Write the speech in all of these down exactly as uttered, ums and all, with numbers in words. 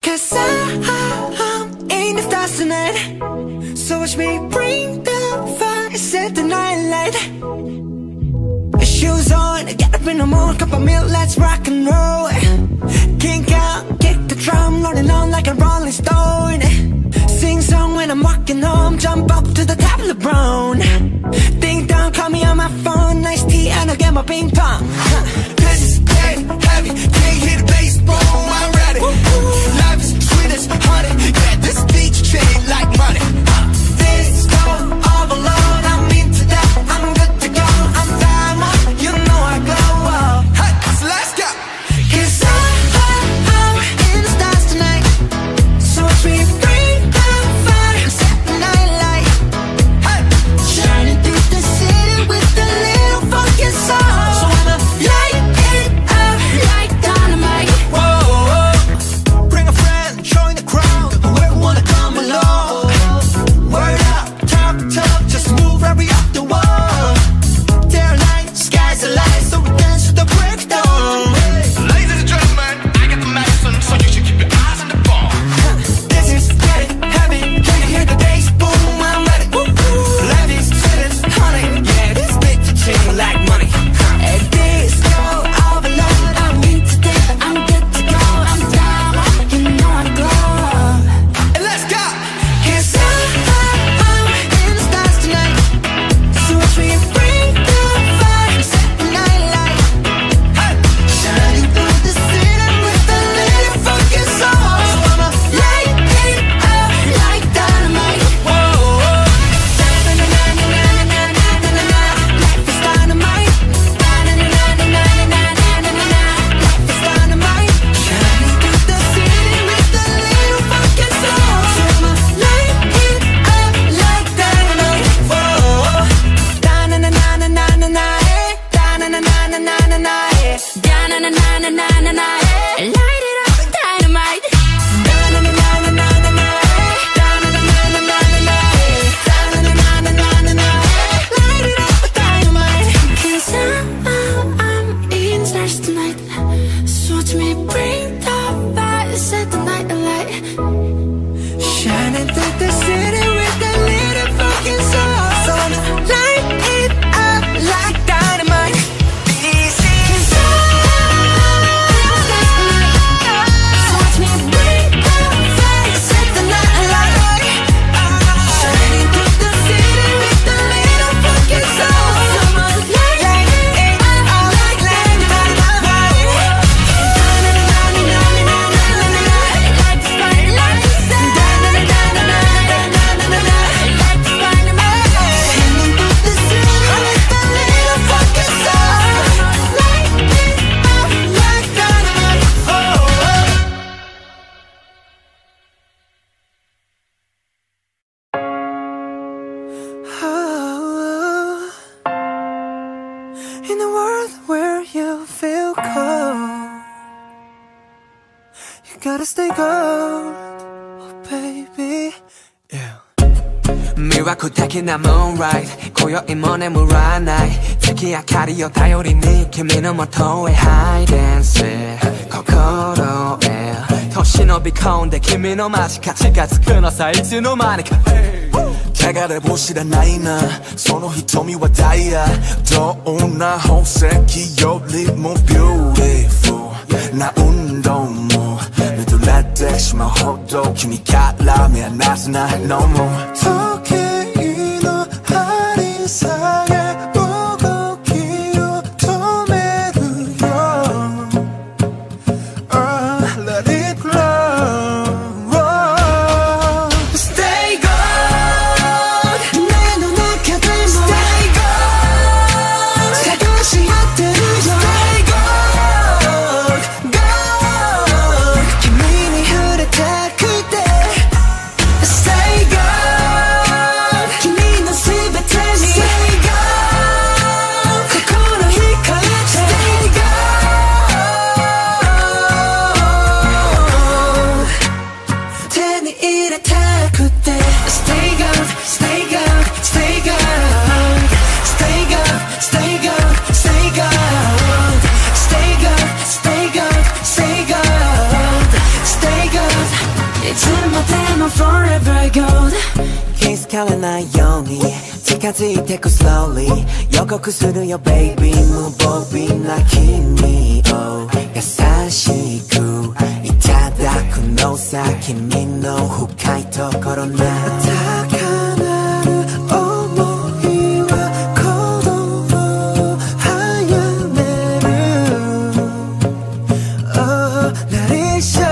Cause I'm in the stars tonight. So watch me bring the fire, set the night light. Shoes on, get up in the morning, cup of milk, let's rock and roll. Kink out, kick the drum, rolling on like a rolling stone. Sing song when I'm walking home, jump up to the top of the brown. Ding dong, call me on my phone, nice tea and I'll get my ping pong. This is getting heavy, can't hear the bass, boom, I'm ready. Life is sweet as honey, yeah, this beach chain like money. This go all alone, I'm into that, I'm good to go, I'm diamond, you know I glow. Hey, so let's go. Cause I'm, I'm in the stars tonight. So watch me bring the fire, set the night light. Hey, shining through the city with a little funky soul. So I'ma light it up like dynamite. Whoa, bring a friend, join the crowd, whoever wanna come along. Word up, talk tough, just move right up the wall. There light, sky's the light, so we dance to the breakdown. Ladies and gentlemen, I got the medicine, so you should keep your eyes on the ball. This is getting heavy, can you hear the bass boom? I'm ready. Life is sweet as honey, yeah, this bitch chain like money. And this go overload, I'm into that, I'm good to go, I'm down, you know I glow. And let's go. Cause I'm, I'm in the stars tonight. So watch me bring the fire, set the night light. Hey, shining through the city with a little funky soul. So I'ma light it up like dynamite. Whoa, na-na-na-na-na-na-na-na-na-na. Life is dynamite. Na-na-na-na-na-na-na-na-na-na. Life is dynamite. Shining through the city with a little funky soul. So I'ma light it up like dynamite. Whoa, da-na-na-na-na-na-na-na, eh. Da-na-na-na-na-na-na-na, eh. Da-na-na-na-na-na-na, eh. Light it up like dynamite. Da-na-na-na-na-na-na, eh. Da-na-na-na-na-na-na, eh. Da-na-na-na-na-na-na, eh. Light it up like dynamite. Cause I'm, I'm in the stars tonight. So watch me bring the fire, set the night alight. Shining through the city with a little fucking soul. So I'ma light it up like dynamite. Easy. Cause I'm in the stars tonight. So watch me bring the fire, set the night alight. Shining through the city with a little fucking soul. So I'ma light it up like dynamite. In a world where you feel cold, you gotta stay gold, oh baby, yeah. 魅惑的な moonlight 今宵も眠らない月明かりを頼りに君の元へ hide and seek 心へと忍び込んで君の間近近づくのさいつの間にか流れ星らないなその瞳はダイヤどんな宝石よりも beautiful な運動も見とれてしまうほど君から目離せないのも時計の針さえ動きを止めるよ Oh, let it glow Stay gold 내 눈앞에 들 Stay gold探し合ってるよ Stay gold gold 君に触れたくて Stay gold 君の全てに Stay かれないように近づいてく slowly 予告するよ baby 無防備な君を優しくいただくのさ君の深いところな高鳴る想いは鼓動を早める Oh let it show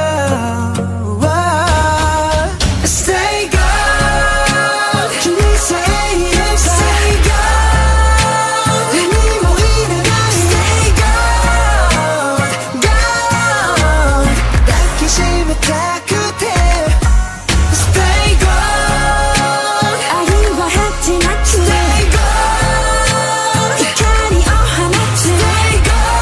Stay gold 君 say it Stay gold 何もいらない Stay gold gold 抱きしめたくて Stay gold 愛は果てなく Stay gold 光を放つ Stay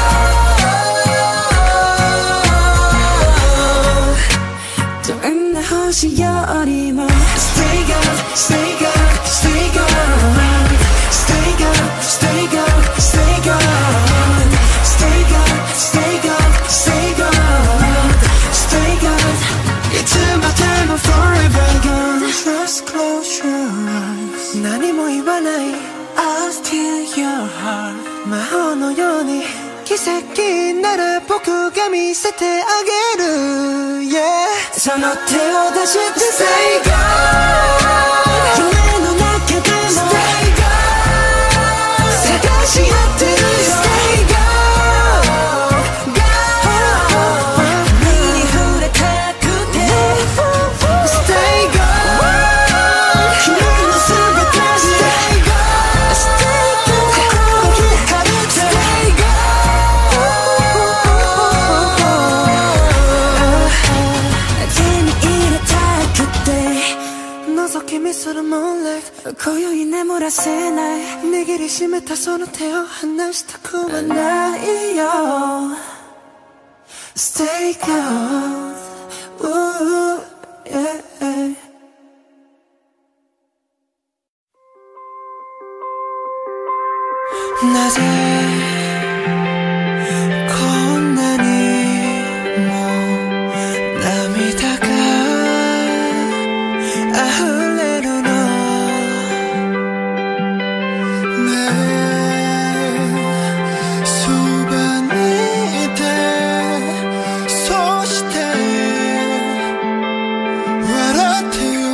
gold どんな星よりも Stay gold, stay gold, stay gold Stay gold, stay gold, stay gold Stay gold, stay gold, stay gold Stay gold いつまでも forever gone Just close your eyes 何も言わない I'll steal your heart 魔法のように奇跡なら僕が見せてあげる Yeah その手を出して Stay gold 夢の中でも Stay gold 探し合ってるよ Stay gold gold 海に触れたくて Stay gold 君のすべて Stay gold Stay gold 心光る Stay gold 手に入れたくて覗き見する moonlight 今宵眠らせない握りしめたその手を離したくはないよ Stay gold Ooh, yeah. なぜこんなにも涙が溢れるのねえそばにいてそして笑ってよ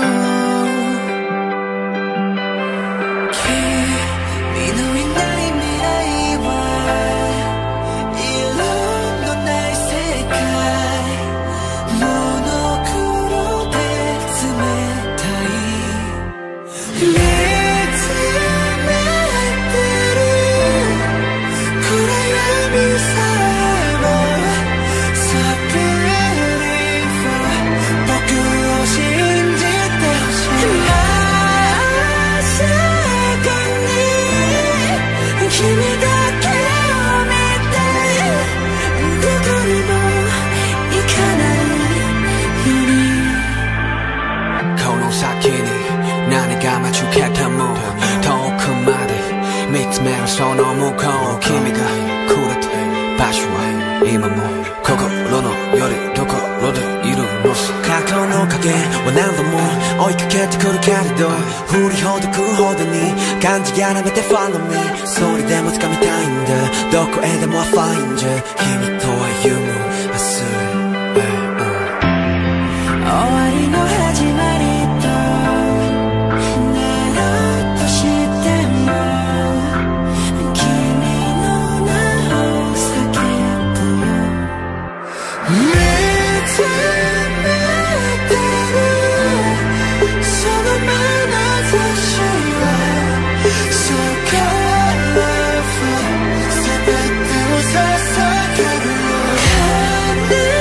君のいない未来は色のない世界モノクロで冷たい見つめてる暗闇さえも Beautiful 僕を信じてほしいまさかに君だけを見てどこにも行かないようにこの先に何が待ち受けても遠くまで見つめるその向こう君がくれた場所は今も心のよりどころでいるのさ過去の影は何度も追いかけてくるけれど振りほどくほどに感じやらめて Follow me それでも掴みたいんだどこへでも I find you 君と歩む明日へ、終わりの始まりとなろうとしても君の名を叫ぶよ見つめてるその眼差しは So colorful 全てを捧げるよ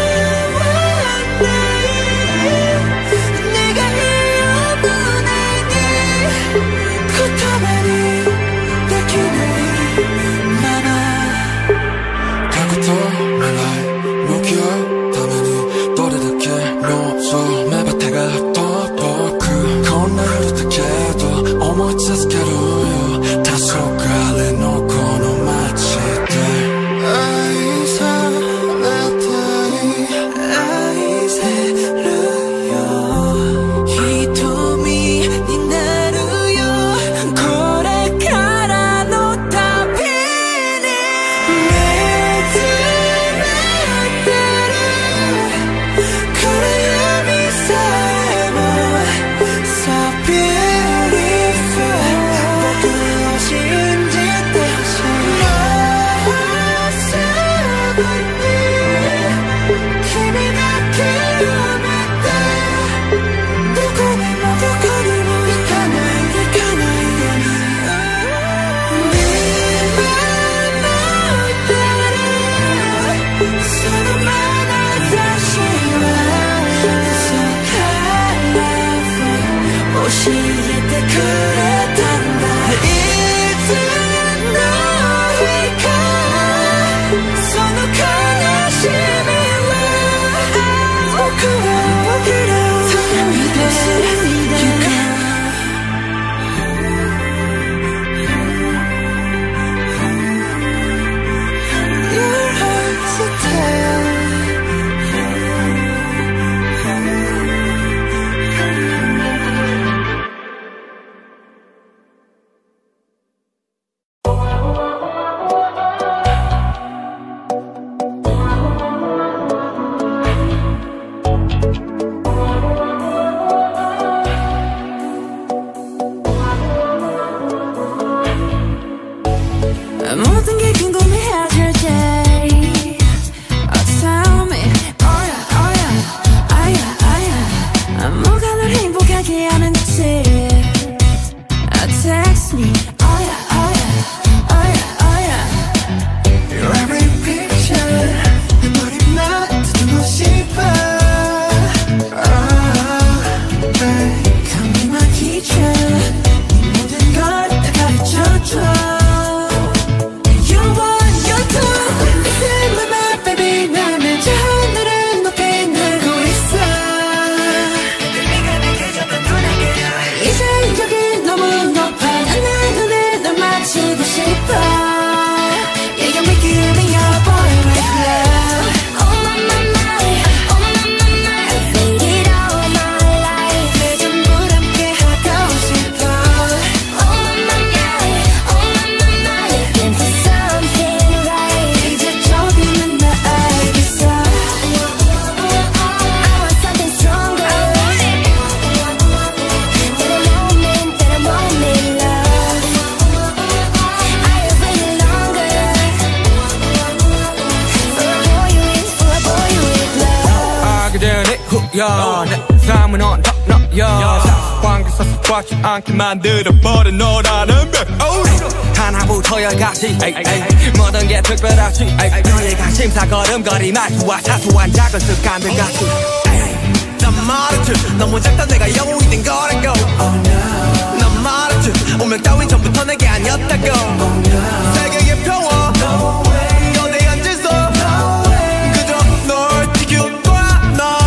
너야 내 삶은 언덕 너야 관계서 꽉지 않게 만들어버린 너라는 백 하나부터 열까지 모든 게 특별하지 너의 관심사 걸음걸이 말투와 사소한 작은 습관들 같이 난 말했지 너무 작다 내가 영웅이 된 거라고 난 말했지 운명 따윈 전부터 내게 아니었다고 세계의 평화 너내 앉아서 그저 널 지켜봐 날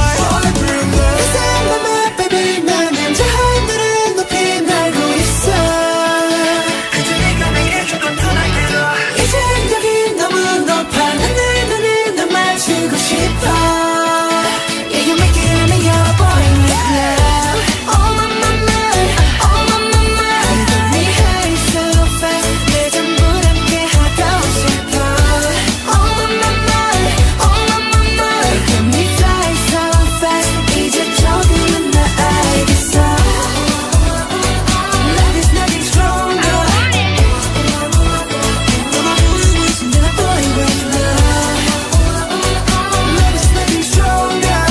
baby 나는 저 하늘을 높이 날고 있어 그저 네가 내게 조금 편하게도 이젠 여기 너무 높아 난 내 눈을 널 마주고 싶어 Yeah you make it me your boy with love Oh my my my Oh my my my You got me high so fast 내 전부 함께 하고 싶어 Oh my my my Oh my my my You got me fly so fast 이제 조금은 나 알겠어 Love is nothing stronger Than a boy with love Love is nothing stronger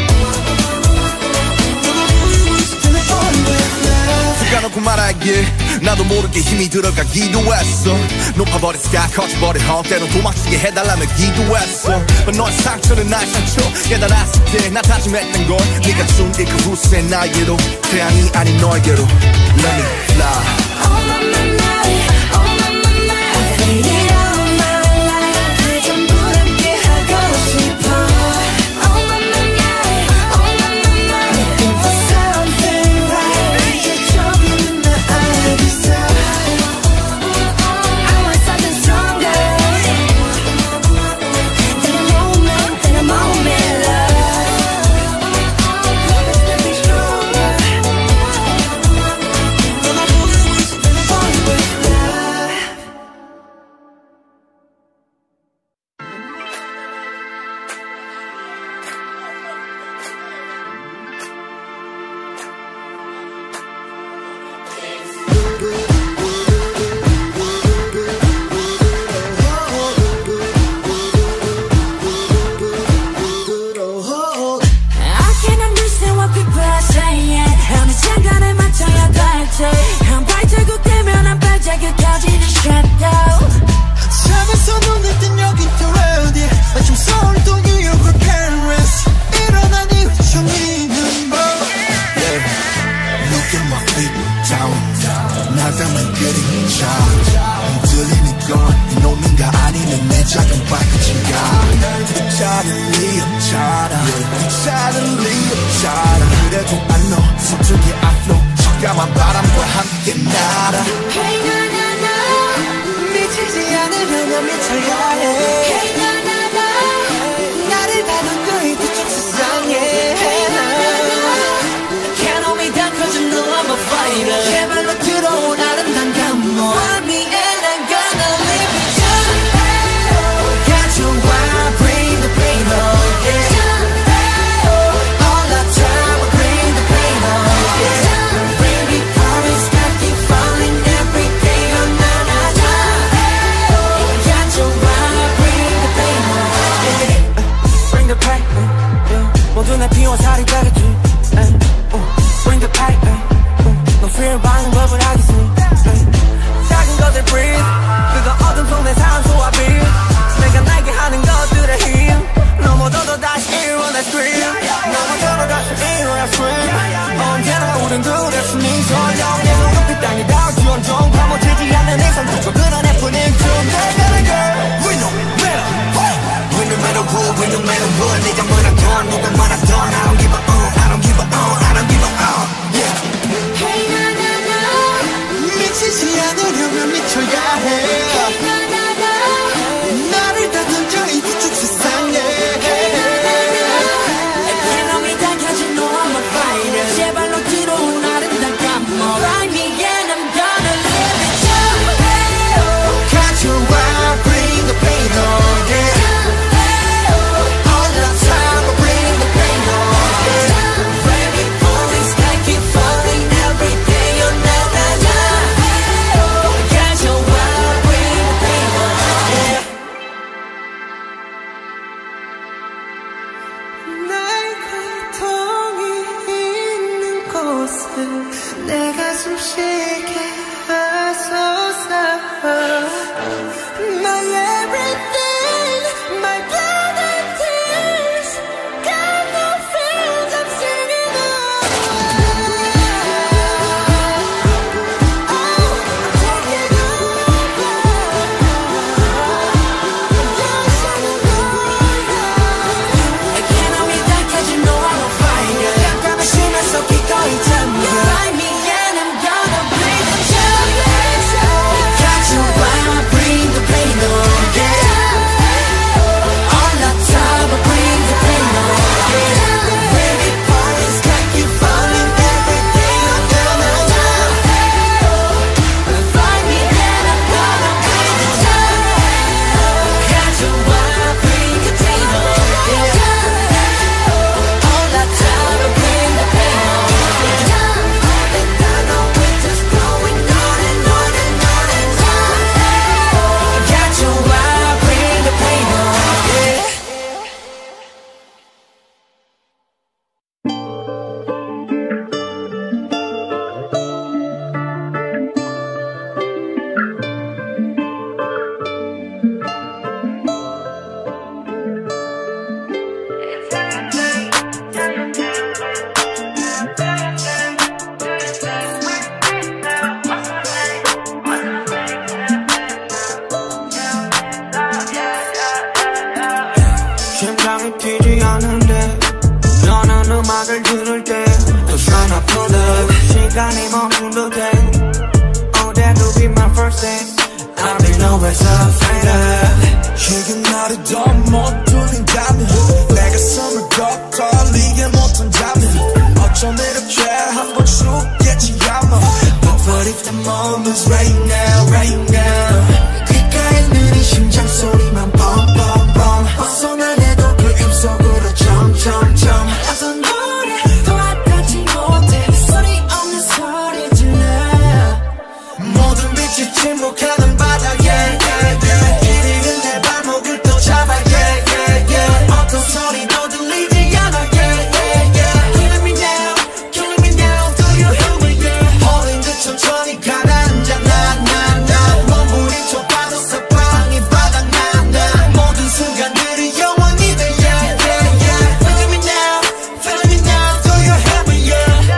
Than a boy with love 까놓고 말하길 나도 모르게 힘이 들어가기도 했어 높아버린 sky 커져버린 헛 때론 도망치게 해달라며 기도했어 But 너의 상처는 나의 상처 깨달았을 때 나 다짐했던 건 네가 준 그 후세 나에게로 태양이 아닌 너에게로 Let me fly Oh my my my Oh my my my I feel it all my life 그 전부 함께 하고 싶어 Oh my my my Oh my my my Looking for something right 이제 조금은 나 알겠어 I want something stronger Than a moment Than a moment love Love is nothing stronger Than a boy with 모습 내 가슴 쉬게 하소서. My everything, my blood and tears, got no feels, I'm singing away. Oh, I'm taking over. You're shining bright. I can't hold me down 'cause you know I'm on fire. 깜깜한 심장 속 기꺼이 잠겨. You find me and I'm gonna bring the joy. Got you while I bring the pain on, yeah. On the top I bring the pain on, yeah. Baby boy, it's got you falling everything I'm gonna do. Find me and I'm gonna bring the joy. Got you while I bring the pain on, yeah. On the top I bring the pain on, yeah. And I know we're just going on and on and on and on. Got you while I bring the pain on, yeah. 심장이 뛰지 않는데 너는 음악을 들을 때 또 손 아픈데 시간이 멈춘 듯해. Oh that could be my first date. I've been always afraid. 지금 나를 더 못 들린다면 내 가슴을 더 떨리게 못한다면 어쩜 이렇게 한번 죽겠지 아마. But what if the moment's right now, right now. 귓가에 느린 심장 소리만 뻥뻥뻥 벗어나려도 그 입속으로 점점점 어떤 노래도 와닿지 못해 소리 없는 소리 질러. 모든 빛이 침묵하는 바다 yeah, yeah, yeah. 이리는 내 발목을 또 잡아 yeah, yeah, yeah. 어떤 소리도 들리지 않아 yeah, yeah, yeah. Killing me now, killing me now, do you hear me yeah. 홀린 듯 천천히 가라앉아 나나나 몸부림쳐 빠져서 방이 바닥난다. 모든 순간들이 영원히 돼 yeah, yeah, yeah. Feeling me now, feeling me now, do you hear me yeah.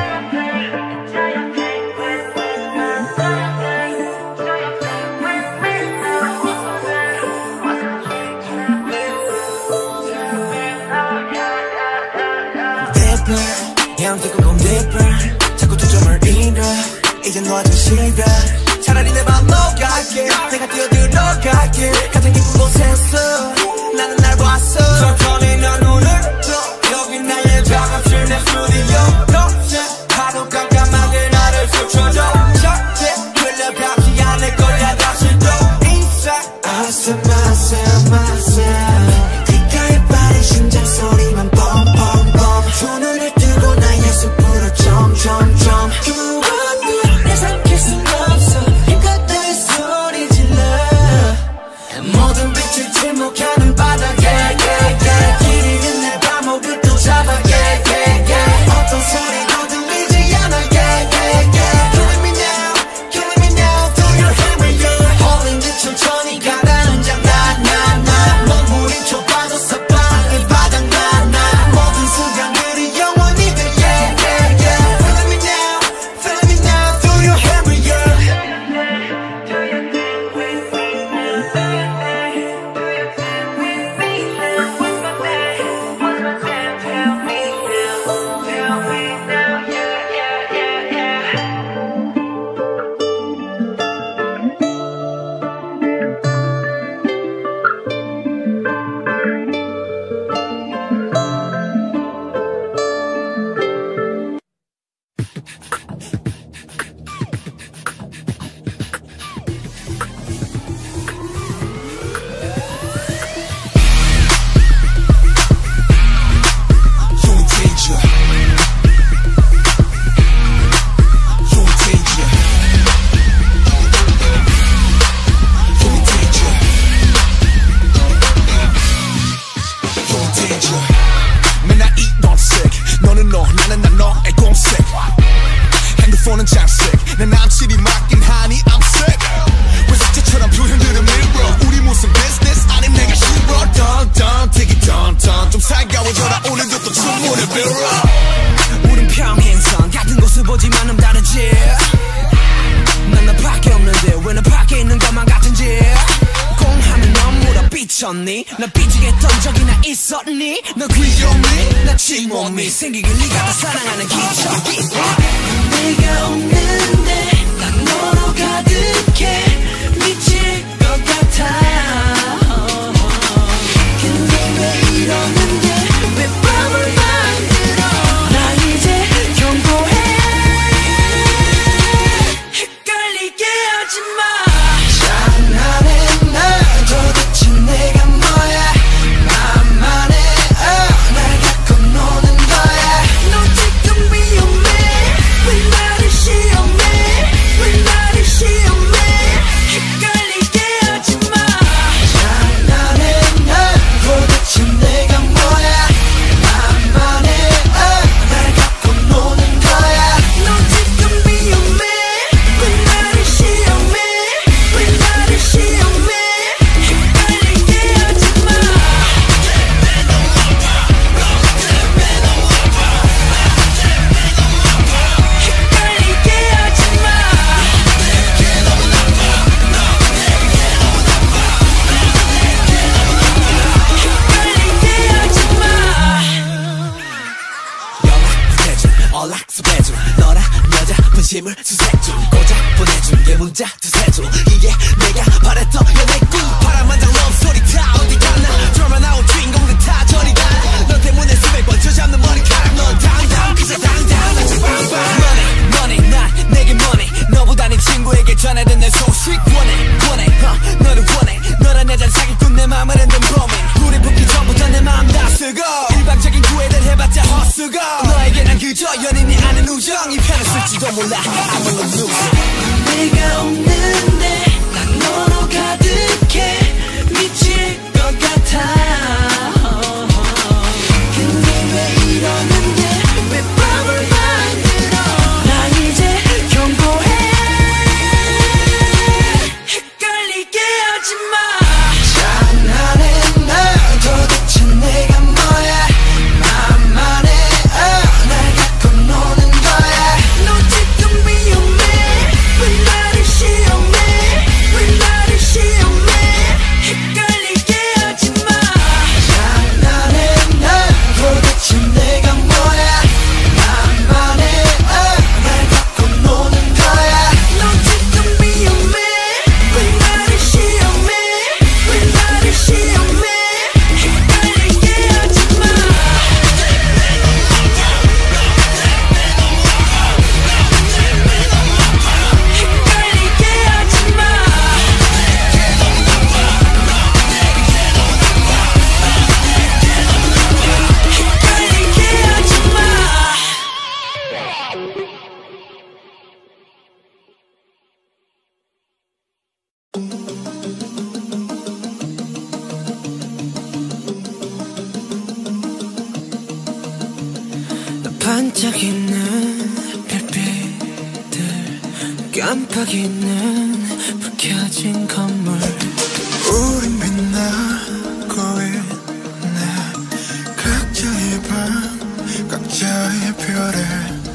Deeper, yeah I'm taking come deeper. 자꾸 초점을 잃어 이제 너한테 싫어. 차라리 내 맘 녹아게 내가 뛰어들어갈게. 가장 깊은 곳에서 나는 날 봤어. 천천히 난 눈을 떠 여기 나의 작업실 내 스튜디오. 너제 하도 깜깜하게 나를 스쳐줘. 절대 흘려가지 않을 거야 다시 또 inside. I said myself, myself. 귓가에 빠른 심장 소리만 뻥뻥뻥 두 눈을 뜨고 나의 숲으로 점점점 무엇도 내 삼킬 순 없어 힘껏 내 소리 질러. 모든 빛을 침묵하는 바다 yeah, yeah, yeah. 길이는 내 발목을 또 잡아 yeah, yeah. 폰은 장식 내 남친이 맞긴 하니 I'm sick 왜 숙제처럼 표현들은 mirror 우리 무슨 business 아님 내가 싫어 Dun dun 되게 dun dun 좀 살가워져라 오늘도 또 충분히 빌어 우린 평행선 같은 곳을 보지만 넌 다르지 난 너밖에 없는데 왜 너 밖에 있는 것만 같은지 공하면 넌 물어 삐쳤니 나 삐지게 했던 적이나 있었니 너 귀여니 나 침몸이 생기길 네가 다 사랑하는 기적 내가 없는데 난 너로 가득해 미칠 것 같아 근데 왜 이러는데 왜 밤을 만들어 나 이제 경고해 헷갈리게 하지마 장난해 나 도대체 내가 뭐야 만만해 어, 날 갖고 노는 거야 너 지금 위험해 왜 나를 시험해 왜 나를 시험해 헷갈리게 하지마 장난해 나 도대체 내가 뭐야 만만해 어, 날 갖고 노는 거야 너 지금 위험해 왜 나를 시험해 왜 나를 시험해 헷갈리게 하지마 헷갈리게 하지마 헷갈리게 하지마 연락해준 연락수배준 너랑 여자 분심을 수색중 고작 보내준 게 문자 두세줄 이게 내가 바랬던 연애꾼 파란만장 러브스토리 다 어디 갔나 드라마 나온 주인공들 다 저리 가너 때문에 수백 번 쥐어잡는 머리카락 넌 당당 그저 당당 나 지금 빵빵 money money 난 내게 money 너보다 네 친구에게 전해든 내 소식 원해 원해 uh, 너를 원해 너란 여잔 사기꾼 내 맘을 흔든 범인 우리 붙기 전부터 내 맘 다 쓰고 일방적인 구애를 해봤자 헛수고 너에게 난 그저 연인이 아닌 우정 이 편을 쓸지도 몰라 I'm a loser 내가 없는데 난 너로 가득해 미칠 것 같아 근데 왜 이러는데 왜 밤을 만들어 나 이제 경고해 헷갈리게 하지마 장난해 나 도대체 내가 뭐야 만만해 어, 날 갖고 노는 거야 너 지금 위험해 왜 나를 시험해 왜 나를 시험해 헷갈리게 하지마 장난해 나 도대체 내가 뭐야 만만해 어, 날 갖고 노는 거야 너 지금 위험해 왜 나를 시험해 왜 나를 시험해 헷갈리게 하지마 헷갈리게 하지마 헷갈리게 하지마 반짝이는 별빛들 깜빡이는 불 켜진 건물 우린 빛나고 있네 각자의 방 각자의 별에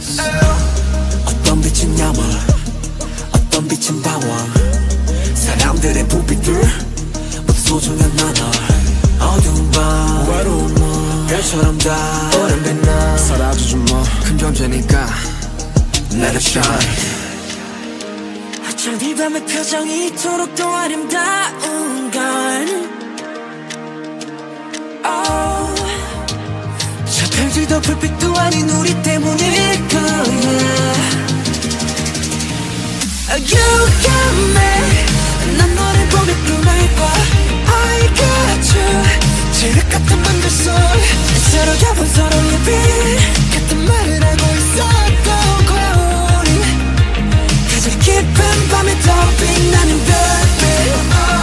어떤 빛은 야물 어떤 빛은 방황 사람들의 부비들 모두 소중한 나널 어두운 밤 외로움은 별처럼 다 오랜 빛나 사라져줘 뭐큰 존재니까 Let it shine 어쩜 이 밤의 표정이 이토록 또 아름다운 건 oh. 저 별들도 불빛도 아닌 우리 때문일 거야 You got me 난 너를 보며 꿈을 꿔 I got you 칠흑 같은 밤들 속 서로 겹은 서로의 빛 같은 말을 알고 있었던 우리 가장 깊은 밤에 더 빛나는 별빛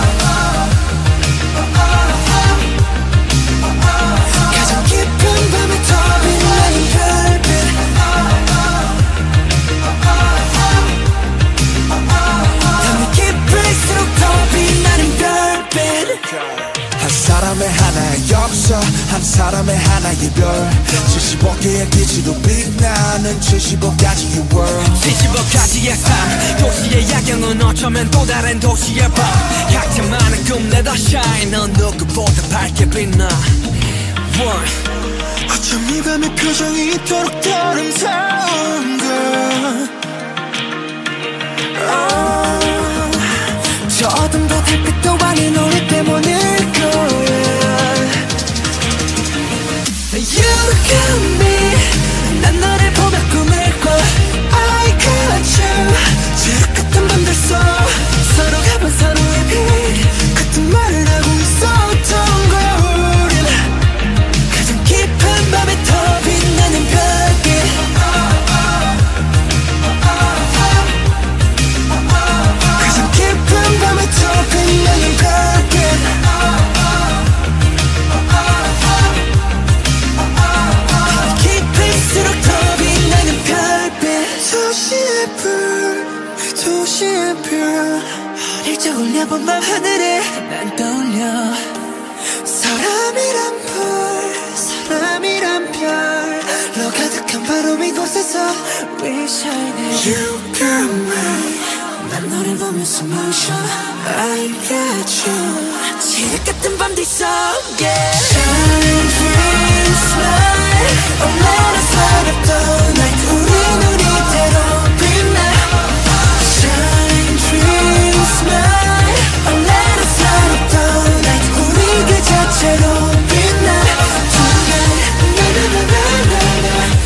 가장 깊은 밤에 더 빛나는 별빛 개의 빛으로 빛나는 칠십억 가지의 world 칠십억 가지의 삶 도시의 야경은 어쩌면 또 다른 도시의 밤 각자만의 꿈 let us shine 넌 누구보다 밝게 빛나 One. 어쩜 이 밤의 표정이 이토록 더 아름다운가 oh. 저 어둠도 달빛도 아닌 우리 때문일 거야 You got me 난 너를 보며 꿈을 꿔 I got you 지옥 같은 밤들 속 서로가 본 서로의 빛 같은 말을 하고 있었던 걸 우린 가장 깊은 밤에 더 빛나는 별빛 가장 깊은 밤에 더 빛나는 별빛 깊을수록 더 빛나는 별빛 도시의 불 도시의 별 일적 올려본 밤 하늘에 난 떠올려 사람이란 불 사람이란 별로 가득한 바로 이곳에서 We shine You got me 난 너를 보면서 숨쉬어 I got you 지옥 같은 밤들 속에 Shine free smile Oh let us light up the night 우린 우리대로 빛나 Shine free smile Oh let us light up the night 우리 그 자체로 빛나 Tonight 나나나나나나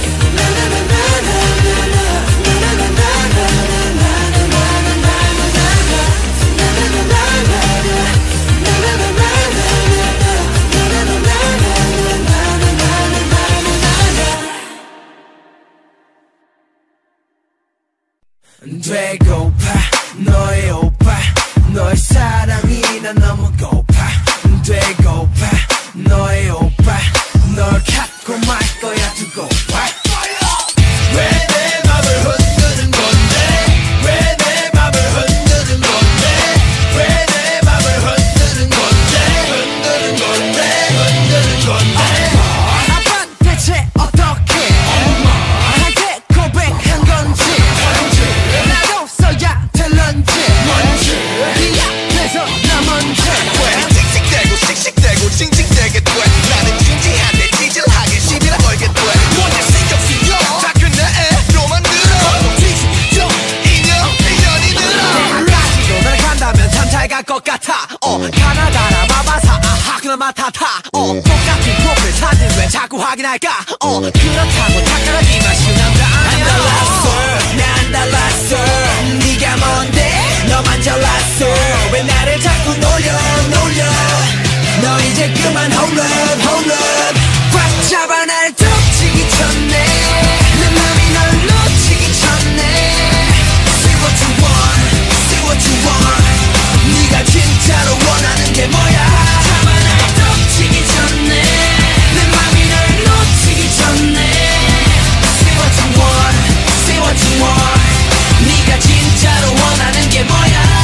되고파 너의 오빠 너의 사랑이 난 너무 고파 되고파 너의 오빠 널 갖고 말 거야 두고 봐 왜 내 맘을 흔드는 건데 왜 내 맘을 흔드는 건데 왜 내 맘을 흔드는 건데 흔드는 건데 흔드는 건데 아빠 대체 어떻게 엄마한테 고백한 건지 나도 써야 될런지 뭔지 네 앞에서 나 먼저 왜 씩씩대고 씩씩대고 징징대게 돼 나는 진지한데 찌질하게 시비나 걸게 돼 뭔지 신경 쓰여 다 그네로 만들어 뒤집죠 인연 인연이 들어 까지도 나를 간다면 참 잘 갈 것 같아 어 가나다라 마바사 아하 그나 마타타 어 똑같은 프로필 사진 왜 자꾸 확인할까 어 그렇다고 착각하기만 쉬운 남자 아니야 안 달랐어 난 달랐어 네가 뭔데 너만 잘났어 왜 나를 자꾸 놀려 놀려 너 이제 그만 hold up hold up 꽉 잡아 날 덮치기 전에 내 맘이 널 놓치기 전에 Say what you want Say what you want 네가 진짜로 원하는 게 뭐야 잡아 날 덮치기 전에 내 맘이 널 놓치기 전에 Say what you want Say what you want 네가 진짜로 원하는 게 뭐야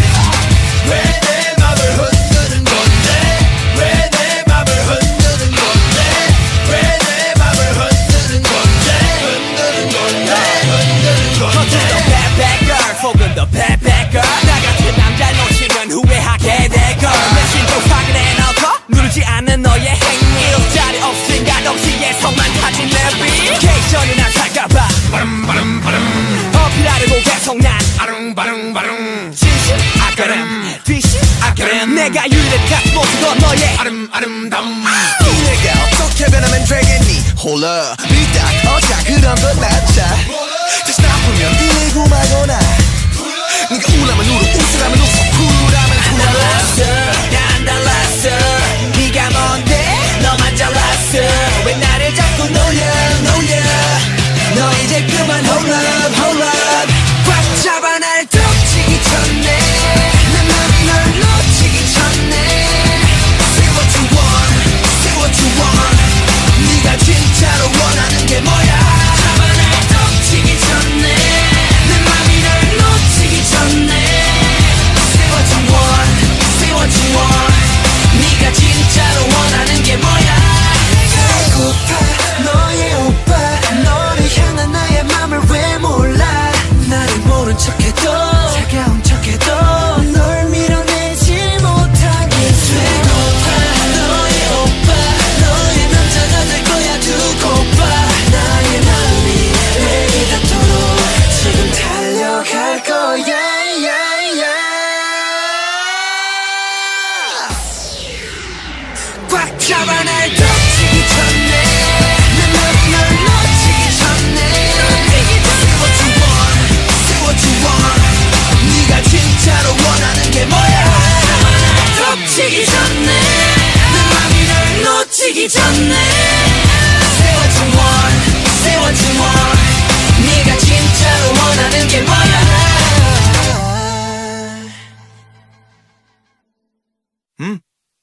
왜 내 맘을 흔드는 건데 왜 내 맘을 흔드는 건데 왜 내 맘을 흔드는 건데 흔드는 건데 흔드는 건데 겉은 더 bad bad girl 속은 더 bad bad girl 나 같은 남자 놓치면 후회하게 될걸 내심도 확인해 놓고 누르지 않는 너의 행위 일자리 없으니까 동시에서만 타진 내비 케이션이 난 살까봐 바람 바람 바람 어필하려고 계속 난 아릉바릉바릉 진실 아까름 뒤실 아까름 내가 유일한 모습 건 너의 아름 아름다움 이 내가 어떻게 변하면 되겠니 Hold up 삐딱 어자 그런 건 낫자 다시 나쁘면 이고 말거나 네가 우라면 울어 웃으라면 웃어 쿨하면 쿨하라 난 달랐어 네가 뭔데 너만 잘났어 왜 나를 자꾸 놀려 놀려 너 이제 그만 hold up hold up 꽉 잡아 날 덮치기 전에 내 맘이 널 놓치기 전에 Say what you want Say what you want 네가 진짜로 원하는 게 뭐야 잡아 날 덮치기 전에 내 맘이 널 놓치기 전에 Say what you want Say what you want 네가 진짜로 원하는 게 뭐야 배고파 너의 오빠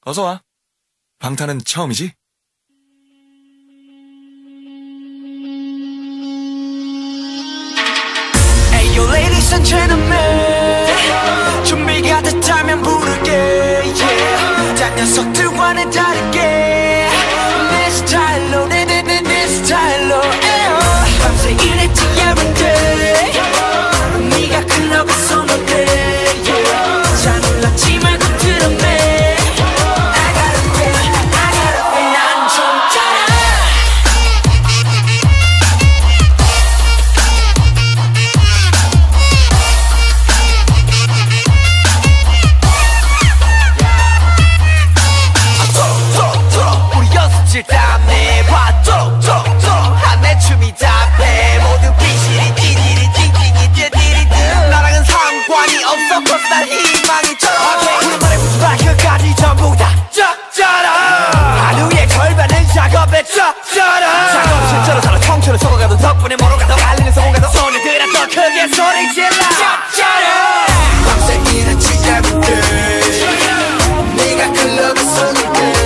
어서와. 방탄은 처음이지? Ayo ladies and gentlemen, 준비가 됐다면 부를게 yeah. 딴 녀석들과는 다르게 내 스타일로 내내내 내 스타일로 밤새 일했지 every day 네가 클럽에 쏘는데 yeah. 잘 놀랐지 말고 들었네 땀내 봐 톡톡톡 한내 춤이 답해 모두 비실이 띠디리 띵띵이 띠디리 나랑은 상관이 없어 cause 난 희망이처럼 우리 말에 무슨 발끝까지 전부 다 쩍져라 하루의 절반은 작업에 쩍져라 작업 실제로 살아 청춘을 속아가도 덕분에 멀어가도 갈리는 성공가도 손을 들어 더 크게 소리 질러 쩍져라 밤새 일했지 every day 네가 클럽에 쏘는 때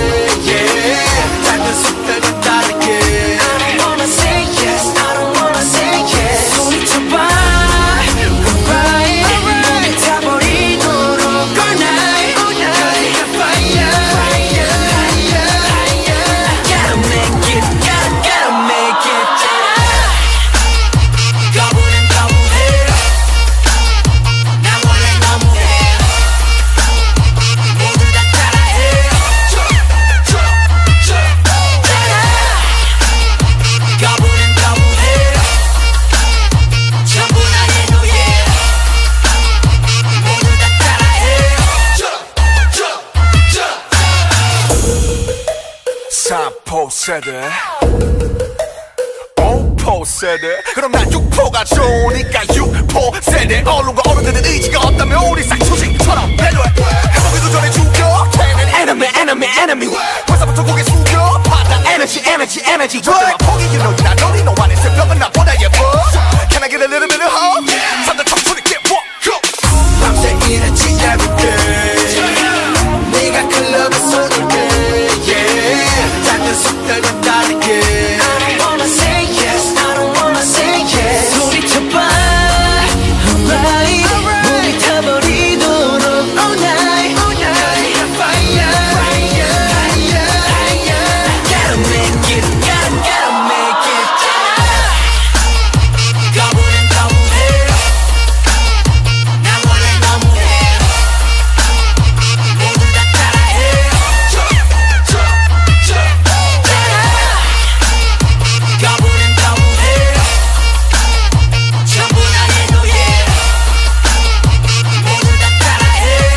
삼포 세대 오포 세대 그럼 난 육포가 좋으니까 육포 세대 언론과 어른들은 의지가 없다면 우리 쌍초식처럼 배려해 해보기도 전에 죽여 걔는 enemy enemy enemy 벌써부터 고개 숙여 받아 에너지 에너지 에너지 절대만 포기해 너 나 너니 너 안에 새벽은 나보다 예뻐 Can I get a little bit of hope 산들 청춘이 get walk 밤새 일했지 every day 네가 클럽에 쏘는 때 녀석들과 다르게 I don't wanna say yes, I don't wanna say yes 소리쳐봐 alright 우리 타버리도록 all night all night fire fire fire fire Gotta make it, gotta gotta make it 거부는 거부해 난 원래 너무해 모두 다 따라해 거부는 거부해 전부 다 내 노예 모두 다 따라해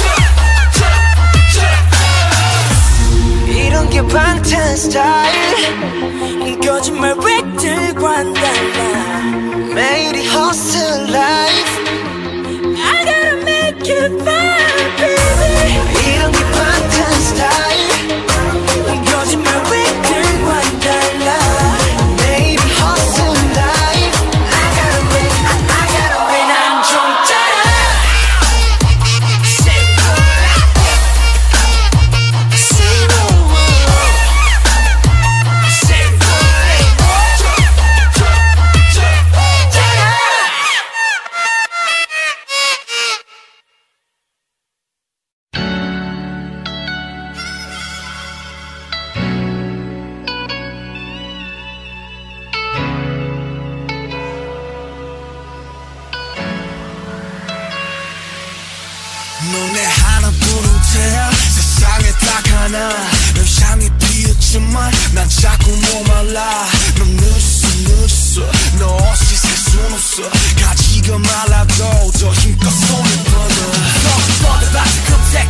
이런 게 방탄 스타일 거짓말 렉들과는 달라 매일이 hustle life I gotta make it fun baby 이런 게 방탄 스타일 거짓말 렉들과는 달라 너네 하나뿐인 태야 세상에 딱 하나 널 향해 피었지만 난 자꾸 목말라 넌 늦었어 늦었어 너 없이 살 순 없어 가지가 말라도 더 힘껏 손을 뻗어 뻗어봐서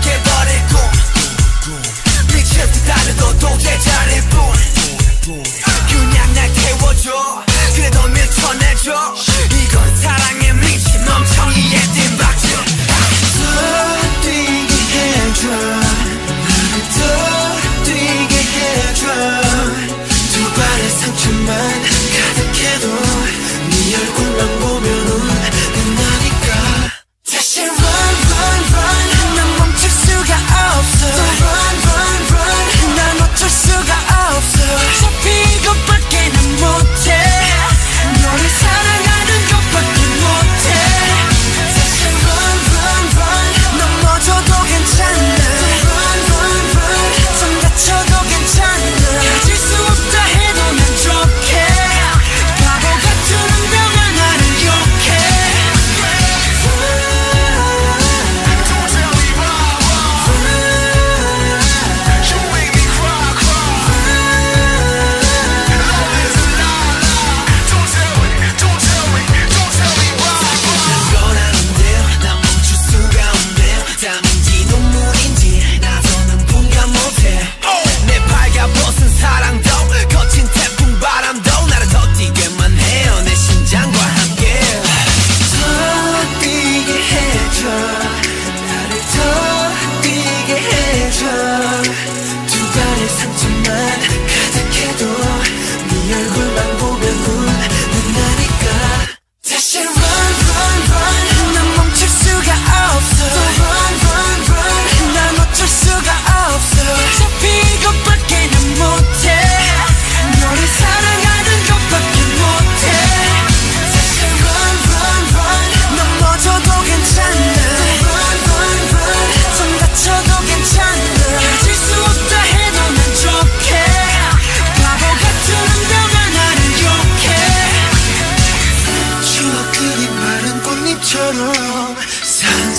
검색해버리고 미칠 듯 달려도 도대체 않을 뿐 그냥 날 태워줘 그래 더 밀쳐내줘 이건 사랑에 미친 멍청이의 뒷박질 더 뛰게 해줘 더 뛰게 해줘 두 발의 상처만 가득해도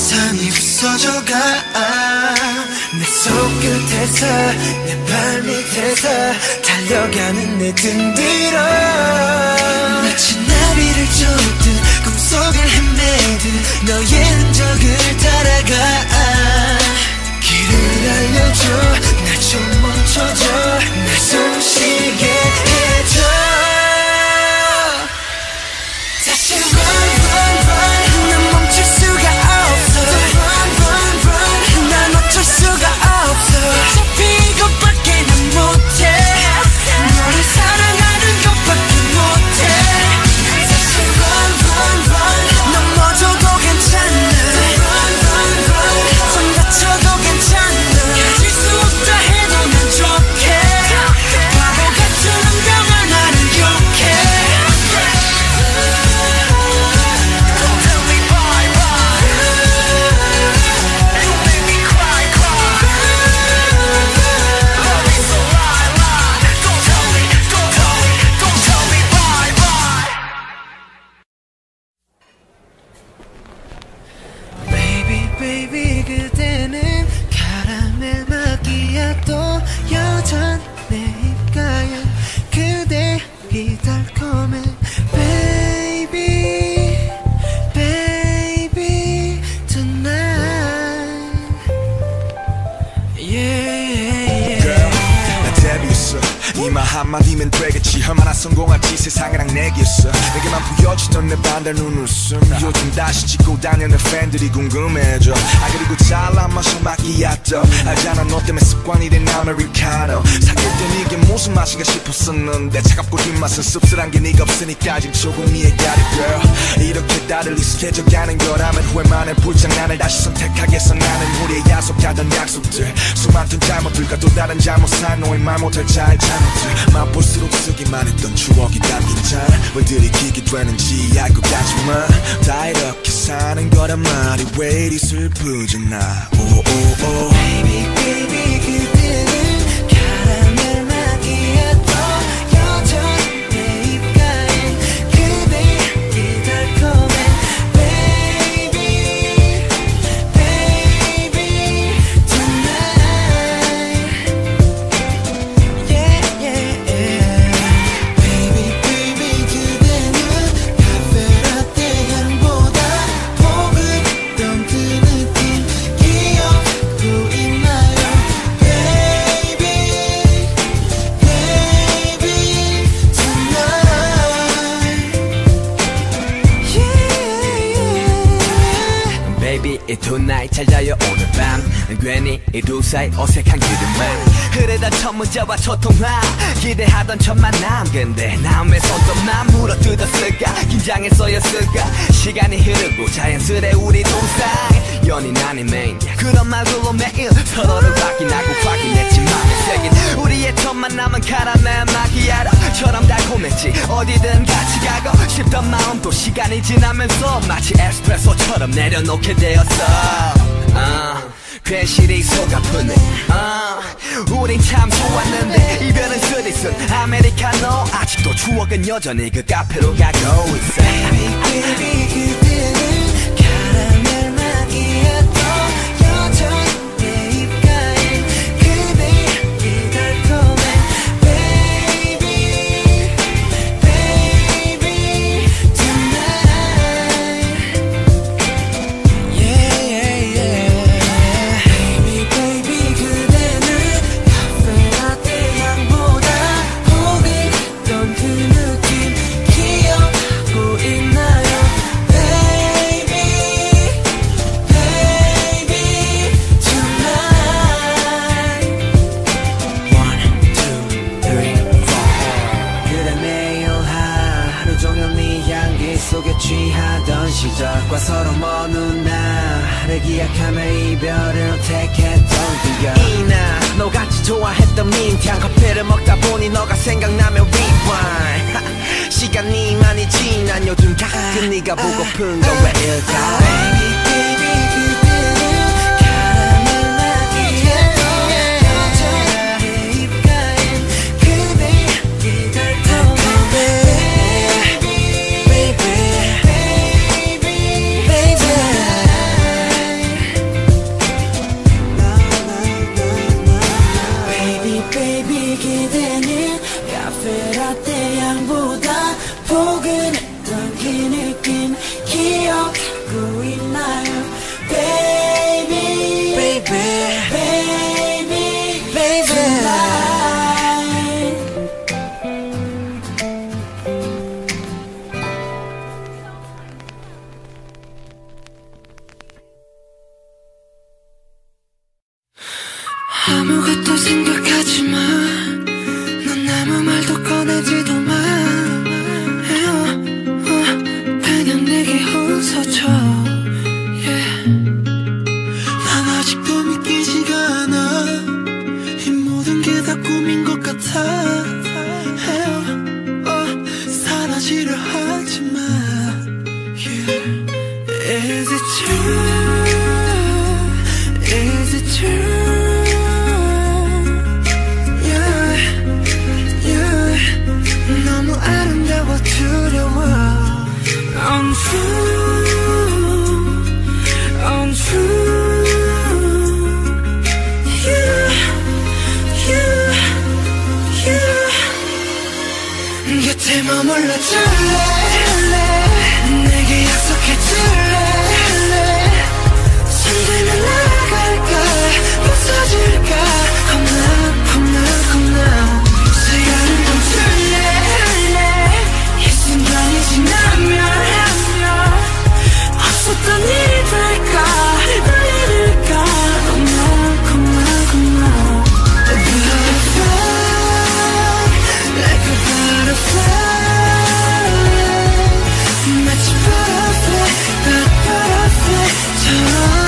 세상이 부서져가 내 손끝에서 내 발밑에서 달려가는 내 등 뒤로 마치 나비를 쫓듯 꿈속을 헤매듯 너의 흔적을 따라가 길을 알려줘 날 좀 멈춰줘 날 숨쉬게 해줘 다시 run run run 난 멈출 수가 없어 run run run 난 어쩔 수가 없어 어차피 이것밖에 난 못해 너를 사랑하는 것밖에 못해 다시 run run run 넘어져도 괜찮아 run run run 손 다쳐도 괜찮아 가질 수 없다 해도 난 좋게 바보 같은 운명을 나는 욕해 Baby 그대는 카라멜 마키아토 여전 내 입가에 그대이 달콤해 Baby Baby Tonight Yeah Girl 나 데뷔했어 이 말 한마디면 되겠지 얼마나 성공할지 세상이랑 내겠어 내게만 보여주던 내 반달 눈웃음 요즘 다시 찍고 다니는 팬들이 궁금해져 아 그리고 잘난 마셔 마키아토 알잖아 너 때문에 습관이 된 아메리카노 사귈 땐 이게 무슨 맛인가 싶었었는데 차갑고 뒷맛은 씁쓸한 게 네가 없으니까 지금 조금 이해가리 girl 이렇게 다들 익숙해져가는 거라면 후회만 해 불장난을 다시 선택하겠어 나는 우리의 약속하던 약속들 수많던 잘못들과 또 다른 잘못한 너의 말 못할 잘 잘못들 맛볼수록 쓰기만 했던 추억이 담긴 잔 왜 들이키게 되는지 알 것 같지만 다 이렇게 사는 거란 말이 왜 이리 슬프지 나 오오오 Baby baby 그대는 카라멜 마키아토 여전 내 입가에 그대이 달콤해 Baby Baby Tonight Yeah yeah yeah Baby baby 그대는 카페라떼 향보다 포근던 그 느낌 기억하고 있나요 Baby Baby Tonight Yeah Baby 이 tonight 잘 자요 오늘 밤 괜히 이 두 사이 어색한 기름만 흐르던 첫 문자와 첫 통화 기대하던 첫 만남 근데 남의 손톱 난 물어뜯었을까 긴장했어였을까 시간이 흐르고 자연스레 우리 두 사이 연인 아닌 매니아 그런 말들로 매일 서로를 확인하고 확인했지만 새긴 우리의 첫 만남은 카라멜 마키아토처럼 달콤했지 어디든 같이 가고 싶던 마음도 시간이 지나면서 마치 에스프레소처럼 내려놓게 되었어 uh, 괜시리 속 아프네 uh, 우린 참 좋았는데 이별은 쓰리쓴 아메리카노 아직도 추억은 여전히 그 카페로 가고 있어 Baby baby 그대는 카라멜 마키아토 여전 내 입가에 그대이 달콤해 Baby Baby Tonight Yeah yeah yeah Baby baby 그대는 카페라떼 향보다 포근던 그 느낌 기억하고 있나요 Baby Baby Tonight One, two, three, four 그대 매일 하루 종일 네 향기 속에 취하던 시절과 서로 먼 훗날을 기약하며 이별을 택했던 그여 이나 너같이 좋아했던 민트향 커피를 먹다 보니 너가 생각나면 rewind 시간이 많이 지난 요즘 가끔 네가 보고픈 건 왜일까 Baby baby 그대는 카라멜 마키아토 여전 내 입가엔 그대이 달콤해 Baby Baby Baby Baby 아무것도 생각하지 마. 넌 아무 말도 꺼내지도 마. 그냥 내게 웃어줘. yeah. 난 아직도 믿기지가 않아. 이 모든 게 다 꿈인 것 같아. 사라지려 하지 마. yeah. Is it true? Is it true? Yeah, yeah. 너무 아름다워 두려워. Untrue, untrue. Yeah, yeah, yeah. 곁에 머물러 줄래? 내게 약속해 줄래? 손들면 나갈까? 부서질까? 겁나 겁나 겁나. 시간을 멈출래? 이 순간이 지나면 없었던 일이 될까? 날 잃을까? 겁나 겁나 겁나. A butterfly, like a butterfly. 마치 butterfly, but butterfly처럼.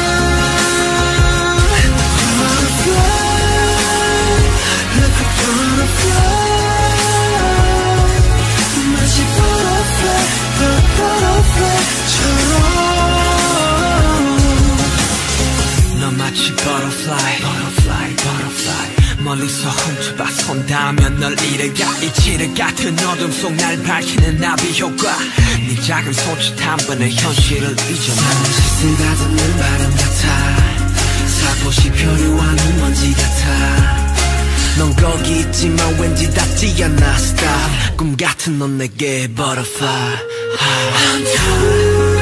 너 마치 butterfly, butterfly, butterfly. 멀리서 훔쳐봐 손 닿으면 널 잃어가. 이 칠흑 같은 어둠 속 날 밝히는 나비 효과. 네 작은 손짓 한 번에 현실을 잊어놔. 스스다듬는 바람 같아. 살포시 표류하는 먼지 같아. 넌 거기 있지만 왠지 닿지 않아. Stop. 꿈 같은 넌 내게 butterfly. Untrue,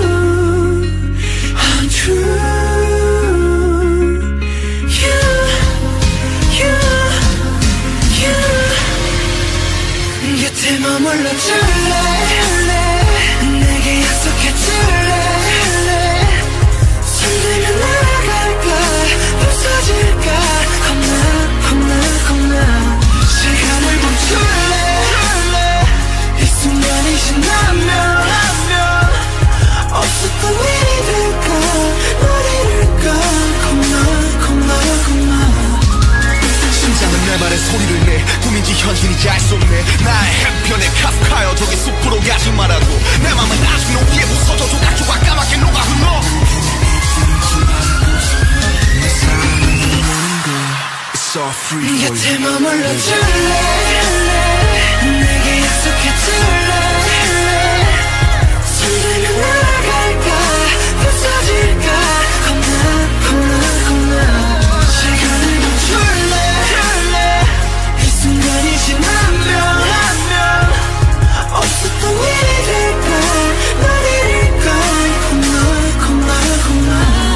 untrue. 곁에 머물러 줄래? 내게 약속해 줄래? 손들면 나갈까? 부서질까? 겁나 겁나 겁나. 시간을 멈출래? 이 순간이 지나면 없었던 일이 될까? 널 잃을까? 겁나 겁나 겁나. 심장은 내 말에 소리를 내. 꿈인지 현실인지 알 수 없네. 나의 해변에 카프카여 저기 숲으로 가지 말라고. 내 맘은 아직 높이에 부서져 조각조각 까맣게 녹아 흘러. 내 사랑은 너는 걸 It's all free for you. 곁에 머물러 줄래? 내게 약속해 줄래? 손들면 나갈까? 부서질까? 겁나 겁나 겁나. 시간을 멈출래? 이 순간이 지나면 없었던 일이 될까? 날 잃을까? 겁나 겁나 겁나.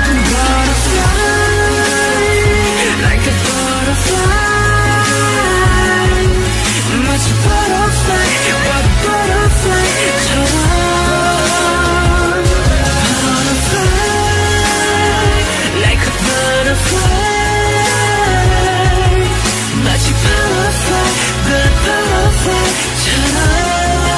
Butterfly, like a butterfly. 마치 butterfly, but butterfly처럼. Butterfly, like a butterfly. 마치 butterfly, but butterfly처럼.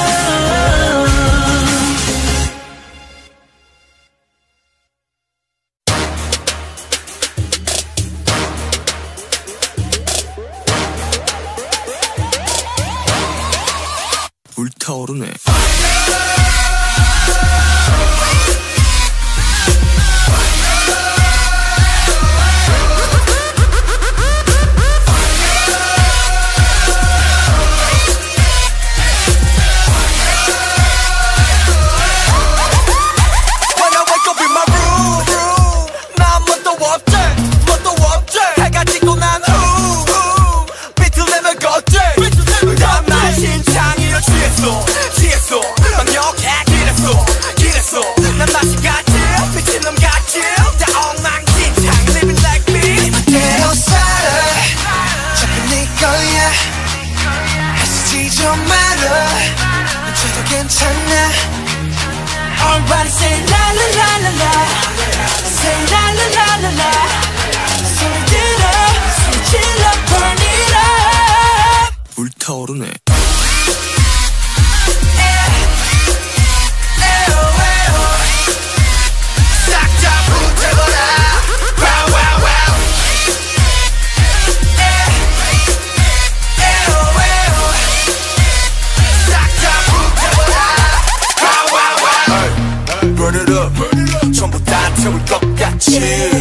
불타오르네. Everybody say la la la la la. Say la la la la la. 소리 들어. 불타오르네. Burn it up, 전부 다 태울 것 같이.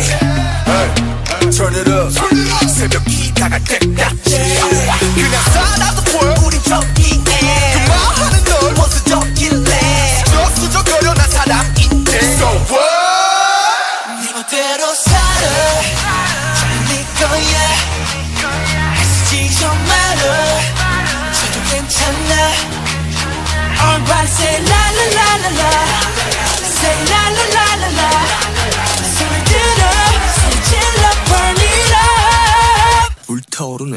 Turn it up, 새벽이 다갈 때까지. 그냥 살아도 보여 우린 저기에 그만하는 널 원수적일래 수적거려 난 사람인데 So what? 네 멋대로 살아 네 거야 애쓰지 좀 말아 저도 괜찮아 Everybody say la la la la la Say la la la la la 소리 들어 소리 질러 burn it up 불타오르네.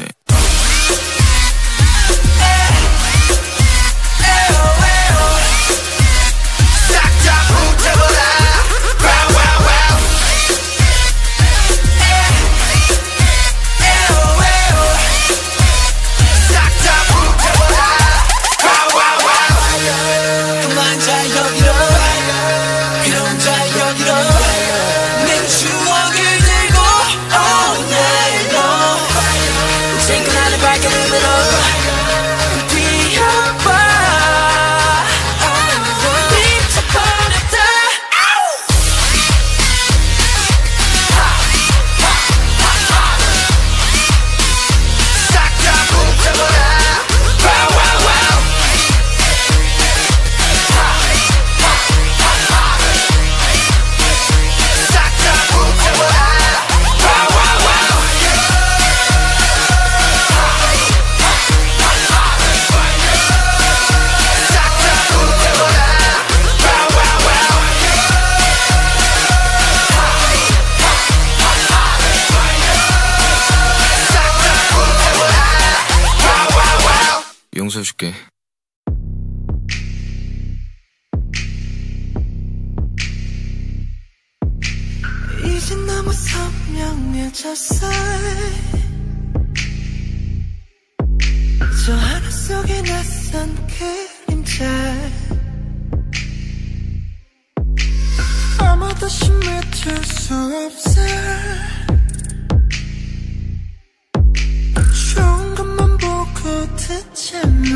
용서해줄게. 이제 너무 선명해졌어 저 하늘 속에 낯선 그림자 아무도 심해질 수 없어 좋은 것만 보고 듣지 마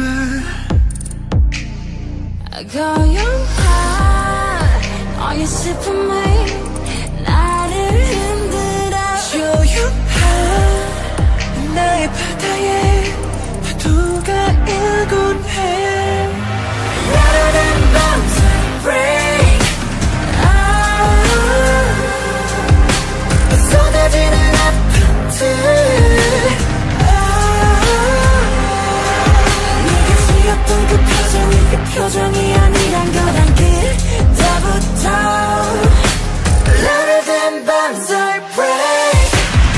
고요한 너의 슬픔이 나를 흔들어 조용한 나의 바다에 파도가 일곤 해 Rather than bounce and break ah, 쏟아지는 아픔들 네가 지었던 그 표정이 그 표정이 아니란 걸 알기부터 Louder than bombs I break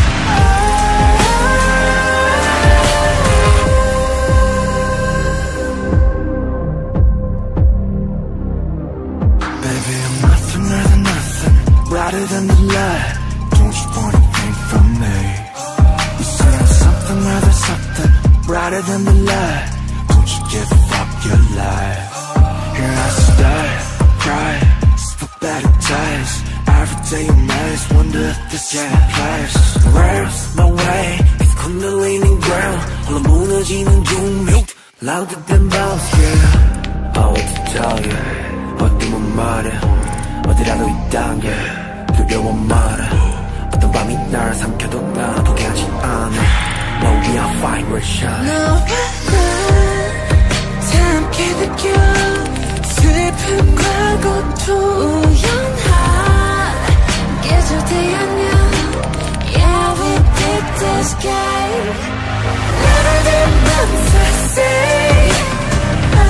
Baby, I'm nothing rather than nothing, brighter than the light. Don't you want anything from me? You say I'm something rather something, brighter than the light. Don't you give up your life? Here I stay, cry, for better days. Every day amazed, wonder if this is my place. Where's my way? It's kundalini ground. 홀로 무너지는 중력, louder than bombs, yeah. I want to tell you, 어둠은 말해, 어디라도 있단 게 두려워 말해. 어떤 밤이 날 삼켜도 나 포기하지 않아. No, we are fine, we're shine. 너와 나 다 함께 느껴 슬픔과 고통 우연한 계절대 안녕 Yeah, we did this game Louder than bombs I say ah,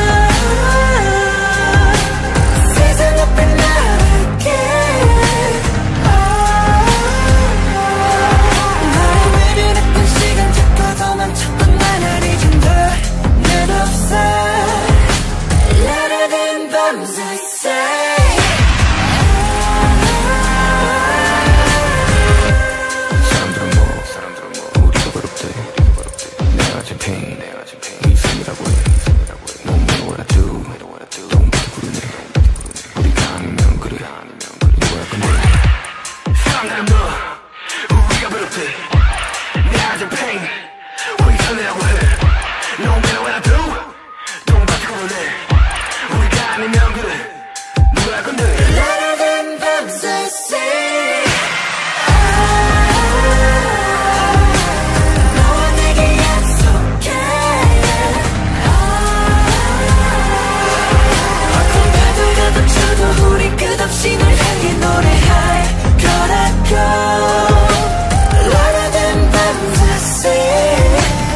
세상 앞에 나갈게 ah, 나의 외면 했던 시간 잡고 도망쳤던 나날이 좀더 는 없어 Louder than bombs I say 사람들은 뭐, 사람들은 뭐 우리가 괴롭대, 내가 제 pain, 내가 제 pain. 아니면 그래 누가 할 건데 나라는 밤새 say 너와 내게 약속해 어떤 가도 가도 쳐도 우리 끝없이 널 향해 노래할 거라고 나라는 밤새 say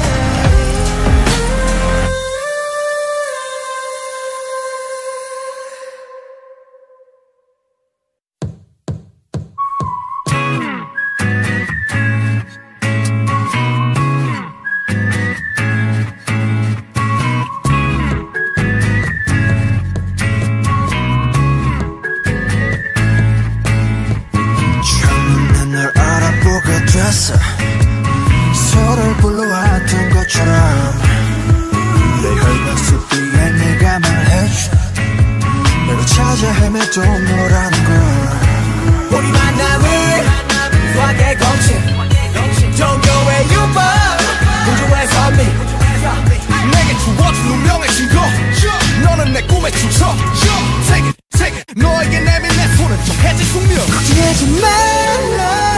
서로를 불러왔던 것처럼 내 혈관 속 뒤에 내가 말해줘 내가 찾아 헤매도 너라는 걸 우리 만남은 수학의 공식 종교의 유법 우주의 선미 내게 주어진 운명의 증거 너는 내 꿈의 주석 Take it, take it 너에게 내민 내 손은 정해진 숙명 걱정하지 말라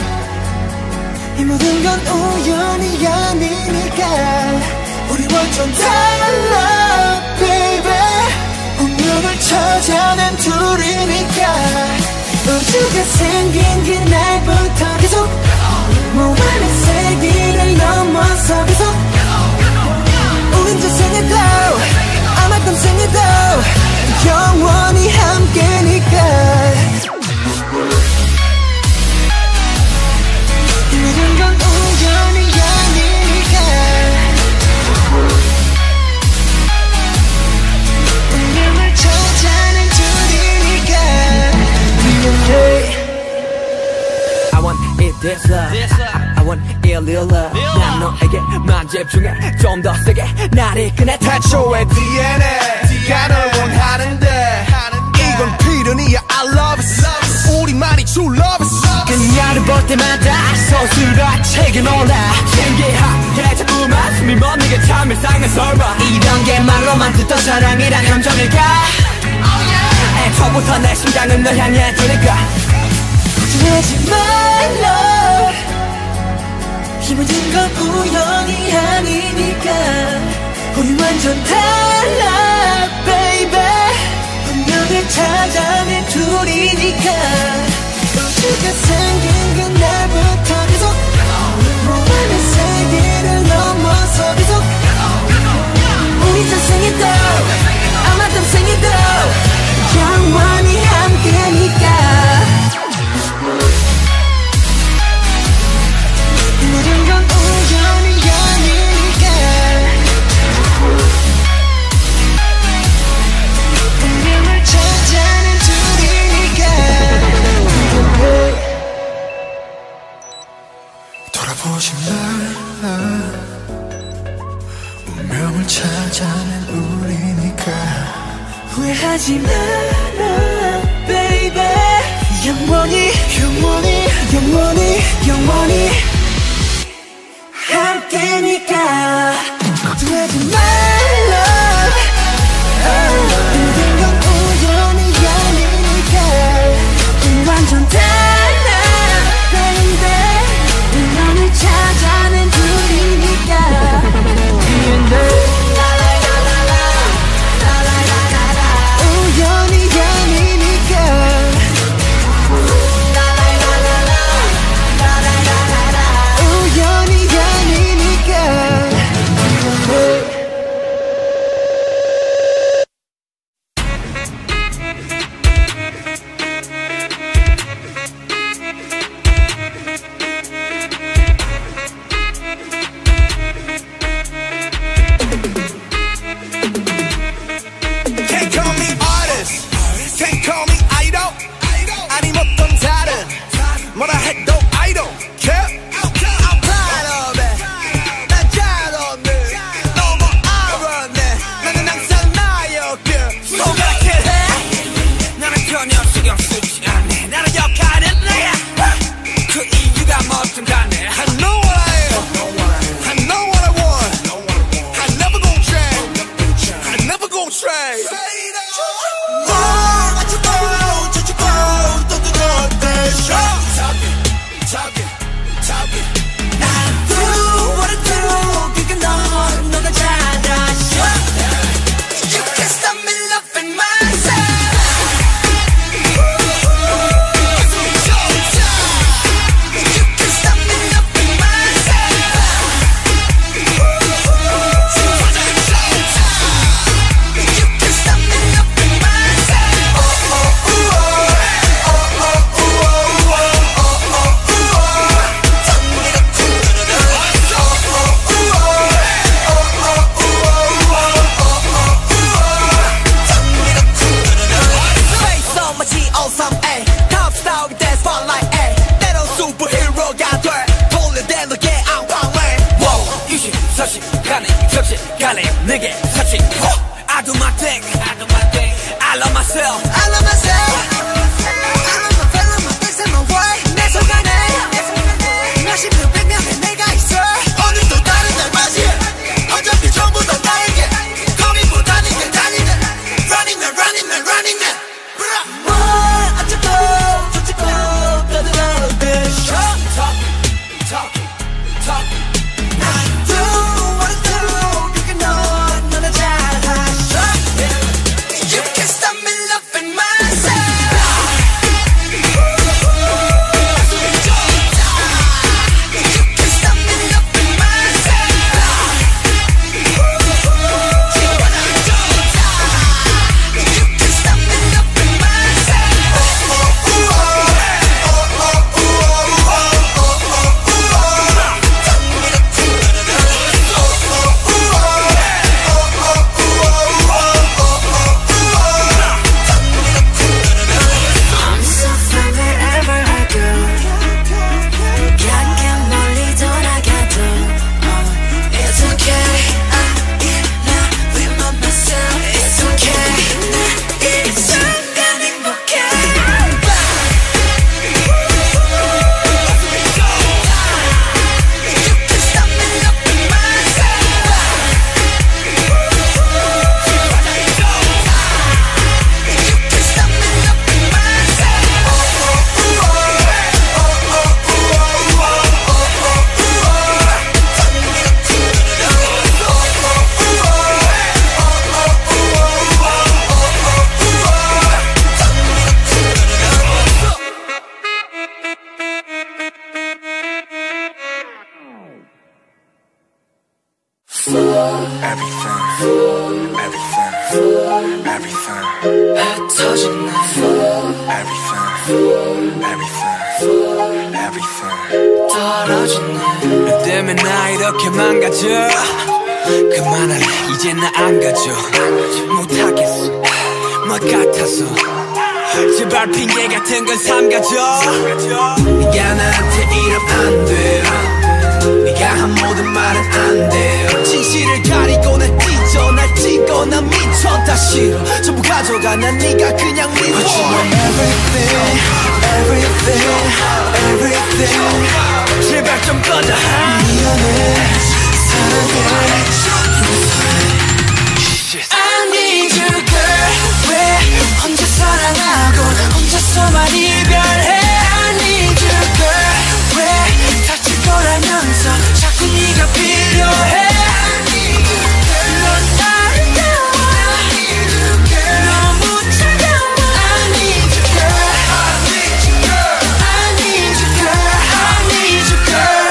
이 모든 건 우연이 아니니까 우리 완전 달라 baby 운명을 찾아낸 둘이니까 우주가 생긴 그날부터 계속 무한의 세기를 넘어서 계속 우린 저 생에도 아마 딴 생에도 영원히 함께니까 모든 건 우연이 아니니까 운명을 찾아낸 둘이니까 I want it this love I, I want it real love 난 너에게만 집중해 좀 더 세게 날 이끄네 태초의 디엔에이가 널 원하는데 이건 필연이야 I love it 우리만이 true love it 그녀를 볼 때마다 서술화책에 놀라 신기하게 자꾸만 숨이 멎는 참 일상의 설마 이런 게 말로만 듣던 사랑이란 감정일까 애초부터 내 심장은 널 향해 두니까 걱정하지 말라 이 모든 건 우연이 아니니까 우리 완전 달라 baby 운명을 찾아낸 둘이니까 우주가 생긴 그날부터 계속 무한의 세계를 넘어서 계속 우리 저 생에도 아마 딴 생에도 영원히 함께니까 모든 건 우연이 아니니까 운명을 찾아낸 둘이니까 돌아보지 마 운명을 찾아낸 우리니까 후회하지 마라 baby 영원히 영원히 영원히 영원히 함께니까 걱정하지 말라 모든 건 우연이 아니니까 우리 완전 달라 baby 운명을 찾아낸 둘이니까 우연이 아니니까 우연이 아니니까 Can't call me artist Can't call me idol 아님 어떤 다른 뭐라 해도 I don't care I'm proud of it 난 잘 없네 너무 알았네 나는 항상 나였길 소각해 나는 전혀 신경 쓰지 않네 나는 역할은 내가 그 이유가 뭐든 간에 I know what I am I know what I want I never gon' change I never gon' trade love myself. I love myself. I love my fellow, my face and my way. 내 속안에 몇십 백 명의 내가 있어. 오늘도 다른 날 맞이해. 어차피 전부 다 나에게. 거리보다는 게 달리네. Running man, running man, running man. 뭘 어쩌고 저쩌고 떠들어도 돼. Talk, talk, talk. I do what I do. 그게 넌 너나 잘하셔. You can't stop me loving myself. You can't stop me loving myself. See what I do. You can't stop me loving myself. Oh, oh, oh, oh, oh, oh, oh, oh, oh. Tell me the truth. Oh, oh, oh, oh, oh, oh, oh, oh, oh. I'm so fine wherever I go. 가끔 멀리 돌아가도 oh, it's okay. I'm in love with my myself. It's okay. 이 순간 행복해. You can't stop me loving myself. You can't stop me loving myself. Everything, everything, everything, 터진 날 everything, everything, everything. 떨어진 날 때문에 나 이렇게 망가져. 그만할래 이제 나 안 가져. 못하겠어 뭐 같아서. 제발 핑계 같은 건 삼가져. 네가 나한테 이러면 안 돼. 네가 한 모든 말은 안 돼. 진실을 가리고 날 찢어 날 찍어 난 미쳐 다 싫어. 전부 가져가 난 네가 그냥 미워. But you are everything, everything, everything. 제발 좀 꺼져. 미안해 사랑해 I need you girl. 왜 혼자 사랑하고 혼자서만 이별해. I need you girl. 왜 다칠 거라면서 자꾸 네가 필요해. I need you girl. 넌 아름다워. I need you girl. 너무 차가워. I need you girl. I need you girl. I need you girl. I need you girl.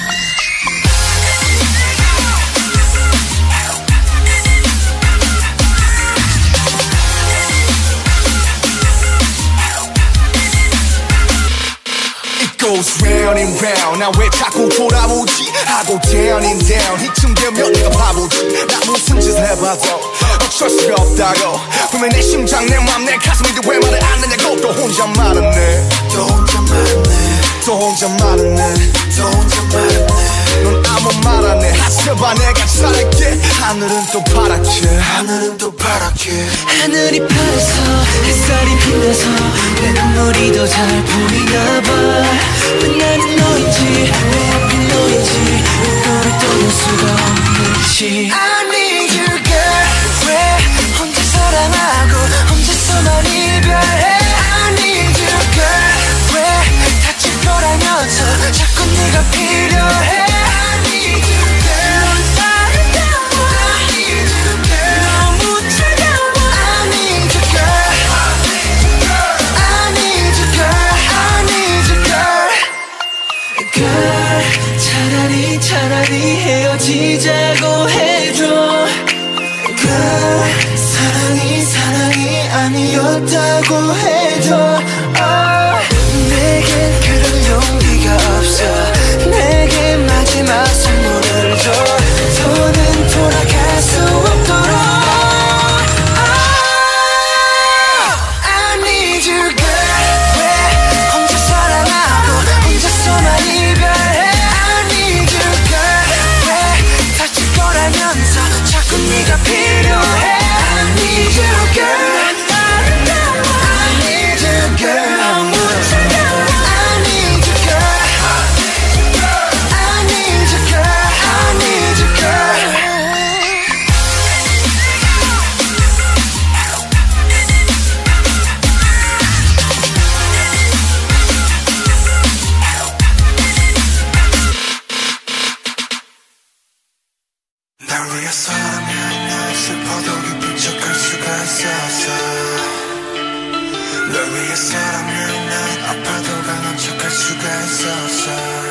goes round and round. 나 왜 자꾸 돌아오지 하고 down and down. 이쯤 되면 내가 바보지. 나 무슨 짓을 해봐도 어쩔 수가 없다고. 분명 내 심장 내 맘 내 가슴인데 왜 말을 안 하냐고. 또 혼자 말았네 또 혼자 말았네 또 혼자 말았네 또 혼자 말았네. 넌 아무 말 안 해. 하셔봐 내가 잘할게. 하늘은 또 파랗게 하늘은 또 파랗게. 하늘이 파래서 햇살이 빛나서 내 눈물이 더 잘 보이나 봐. 왜 나는 너인지 왜 하필 너인지 너를 떠날 수가 없는지. I need you girl. 왜 혼자 사랑하고 혼자서만 이별해. I need you girl. 왜 다칠 거라면서 자꾸 네가 필요해. I need you girl. 넌 아름다워. I need you girl. 너무 차가워. I need you girl. I need you girl. I need you girl. Girl, 차라리 차라리 헤어지자고 해줘. Girl, 사랑이 사랑이 아니었다고 해줘. oh. 내겐 그런 용기가 없어. 내게 마지막 선물을 줘. 더는 돌아갈 수 없도록. I need you girl. 왜 혼자 사랑하고 혼자서만 이별해. I need you girl. 왜 다칠 거라면서 자꾸 네가 필요해. I need you girl. 수가 있었어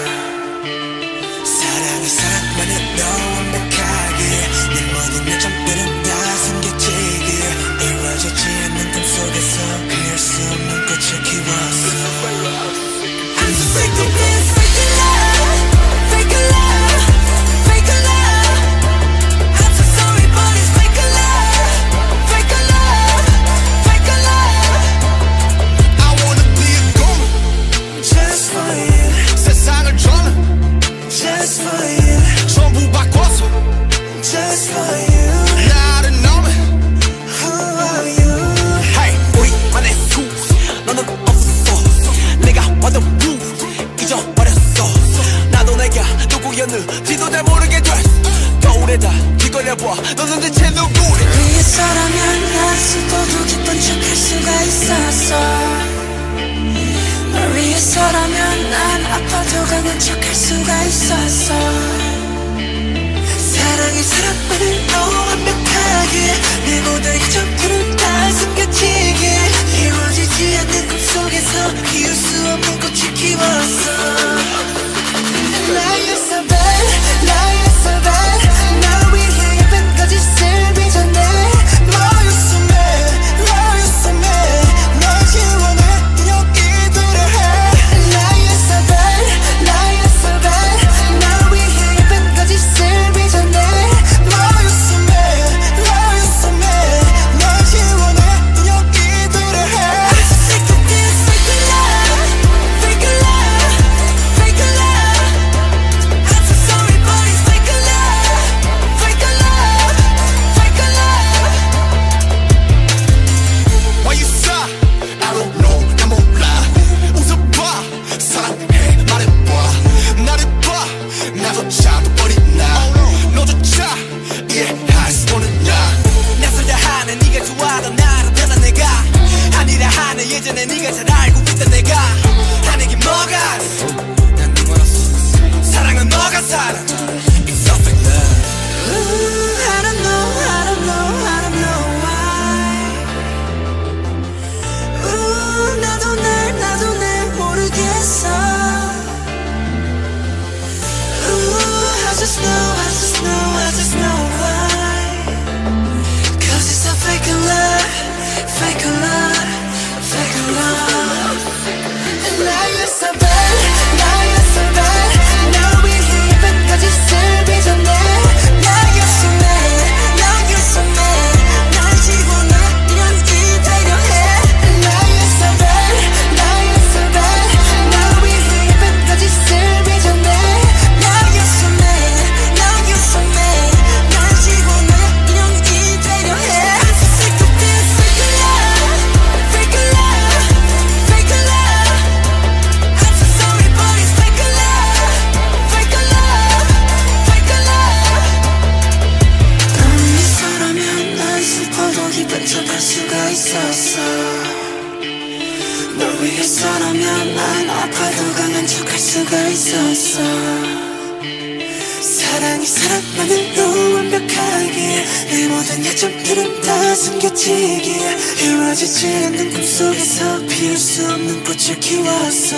사랑이 사랑만으로 완벽하게 내 모든 요점들은 다 숨겨지게 이루어지지 않는 꿈속에서 피울 수 없는 꽃을 키웠어 I'm so sick of this fake love, fake love, fake love I'm so sorry but it's fake love, fake love, fake love I wanna be a ghoul Just for you 세상을 저는 Just for you 전부 바꿔서 Just for you 나를 너는 Who are you Hey 우리만의 수 너는 없었어 내가 완전 blue 잊어버렸어 나도 내가 누구였는지도 잘 모르게 됐어 거울에다 뒤걸려봐 너는 대체 누구래 위해서라면 아직도 기쁜 척할 수가 있었어 널 위해서라면 난 아파도 강한 척할 수가 있었어 사랑이 사랑만으로 완벽하게 내 모든 이점들은 다 숨겨지게 이루어지지 않는 꿈속에서 피울 수 없는 꽃을 키웠어 Life is so bad, life is so bad 날 위해 예쁜 거짓을 빚어내 Love you so mad, love you so mad 널 지원해 여기 되려 해 Life is so bad, life is so bad 날 위해 예쁜 거짓을 빚어내 Love you so mad, love you so mad 널 지원해 여기 되려 해 I'm so sick of this fake love, fake love, fake love I'm so sorry but it's fake love, fake love, fake love Why you sigh? I don't know 난 몰라 웃어봐 사랑해 말해봐 나를 봐 나조차 버린 나 너조차 이해할 수 없는 나 낯설다 하는 네가 좋아하던 나로 변한 내가 아니라 하는 예전에 네가 잘 알고 있던 내가 하는 게 뭐가 난 누구로서 사랑은 너가 살아 It's so fake love Ooh, I don't know, I don't know, I don't know why Ooh, 나도 날, 나도 날 모르겠어 Ooh, I just know, I just know, I just know why Cause it's a fake love, fake love, fake love And now you're so bad, now you're so bad 날 위해 예쁜 거짓을 빚어내 Now you're so mad, now you're so mad 날 지워놔 연기 되려 해 Now you're so bad, now you're so bad 날 위해 예쁜 거짓을 빚어내 Now you're so mad, now you're so mad 날 지워놔 연기 되려 해 I'm so sick of this fake love, fake love, fake love I'm so sorry but it's fake love, fake love, fake love 널 위해서라면 난 슬퍼도 기쁜 척할 수가 있었어 널 위해서라면 난 아파도 강한 척할 수가 있었어 사랑이 사랑만으로 완벽하게 내 모든 약점들은 다 숨겨지게 이루어지지 않는 꿈속에서 피울 수 없는 꽃을 키웠어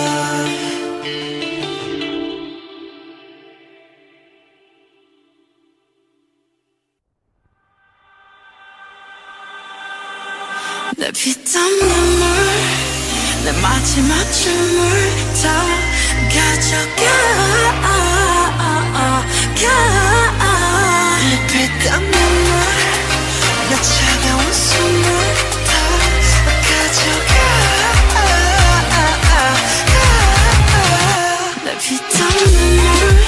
내 피땀 눈물 내 마지막 춤을 다 가져가 내 피땀 눈물 내 차가운 숨을 다 가져가 내 피땀 눈물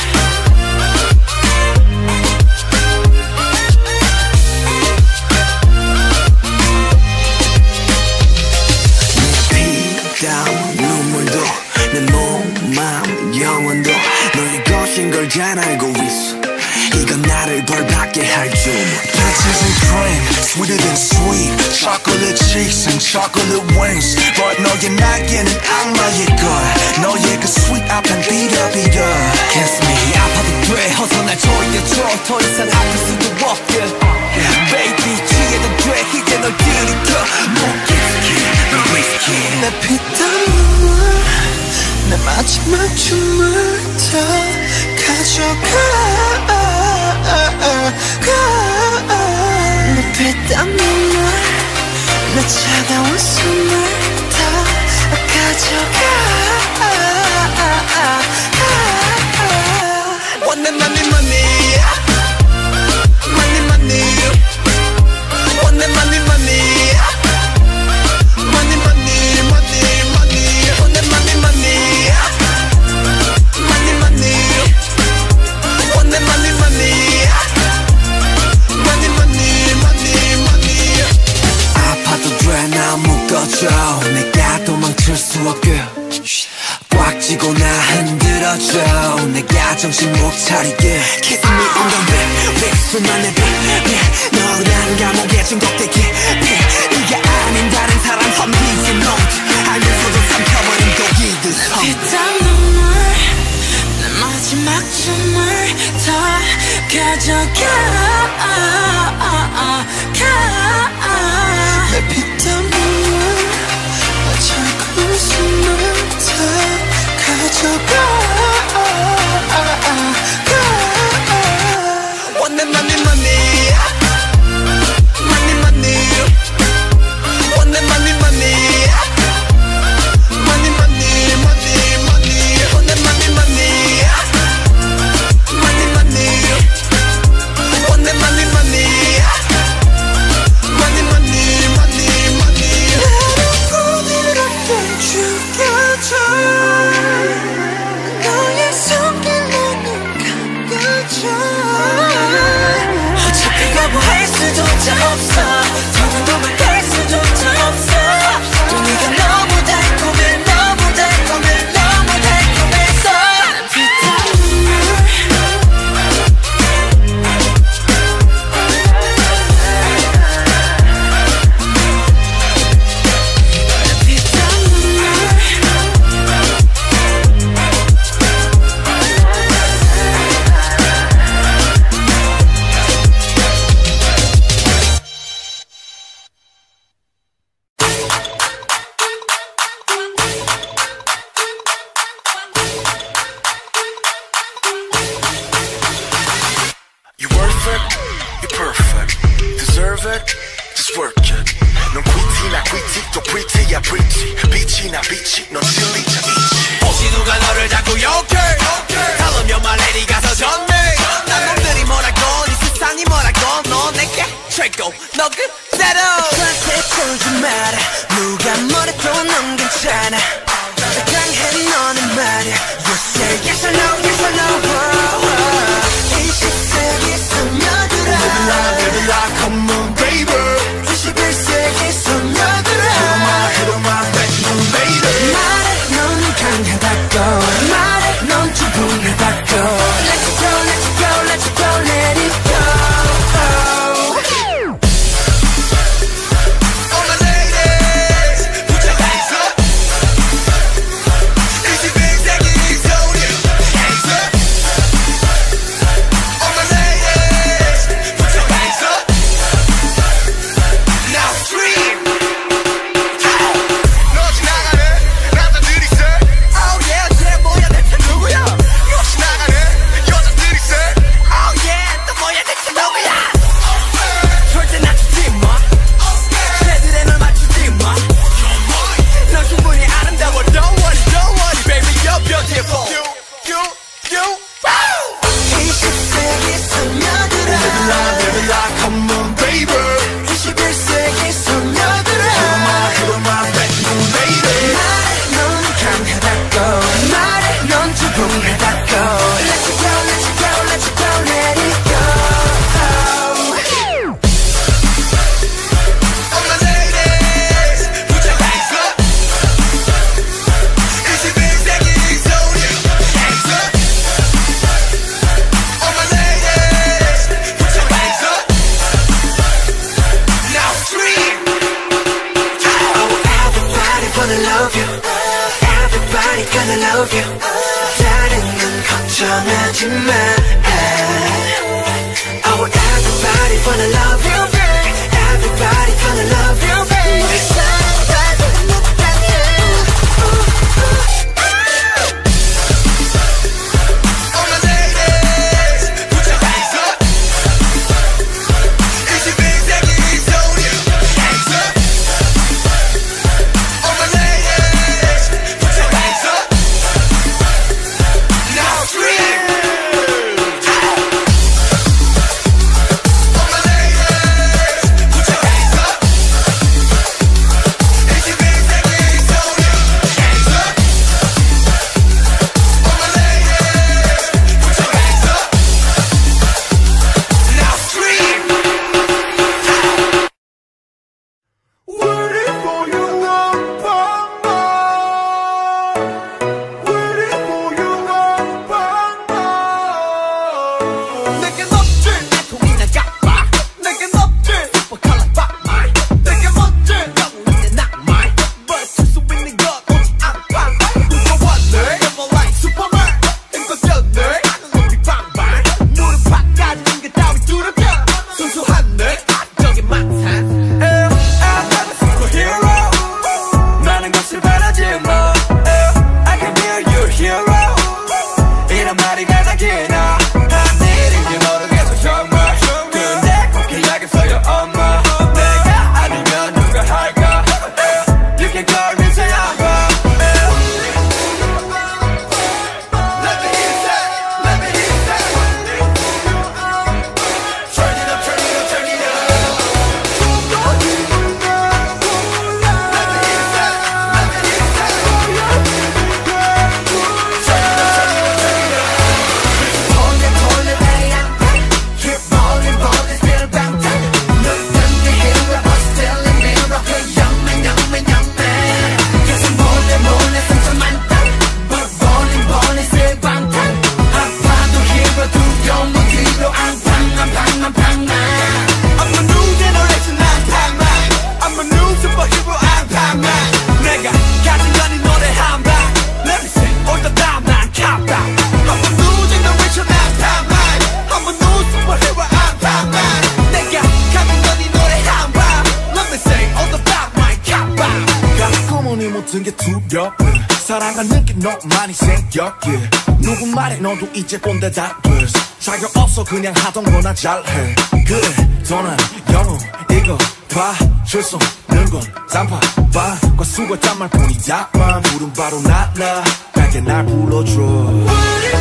눈물도 내 몸, 마음, 영혼도 너의 것인 걸 잘 알고 있어 이건 나를 벌받게 할 줄 Peaches and cream, sweeter than sweet Chocolate cheeks and chocolate wings But 너의 날개는 악마의 걸 너의 그 sweet 앞엔 비려비려 Kiss me 아파도 돼 어서 날 조여줘 더 이상 아플 수도 없게 Baby 취해도 돼 이제 널 들이켜 못 kiss 널 whiskey 내 피땀 눈물 내 마지막 마지막 춤을 다 가져가 내 피땀 눈물 내 차가운 숨을 다 가져가 Want that money money Money money Want that money money Money money money money Want that money money Money money Want that money money Money money money money 아파도 돼 나 묶어줘 내가 도망칠 수 없게 꽉 쥐고 나 흔들어줘 내가 정신 못 차리게 Kiss me on the back back 수많은 빛 너로 난 감옥에 중독돼 깊이 네가 아닌 다른 사람 험비지 note 알면서도 삼켜버린 독이듯 피땀 눈물 내 마지막 춤을 다 가져가 내 피땀 눈물 내 차가운 숨을 다 가져가 Want that money money Money money Want that money money Money money money money Want that money money Money money Want that money money Money money money money 나를 꾸미롭게 죽여줘 너의 손길로는 감겨줘 어차피 거부할 수조차 없어 더는 도망갈 수조차 없어 또 네가 너무 달콤해 너무 달콤해 너무 달콤해서 난 피땀 눈물 피땀 눈물 You worth it, you perfect Deserve it, just work it 넌 quity 나 quity 또 pretty야 pretty 빛이 나 빛이 넌 진리자 이치 혹시 누가 너를 자꾸 욕해 Tell them you're my lady 가서 전해 난 놈들이 뭐라건 이 세상이 뭐라건 너 내게 최고 너 그대로 나한테 쫄지 마라 누가 뭐래도 넌 괜찮아 강해 너는 말야 You say yes or no yes or no 이십 세기 소녀들아 Live like, live like, come on baby 이십일 세기 소녀들아 Hit on my, hit on my bedroom baby 말해 넌 강하다고 말해 넌 충분하다고 Let it go let it go let it go let it go All my ladies put your hands up 이십일 세기 소녀 hands up All my ladies put your hands up Now scream 너 지나가는 남자들이 say Oh yeah 쟤 뭐야 대체 누구야 너 지나가는 여자들이 say Oh yeah 또 뭐야 대체 누구야 절대 낮추지 마 쟤들의 널 맞추지 마 넌 충분히 아름다워 Don't worry don't worry baby you're beautiful You you you wow 이십 세기 소녀들아 Live like, live like, come on baby 이십일 세기 소녀들아 Hit on my, hit on my bedroom baby 말해 넌 강하다고 말해 넌 충분하다고 Let it go let it go let it go let it go All my ladies put your hands up 이십일 세기 소녀 hands up All my ladies put your hands up Now scream Oh everybody wanna love you Everybody gonna love you 다른 건 걱정하지 마 Oh everybody wanna love you babe Everybody gonna love you babe 널 사랑받을 못하면 이 모든 게 두려워 사랑하는 게 너만이 생겨 yeah. 누구 말에 너도 이제 꼰대다 돼 자격 없어 그냥 하던 거나 잘해 그래 너는 영웅 이거 봐줄 수 없는 건 쌈밥과 수고했단 말뿐이다만 부른 바로 날라 밝게 날 불러줘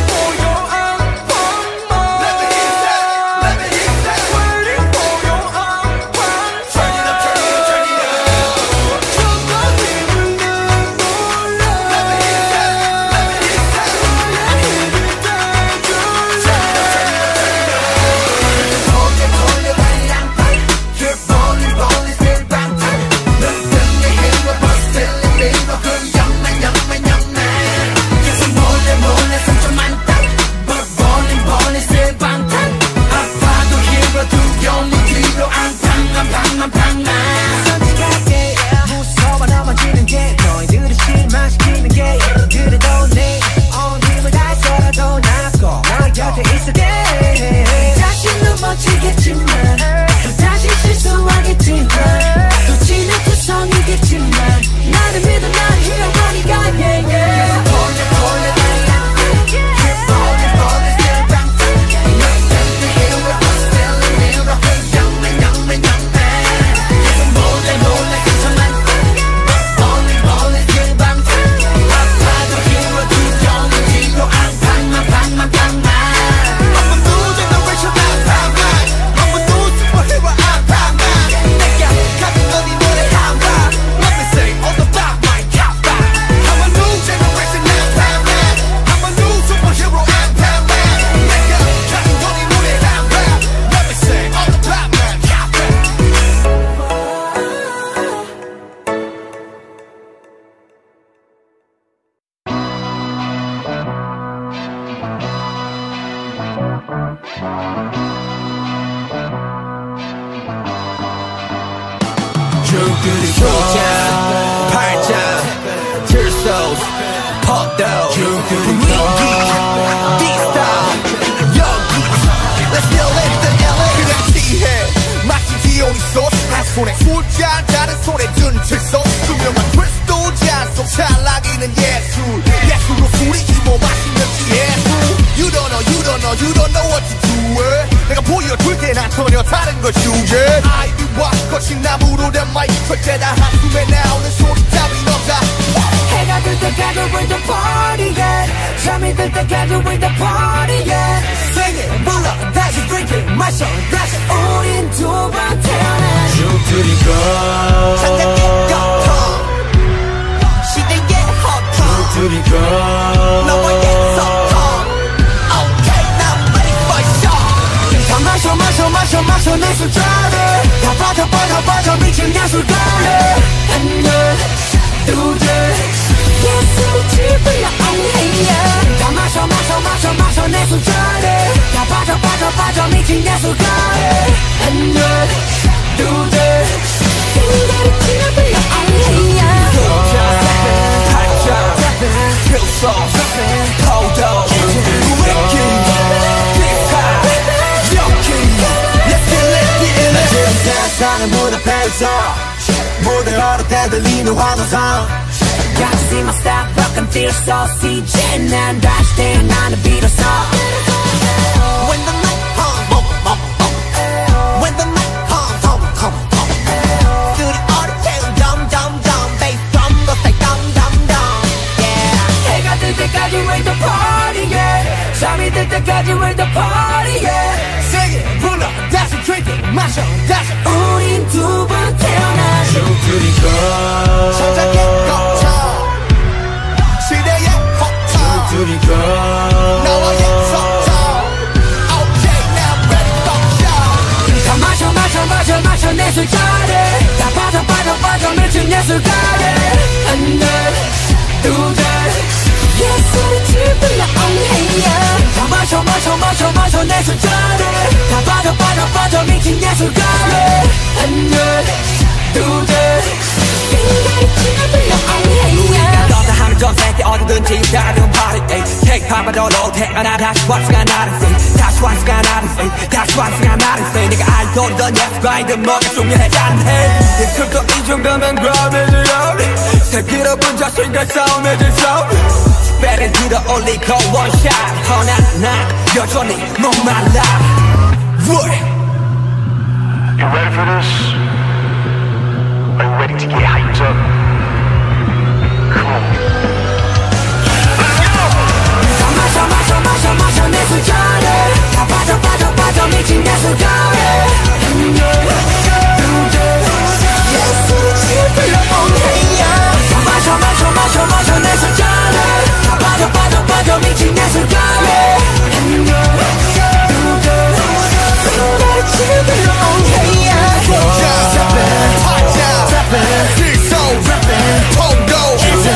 손에 술잔 다른 손에 든 칠성 투명한 크리스탈 잔속 찰나기는 예술 예술로 술이 힘어 마시면 예술 You don't know you don't know you don't know what to do it. 내가 보여줄게 난 전혀 다른 걸 주제 아이비와 거친 나무로 된 마이크 절대 다 한숨에 나오는 소리 따윈 없다 해가 들 때까지 with the party yeah 잠이 들 때까지 with the party yeah Sing it 불러 다시 drink it 마셔 다시 우린 두 번 태어나 춤추니까 장작의 거통 시대의 허통 춤추니까 너와의 소통 Okay now ready for show 다 마셔 마셔 마셔 마셔 내 술자리 다 빠져 빠져 빠져 미친 예술가래 하나 둘셋 예술이 집을 나옹해야 다 마셔 마셔 마셔 마셔 내 술자리 다 빠져 빠져 빠져 미친 예술가래 하나 둘셋 인간이 집을 나옹해야 팔자 필소 포도 위키 빅하 여기 Let's get let's get it 나 지금 세상의 문 앞에서 무대 걸을 때 들리는 환호성 Got to see my style, rock and feel so 이제 난 다시 태어나는 비로소 When the night comes, boom, boom, boom When the night comes, boom, boom, boom 둘이 어리태운 dum, dum, dum Bass drum, 너 say dum, dum, dum Yeah 해가 뜰 때까지 with the party, yeah 잠이 들 때까지 with the party, yeah Sing it, 불러, 다시 drink it, 마셔, 다시 우린 두 번 태어나 춤추니까 천장의 거쳐 시대의 허터 춤추니까 너와의 소통 Okay now ready for show 다 마셔 마셔 마셔 마셔 내 술자리 다 빠져 빠져 빠져 미친 예술가래 하나 둘셋 예술이 집을 나옹해야 다 마셔 마셔 마셔 마셔 내 술자리 다 빠져 빠져 빠져 미친 예술가래 하나 둘셋 인간이 집을 나옹해야 너다 하면 전 세계 어디든지 다른 party 택하마도로 태어나 다시 왔으가 나를 say 다시 왔으가 나를 say 다시 왔으가 나를 say 내가 알던 예술가이든 뭐가 중요하지 않네 예술도 이 정도면 그러면 다 들어본 자신과 싸움해질 싸움 배를 들어 올리고 원샷 허나 나 여전히 목말라 What? You ready for this? Are you ready to get hyped up? Come on. 마셔 마셔 마셔 마셔 내 술잔에 다 빠져 빠져 빠져 미친 내 술잔에 예술을 지불러온 해야 마셔 마셔 마셔 마셔 내 술잔에 다 빠져 빠져 빠져 미친 내 술잔에 술을 지불러온 해야 Steppin', steppin', 필소 rappin', 통도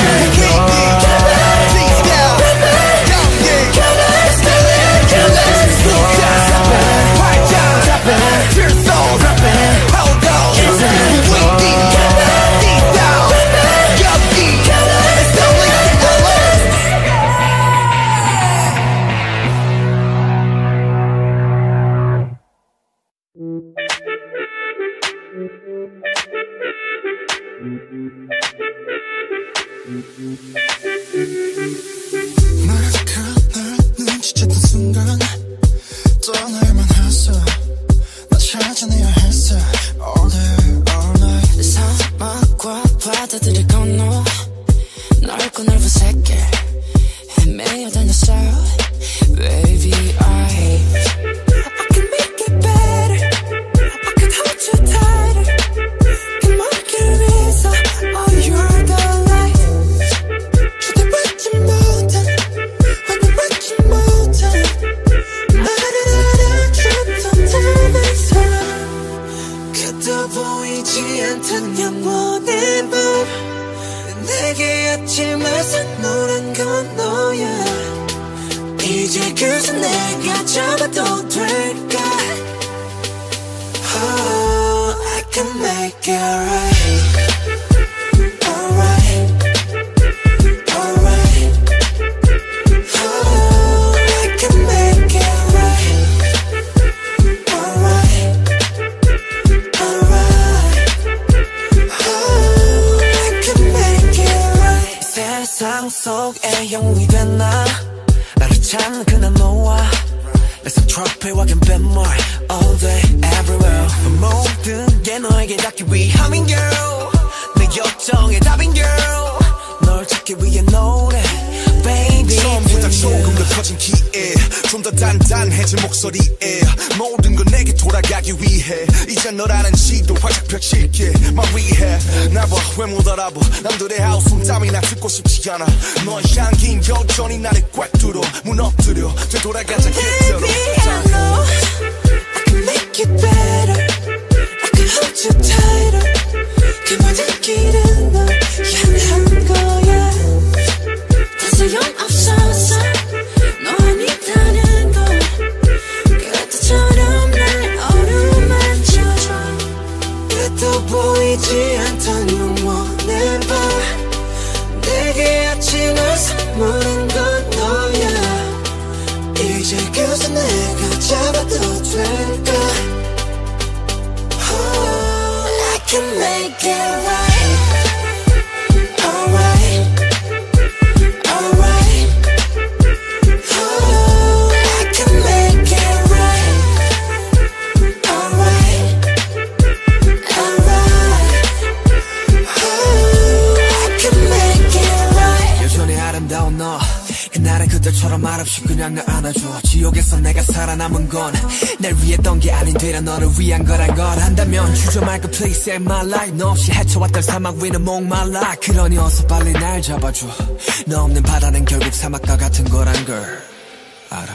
Please save my life 너 없이 헤쳐왔던 사막 위는 목말라 그러니 어서 빨리 날 잡아줘 너 없는 바다는 결국 사막과 같은 거란 걸 알아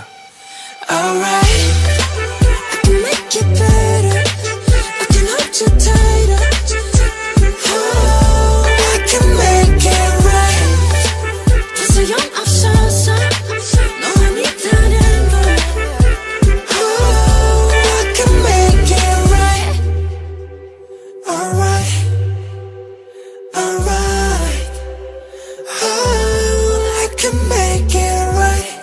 Alright I can make it better I can hold you tighter oh, I can make it right 더 소용없어서 너 아니다는 걸 oh, I can make it right Alright, alright, oh, I can make it right.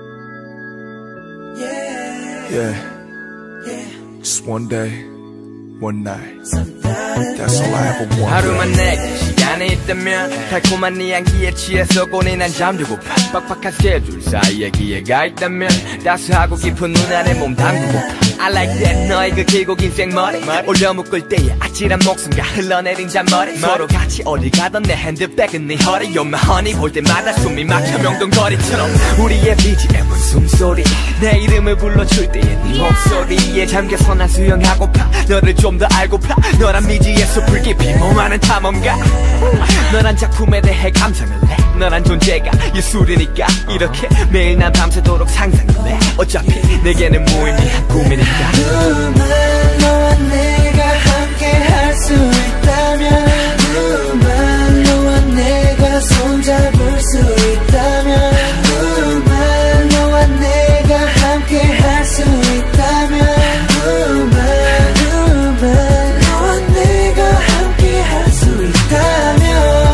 Yeah. Yeah. Just one day, one night. That's all I ever wanted. 하루만 내게 시간이 있다면 달콤한 네 향기에 취해서 고뇌 난 잠들고파. 빡빡한 스케줄 사이에 기회가 있다면 따스하고 깊은 눈 안에 몸 담그고파. I like that 너의 그 길고 긴 생머리 올려 묶을 때의 아찔한 목숨과 흘러내린 잔머리 서로 같이 어디 가던 내 핸드백은 네 허리 You're my honey 볼 때마다 숨이 막혀 명동거리처럼 우리의 비지엠은 숨소리 내 이름을 불러줄 때의 네 목소리에 잠겨서 난 수영하고파 너를 좀 더 알고파 너란 미지에서 불깊이 몸하는 탐험가 너란 작품에 대해 감상을 해 너란 존재가 예술이니까 이렇게 매일 난 밤새도록 상상을 해 어차피 내게는 무의미한 꿈이니까 누구만 너와 내가 함께 할 수 있다면 누구만 너와 내가 손잡을 수 있다면 누구만 너와 내가 함께 할 수 있다면 누구만 누구만 너와 내가 함께 할 수 있다면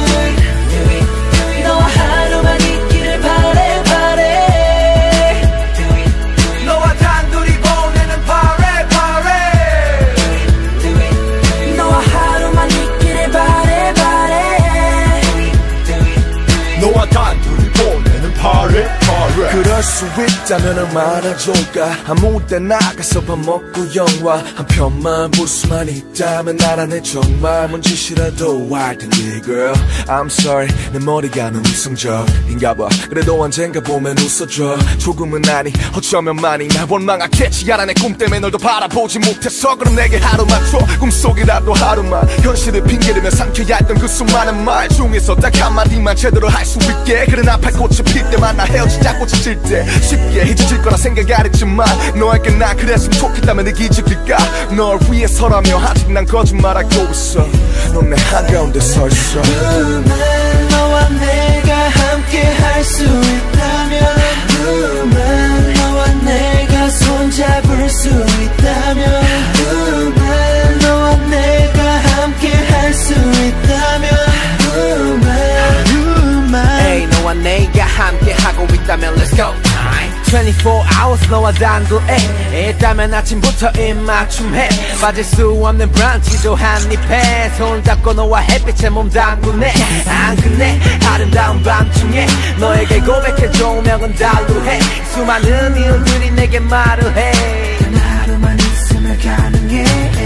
너와 하루만 있기를 바래 바래 너와 단둘이 보내는 파레 파레 너와 하루만 있기를 바래 바래 너와 단둘이 보내는 파레 파레 그럴 수 있다면 얼마나 좋을까 아무 때 나가서 밥 먹고 영화 한 편만 볼 수만 있다면 나라네 정말 뭔 짓이라도 할 텐데 girl I'm sorry 내 머리가 너무 이성적인가봐 그래도 언젠가 보면 웃어줘 조금은 아니 어쩌면 많이 날 원망하겠지 알아 내 꿈 때문에 널 더 바라보지 못해서 그럼 내게 하루만 줘 꿈속이라도 하루만 현실을 핑계대며 삼켜야 했던 그 수많은 말 중에서 딱 한마디만 제대로 할 수 있게 그래 나팔 꽃이 필 때만 나 헤어지자 꽃이 질 때 쉽게 잊혀질 거라 생각 안 했지만 너에게 난 그랬으면 좋겠다면 내 기적일까 널 위해서라며 아직 난 거짓말하고 있어 넌 내 한가운데 서 있어 누구만 너와 내가 함께 할 수 있다면 누구만 너와 내가 손잡을 수 있다면 누구만 너와 내가 함께 할 수 있다면 누구만 누구만 Hey 너와 내가 함께 하고 있다면 Let's go twenty-four hours 너와 단둘에 있다면 아침부터 입맞춤해 빠질 수 없는 브런치도 한입해 손잡고 너와 햇빛에 몸 담그네 안 끝내 아름다운 밤중에 너에게 고백해줘 운명은 달루해 수많은 이유들이 내게 말을 해 단 하루만 있으면 가능해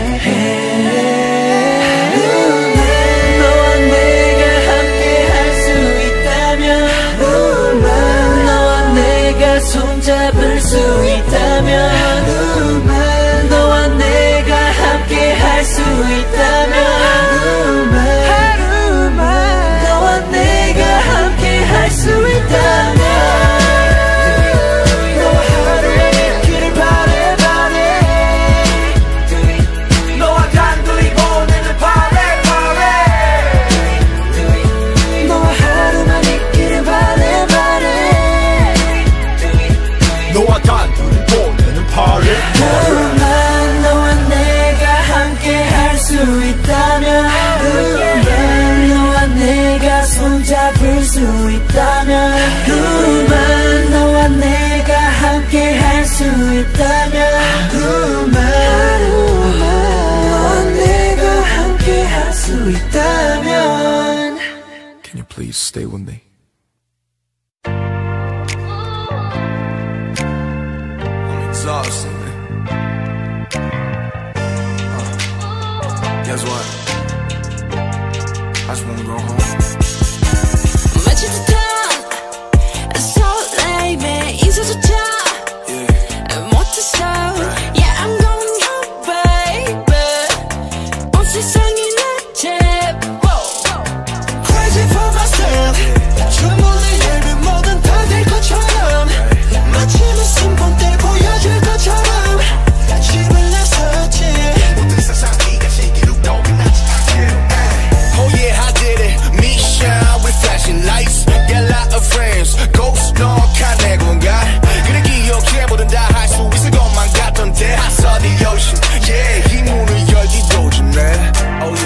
너와 내가 함께 할 수 있다면 누구만 너와 내가 손잡을 수 있다면 누구만 너와 내가 함께 할 수 있다면 누구만 하루만 너와 내가 함께 할 수 있다면 너와 하루만 있기를 바래 바래 너와 단둘이 보내는 파레 파레 너와 하루만 있기를 바래 바래 너와 단둘이 보내는 파레 누구만 너와 내가 함께 할 수 있다면 누구만 너와 내가 손잡을 수 있다면 누구만 너와 내가 함께 할 수 있다면 누구만 너와 내가 함께 할 수 있다면 Can you please stay with me? I'm exhausted, man. Uh, guess what? I just wanna go home. 마치부터 설레임에 인사조차 Yeah. 못했어 Yeah I'm going home baby 온 세상이 내 집 Crazy for myself 주문을 열면 뭐든 다 될 것처럼 마치 무슨 본때 보여줄 것처럼 집을 나섰지 모든 세상이가 시기로 또 끝나지 Oh yeah I did it Mission with flashing lights Get a lot of friends Ghost 너가 내 공간 그래 기억해 뭐든 다 할 수 있을 것만 같던데 I saw the ocean Yeah 이 문을 열기도 전에 Oh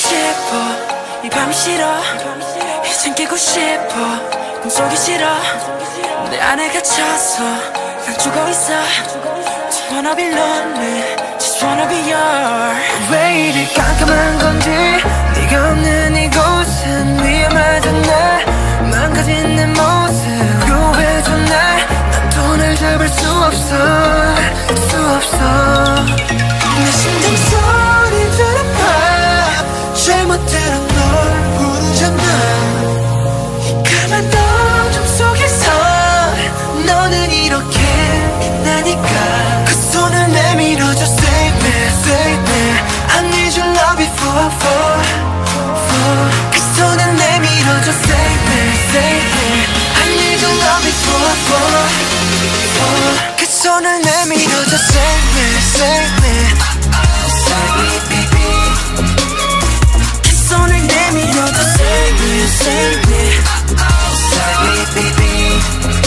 싶어 이 밤이 싫어 이젠 깨고 싶어 꿈속이 싫어 내 안에 갇혀서 난 죽어있어 Just wanna be lonely Just wanna be yours 왜 이리 깜깜한 건지 네가 없는 이곳은 위험하잖아 망가진 내 모습 구해줘 날 난 돈을 잡을 수 없어 수 없어 내 심장 소리 들어봐 잘못대로 널 부르잖아 까만 어둠 속에서 너는 이렇게 빛나니까 그 손을 내밀어줘 Save me, save me I need your love before, for, for 그 손을 내밀어줘 Save me, save me I need your love before, for, for 그 손을 내밀어줘 Save me, save me Save me, baby 그 손을 내밀어줘 Save me, save me Save me, baby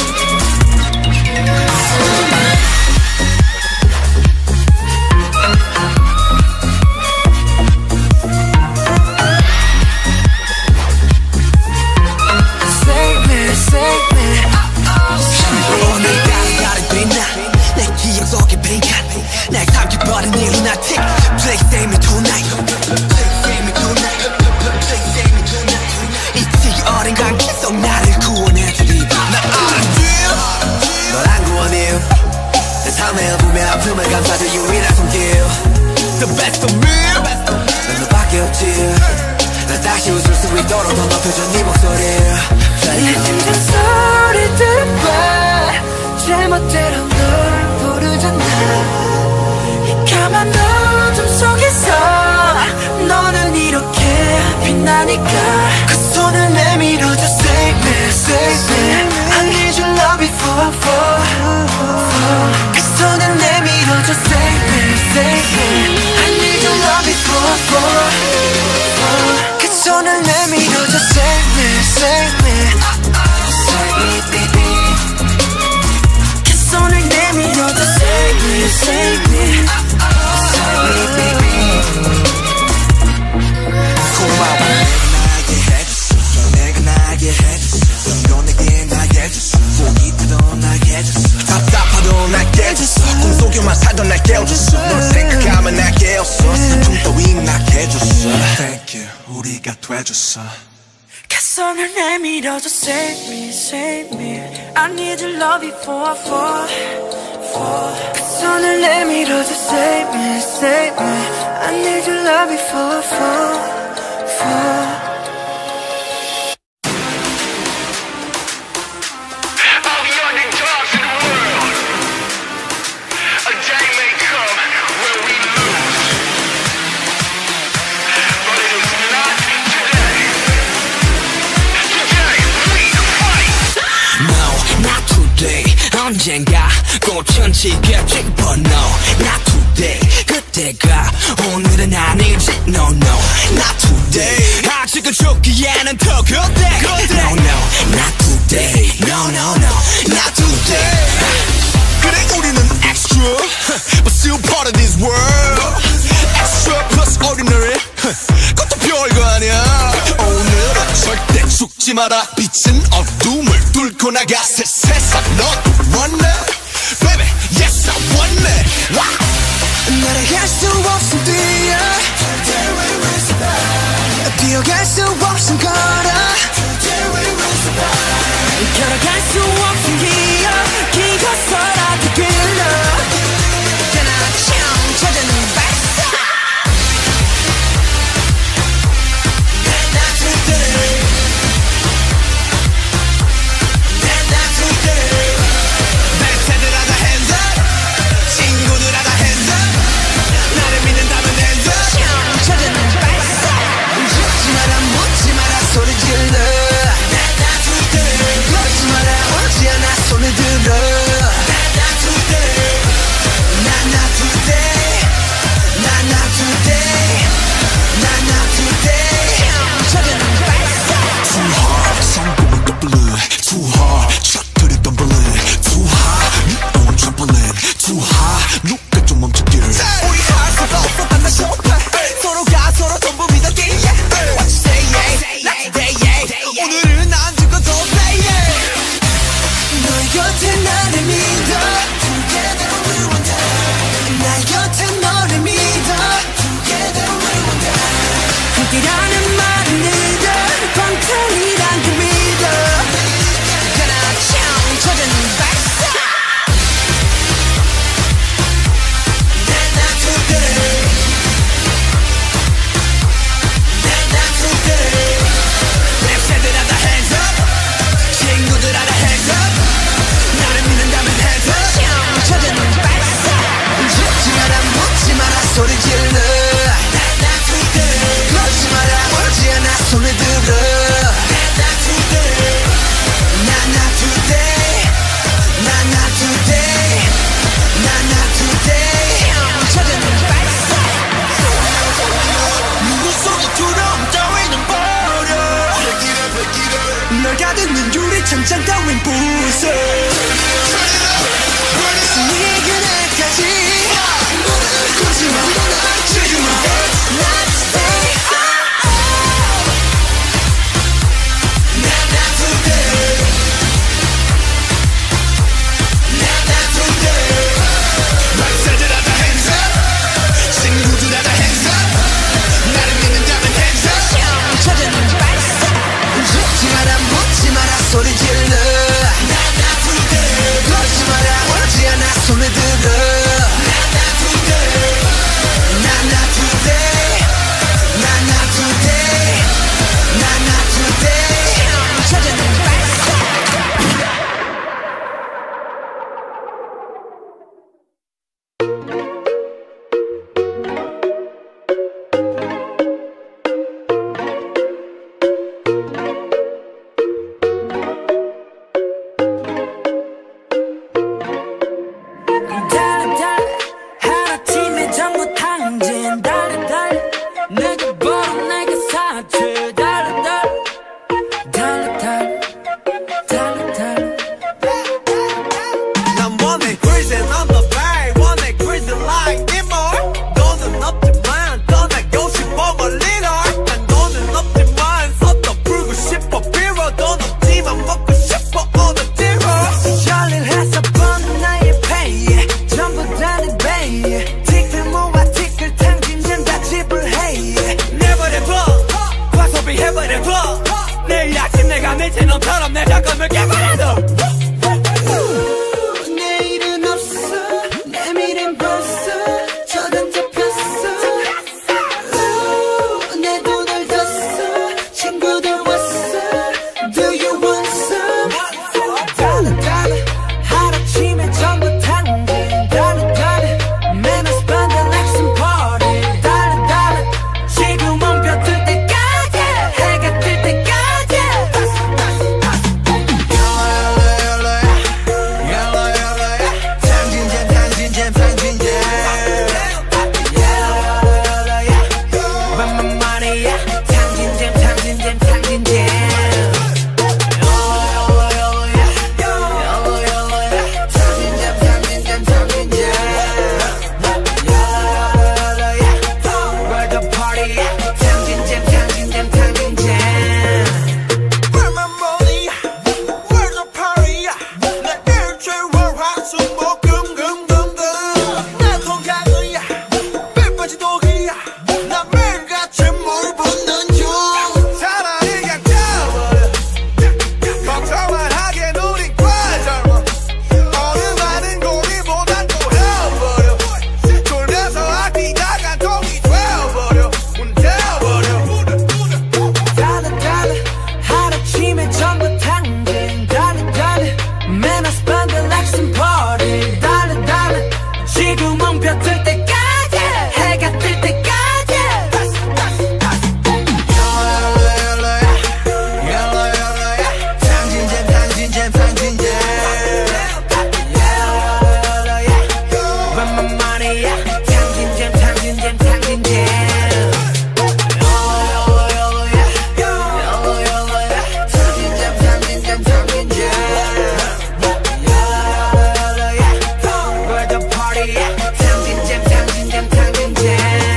날 삼켜버린 이 lunatic Please save me tonight Please save me tonight Please save me tonight 잊지 어린 감기 속 나를 구원해주리 난 알아줘 널 안 구원해 내 삶의 어둠의 아픔을 감싸줄 유일한 손길 The best of me 난 너밖에 없지 난 다시 웃을 수 있도록 더 높여줘 네 목소리 내 심장 소리 들어봐 잘못대로 널 부르잖아 까만 어둠 속에서 너는 이렇게 빛나니까 그 손을 내밀어줘 Save me, save me I need your love before, for, for 그 손을 내밀어줘 Save me, save me I need your love before, for, for 그 손을 내밀어줘 Save me, save me Save me, baby 그 손을 내밀어줘 Save me, save me 고마워 나게 해줬어 내가 나게 해줬어 너 내게 나게 해줬어 포기해도 나게 해줬어 답답하도 나게 해줬어 꿈속에만 살던 날 깨워줬어 널 생각하면 나게 해줬어 슬픔 따윈 나게 해줬어 Thank you 우리가 돼줬어 그 손을 내밀어줘 Save me, save me I need your love before, for, for 그 손을 내밀어줘 Save me, save me I need your love before, for, for All the underdogs in the world. A day may come where we lose, but it is not today. Today we fight. No, not today 언젠가 꽃은 지겠지 But no, not today 그때가 오늘은 아니지 No, no, not today 아직은 죽기에는 더 그때 No, no, not today No, no, no, not today 그래 우리는 extra But still part of this world Extra plus ordinary 그것도 별거 아니야 오늘은 절대 죽지 마라 빛은 어둠을 뚫고 나가 새 세상 너도 원해 Baby yes I want it wow. 날아갈 수 없음 뛰어 뛰어갈 수 없음 걸어 걸어갈 수 없음 기어 기어서라도 빌려 그나 참 찾아는 발사 Not today Not today 팬들 하자 hands up 친구들 하자 hands up 나를 믿는다면 hands up 참 찾아는 발사 웃지 마라 묻지 마라 소리 질러 묻지 마라 오지 않아 손을 들어 가득는 유리천장 따윈 부숴 네 그날까지 꽂지마 지금은 Not today Not not today Not not today 말살들 하다 hands up 친구들 하다 hands up 나를 믿는다면 hands up 찾아낸 발사 죽지 마라 묻지 마라 소리 질러 Not not today 걸지 마라 오지 않아 손을 들어 Not not today Not not today Not not today Not not today 찾아낸 발사 하루아침에 전부 탕진 달려 달려 내게 벌어 내게 사죄 달려 달려 달려 달려 달려 달려 난 원해 cruising on the bay 원해 cruising like Nemo 돈은 없지만 떠나고 싶어 멀리 난 돈은 없지만 섰다 불고 싶어 비워 돈 없지만 먹고 싶어 all the zero 열일해서 버는 나의 pay 전부 다내 bay 티끌 모아 티끌 탕진전 다 지불해 Never ever 과소비해버려도 내일 아침 내가 미친 놈처럼 내 잠깐을 깨버려도 내일은 없어 내 미래는 벌써 저건 잡혔어 내 돈을 줬어 친구들 왔어 Do you want some? 달러 달러 하루아침에 전부 탕진 달러 달러 매너스 반대 렉슨 party 달러 달러 지금은 벼들 때까지 해가 뜰 때까지 탕진잼 탕진잼 탕진잼 When my money 탕진잼 탕진잼 탕진잼 Where the party at? 탕진잼 탕진잼 탕진잼 Where my money at? Where the party at? 내 일주일 화수목금금금금 내 통장이야 삐빠지도기야 나 매일같이 물 붓는 중 차라리 그냥 쪄버려 걱정만 하기엔 우린 과절모 어느 많은 고기보단 또 헤어버려 졸려서 아끼다간 통이 되어버려 문 떼어버려 달러 달러 하루아침에 전부 탕진 달러 달러 매너스 반대 렉슨 party 달러 달러 지금은 벼들 때까지 해가 뜰 때까지 탕진잼 탕진잼 탕진잼 When my money at? 탕진잼 탕진잼 탕진잼 탕진잼 탕진잼 탕진잼 Where the party at? 탕진잼 탕진잼 탕진잼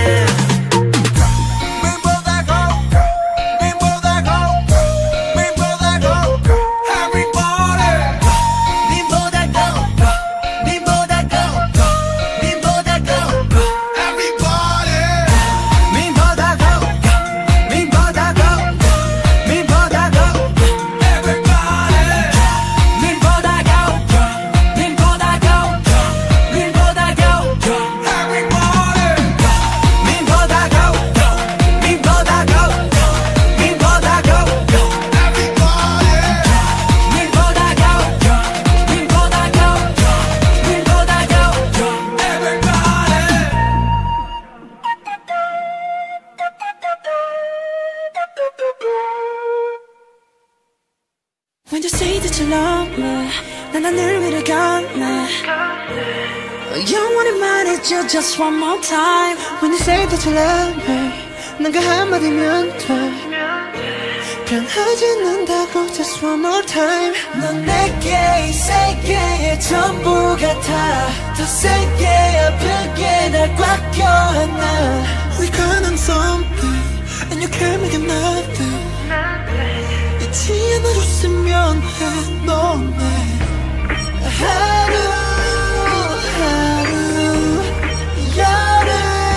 민보다 고 민보다 고 민보다 고 Everybody 민보다 고 민보다 고 민보다 고 Everybody 민보다 고 민보다 고 민보다 고 Everybody 민보다 고 민보다 고 민보다 고 Everybody 민보다 고 민보다 고 민보다 고 Everybody 민보다 고 민보다 고 민보다 고 When you say that you love me 난 하늘 위를 건너 영원히 말해줘 just one more time When you say that you love me 난 그 한마디면 돼 변한 변하지 않는다고 just one more time. 넌 내게 이 세계의 전부 같아. 더 세게 아프게 날 꽉 껴안아. We got on something and you can't make it nothing. 잊지 않아줬으면 해 너네. 하루 하루 여름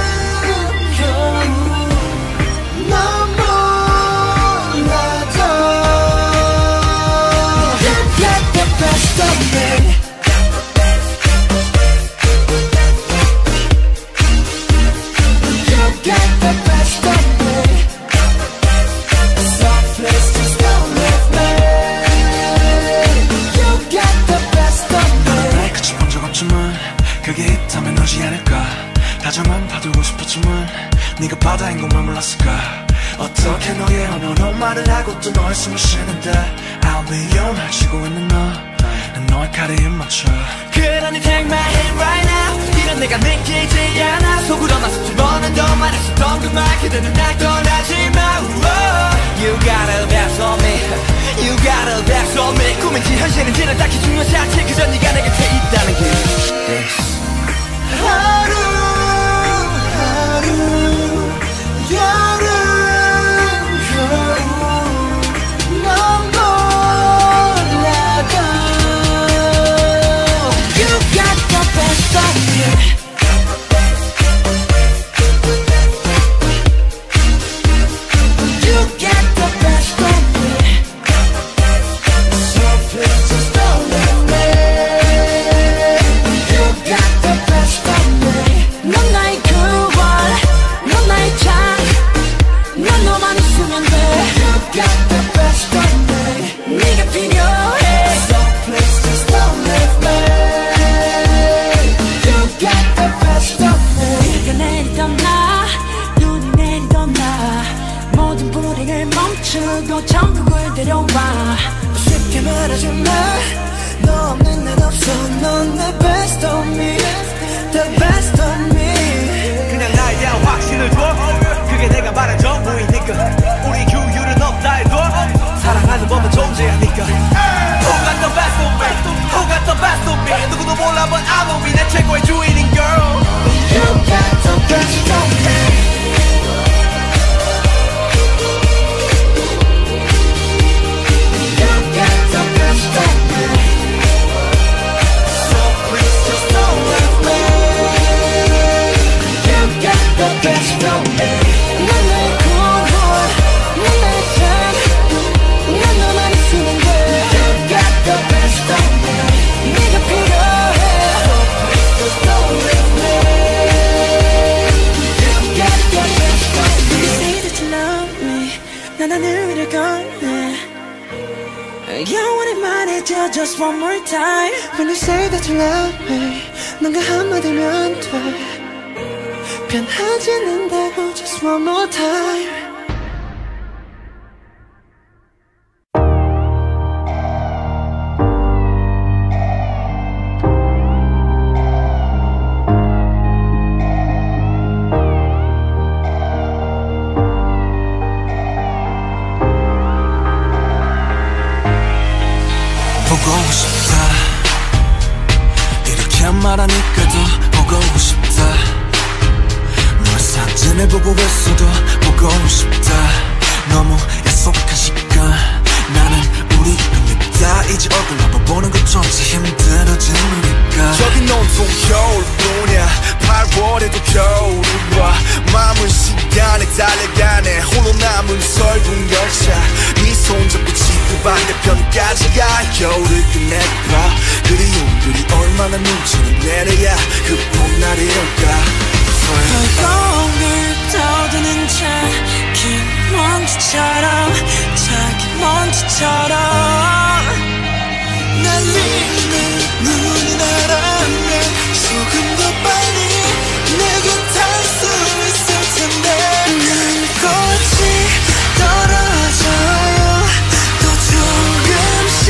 겨울 넌 몰라도 You got the best of me. You got the best of me. So please just don't leave me. You got the best of me. 날 끝이 본 적 없지만 그게 있다면 오지 않을까. 다정한 봐두고 싶었지만 네가 바다인 것만 몰랐을까. 어떻게 너의 언어로 말을 하고 또 너의 숨을 쉬는데 I'll be your 날 쥐고 있는 너. 난 너의 칼에 힘 맞춰. 그러니 take my hand right now. 이런 내가 느끼지 않아. 속으로 나서 두 번은 더 말했었던 그 말 그대는 날 떠나지 마. You got a best on me. You got a best on me. 꿈인지 현실인지는 딱히 중요하지 않지. 그저 네가 내 곁에 있다는 게 yes. 하루 하루 여름 겨울 넌 몰라도 You got the best of me. You got the best of me. So please just don't leave me. You got the best of me. 넌 나의 구원, 넌 나의 장, 난 너만 있으면 돼. You got the best of me. 네가 필요해. So please just don't leave me. You got the best of me. 비가 내리던 나, 눈이 내리던 나, 모든 불행을 멈추고 천국을 데려와. 쉽게 말하지 마. 너 없는 난 없어. 넌 내 best of me. The best of me. 그냥 나에 대한 확신을 줘. 그게 내가 말한 전부이니까. 우리 규율은 없다 해도 사랑하는 법은 존재하니까. Who got the best of me? Who got the best of me? 누구도 몰라 but I know me. 내 최고의 주인인 girl. You got the best of me. You got the best of me. So please just don't leave me. You got the best of me. 넌 나의 구원, 넌 나의 장, 난 너만 있으면 돼. You got the best of me. 네가 필요해. So please just don't leave me. You got the best of me. You say that you love me. 난 하늘 위를 걷네. 영원히 말해줘 just one more time. When you say that you love me, 넌 그 한마디면 돼. 변하지 않는다고 just one more time. 보고 싶다 이렇게 말하니까도 보고 싶다. 너의 사진을 보고 있어도 보고 싶다. 너무 약속한 시간 나는 우리 겁니다. 이제 얼굴 한번 보는 것조차 힘들어진 우리가. 저긴 온통 겨울뿐이야. 팔월에도 겨울이 와. 마음은 시간에 달려가네. 홀로 남은 설국 열차. 네 손잡고 지구 반대편까지 가. 겨울을 끝내봐. 그리움들이 얼마나 눈치를 내려야 그 봄날이 올까. 허공을 떠도는 작은 먼지처럼 작은 먼지처럼 날리는 눈이 나라면 조금 더 빨리 내 곁 닿을 수 있을 텐데. 난 꽃이 떨어져요. 또 조금씩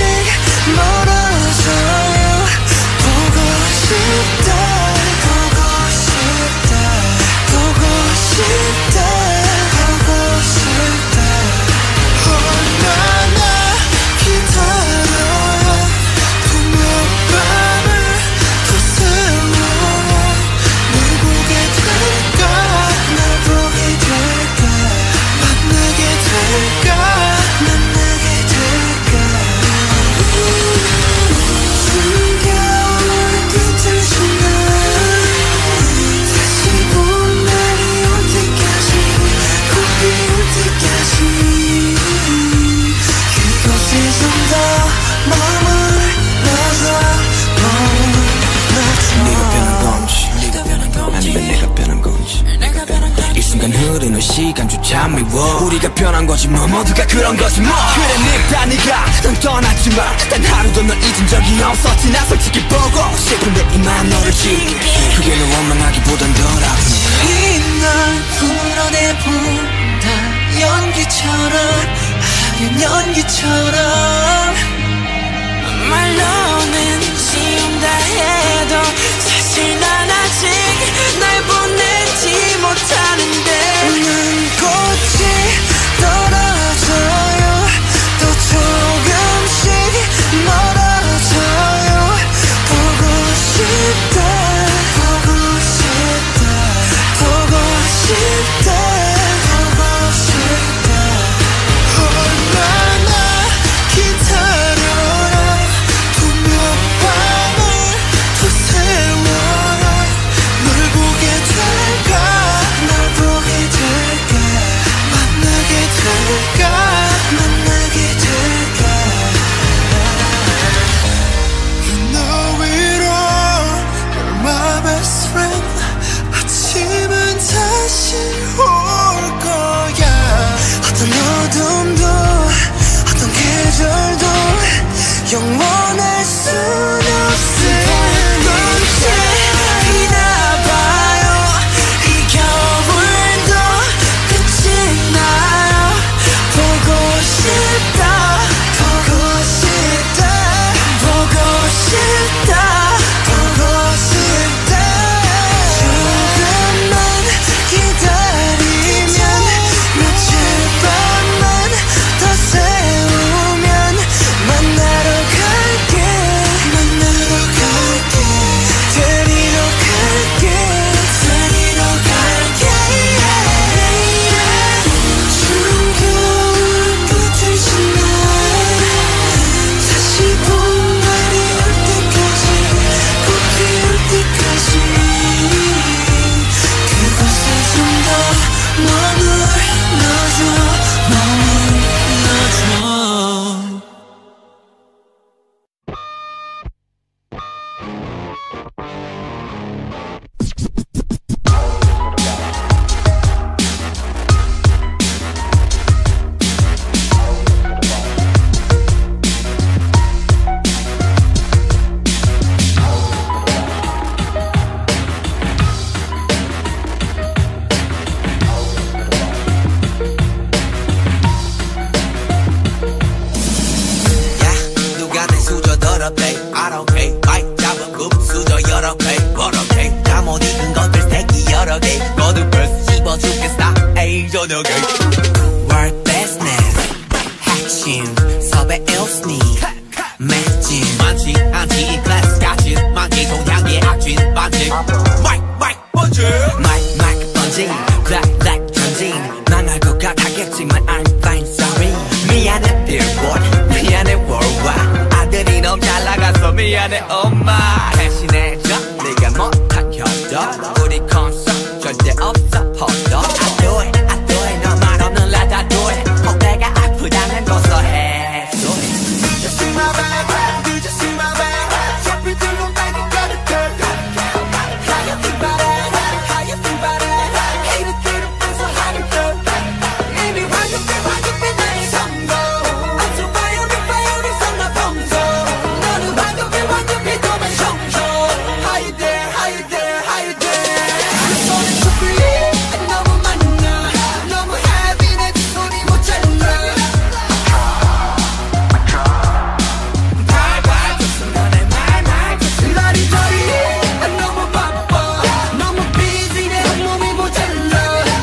멀어져요. 보고 싶다 보고 싶다 보고 싶다 보고 싶다. Oh, no. 그곳에 좀 더 머물러줘 네가 변한 건지 아니면 내가 변한 건지 이 순간 흐르는 시간조차 미워 우리가 변한 거지 뭐 모두가 그런 거지 뭐 그래 늙다 네가 넌 떠났지만 단 하루도 널 잊은 적이 없었지 나 솔직히 보고 싶은데 이만 너를 지울게 그게 널 원망하기보단 덜 아프니까 이날 풀어내본다 연기처럼 하얀 연기처럼 말로는 쉬운다 해도 사실 난 아직 날 보내지 못하는데 눈꽃이 떨어져요 또 조금씩 멀어져요 보고 싶다 보고 싶다 보고 싶다 보고 싶다 얼마나 기다려라 또 몇 밤을 더 세워라 널 보게 될까 널 보게 될까 만나게 될까 만나게 될까 너 위로 You're my best friend 아침은 다시 올 거야 어떤 어둠도 어떤 계절도 영원할 순 없을 언제이나 봐요 이 겨울도 끝이 나요 보고 싶다 보고 싶다 보고 싶다 보고 싶다 조금만 기다리면 며칠 밤만 더 세우면 만나러 갈게 만나러 갈게 데리러 갈게 데리러 갈게 추운 겨울 끝을 지나 다시 봄날이 올 때까지 꽃 피울 때까지 그곳에 좀 더 머물러줘 머물러줘 누가 내 수저 더럽대 I don't care 마이크 잡은 굽 수저 여러 개 버럭해 잠옷 익은 것들 새끼 여러 개 거듭을 씹어 죽겠다 에이 저녁에 World business 핵심 섭외 일스니 매진 많지 않지 이 클래스 가진 많기 동향의 악진 반칙 마이크 마이크 번지 마이크 마이크 번지 블랙 블랙 전진 망할 것 같았겠지만 I'm fine sorry 미안해 billboard 미안해 worldwide 아들이 너무 잘 나가서 미안해 엄마 대신해줘 네가 못한 효도 우리 콘서트 절대 없어 hold up I do it I do it 너 말 없는 날 다 do it 혹 내가 아프다면 고소해 do it Just in my bag, you just in my bag. Drop it through, make it go to girl. How you feel about it? How you feel about it? Hate it, hate it, so how you feel? Maybe why you feel, why you feel like some go? I'm so fire, I'm fire, it's on the phone so. 너는 why you feel, why you feel, 너만 성조. How you there? How you there? How you there? 내 손에 초콜릿 너무 많나? 너무 heavy 내 두 손이 못 잘라. 너무 바빠 너무 busy 내 몸이 모자라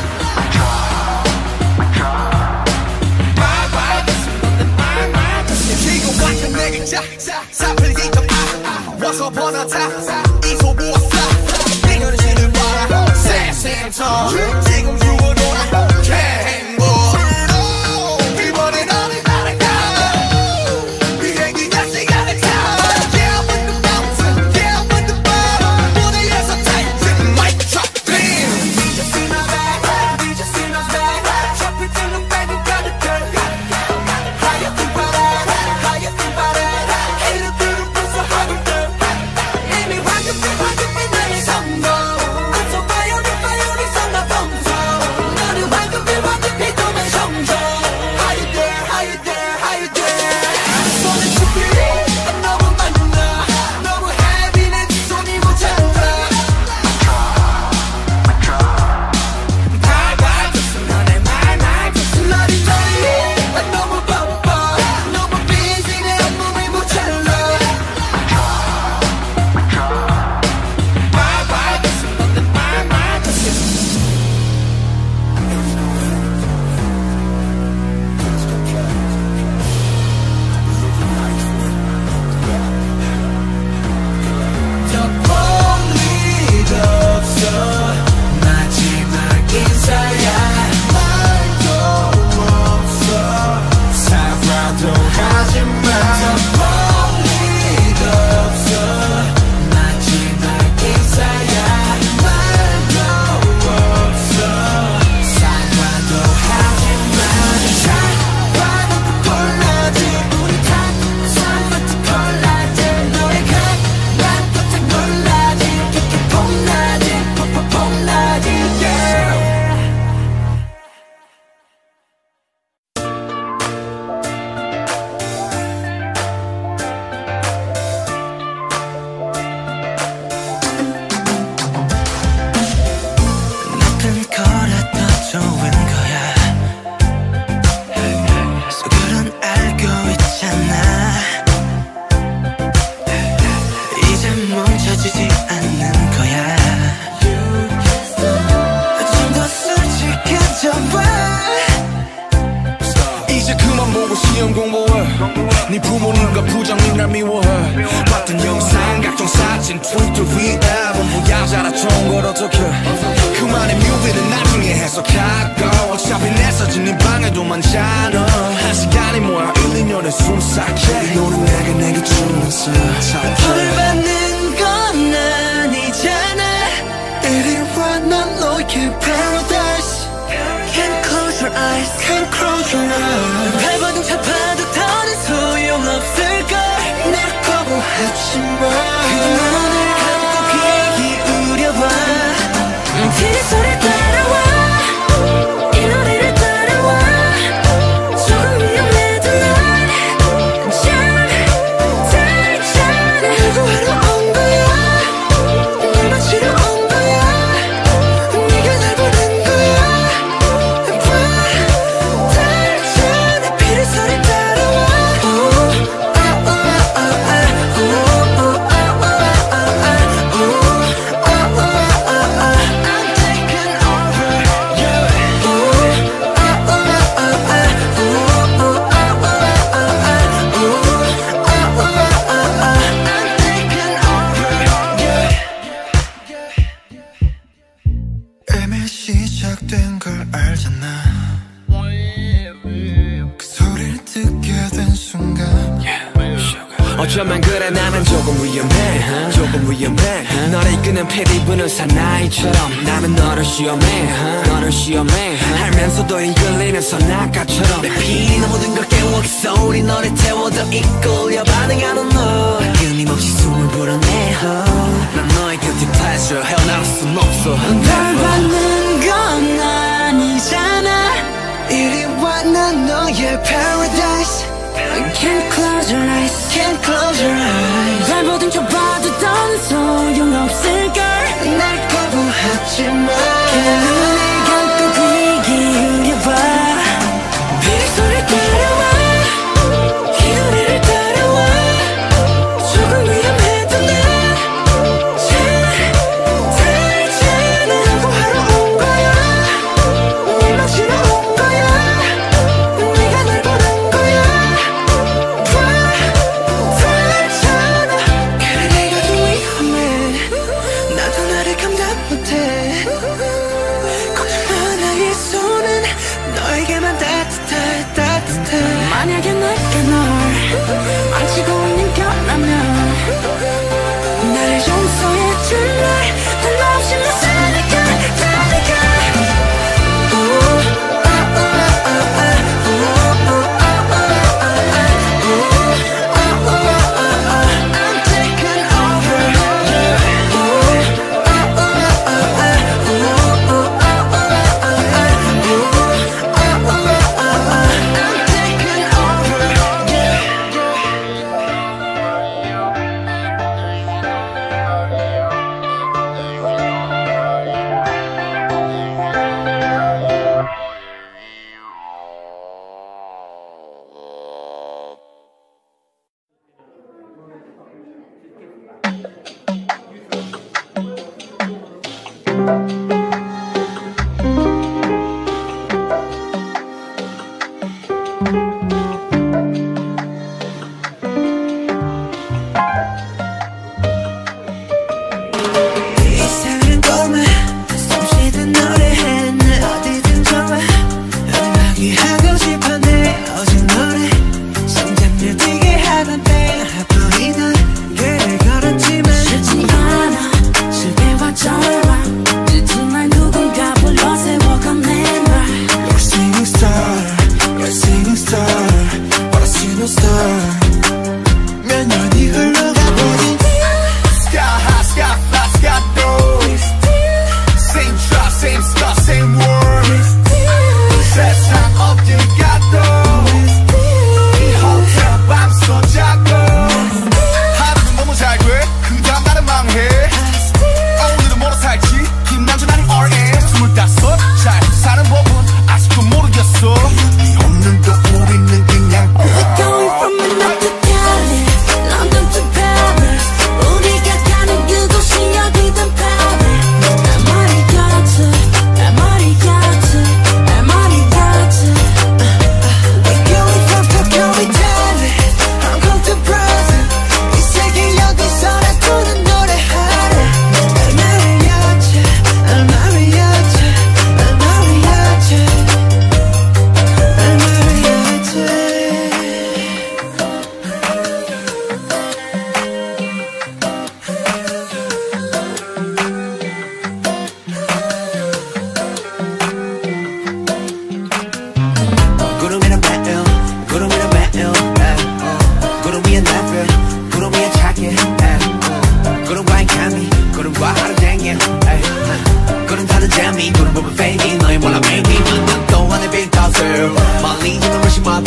지금 완전 내게 짝짝 사플기 좀 아. Once upon a time 이 소보아 flop 내 현실을 봐라 Same same time 지금 죽어도나 행복 이번엔 어디 날아가 비행기 다시 가는 타 Yeah with the mountain Yeah with the bottom 무대에서 타이틀 mic drop damn You just see my back You just see my back Drop it till I'm back 자꾸 시험 공부해. 네 부모님과 부장님 날 미워해. 봤던 영상 각종 사진 트위터 위에 전부 야자라 좋은 걸 어떡해. 그만의 뮤비는 나중에 해석하고 어차피 내 사진 네 방에도 많잖아. 한 시간이 뭐야 일, 이 년에 숨삭해. 이 노래 내가 내게 주면서 벌 받는 건 아니잖아. 이리 와 난 너의 paradise. Can't close your eyes, can't close your eyes. 발버둥 잡아도 더는 소용없을걸. 날 거부하지마. 그냥 눈을 감고 귀 기울여봐. 그 소리 따라와. 이 노래를 따라와. 조금 위험해도 난 참 달잖아. 구하러 온 거야. 날 맞추러 온 거야. 네가 날 보는 거야. 봐 달잖아. 비를 소리 따라와. 이미 시작된 걸 알잖아. 그 소리를 듣게 된 순간 어쩌면 그래 나는 조금 위험해 조금 위험해 너를 이끄는 피리 부는 사나이처럼 나는 너를 시험해 너를 시험해 알면서도 이끌리는 선악가처럼 내 피는 모든 걸 깨워 그 소리 너를 태워 더 이끌려 반응하는 너 끊임없이 숨을 불어내 난 너의 guilty pleasure 헤어나올 순 없어 널 받는 건 아니잖아. 이리 와 난 너의 paradise. Can't close your eyes, can't close your eyes. 발버둥 쳐봐도 더는 소용없을걸. 날 거부하지마. 그냥 눈을 감고 귀 기울여봐. 비를 소리 따라와. 이 노래를 따라와. 조금 위험해도 난 참 달잖아. 구하러 온 거야. 날 맞추러 온 거야. 네가 날 보는 거야. 나도 나를 감당 못해. 걱정 마 나의 손은 너에게만 따뜻해 따뜻해. 만약에 내가 널 망치고 있는 거라면 나를 용서해줄래. 난 없이 못 사니까 사니까. Same world 세상 어딜 가도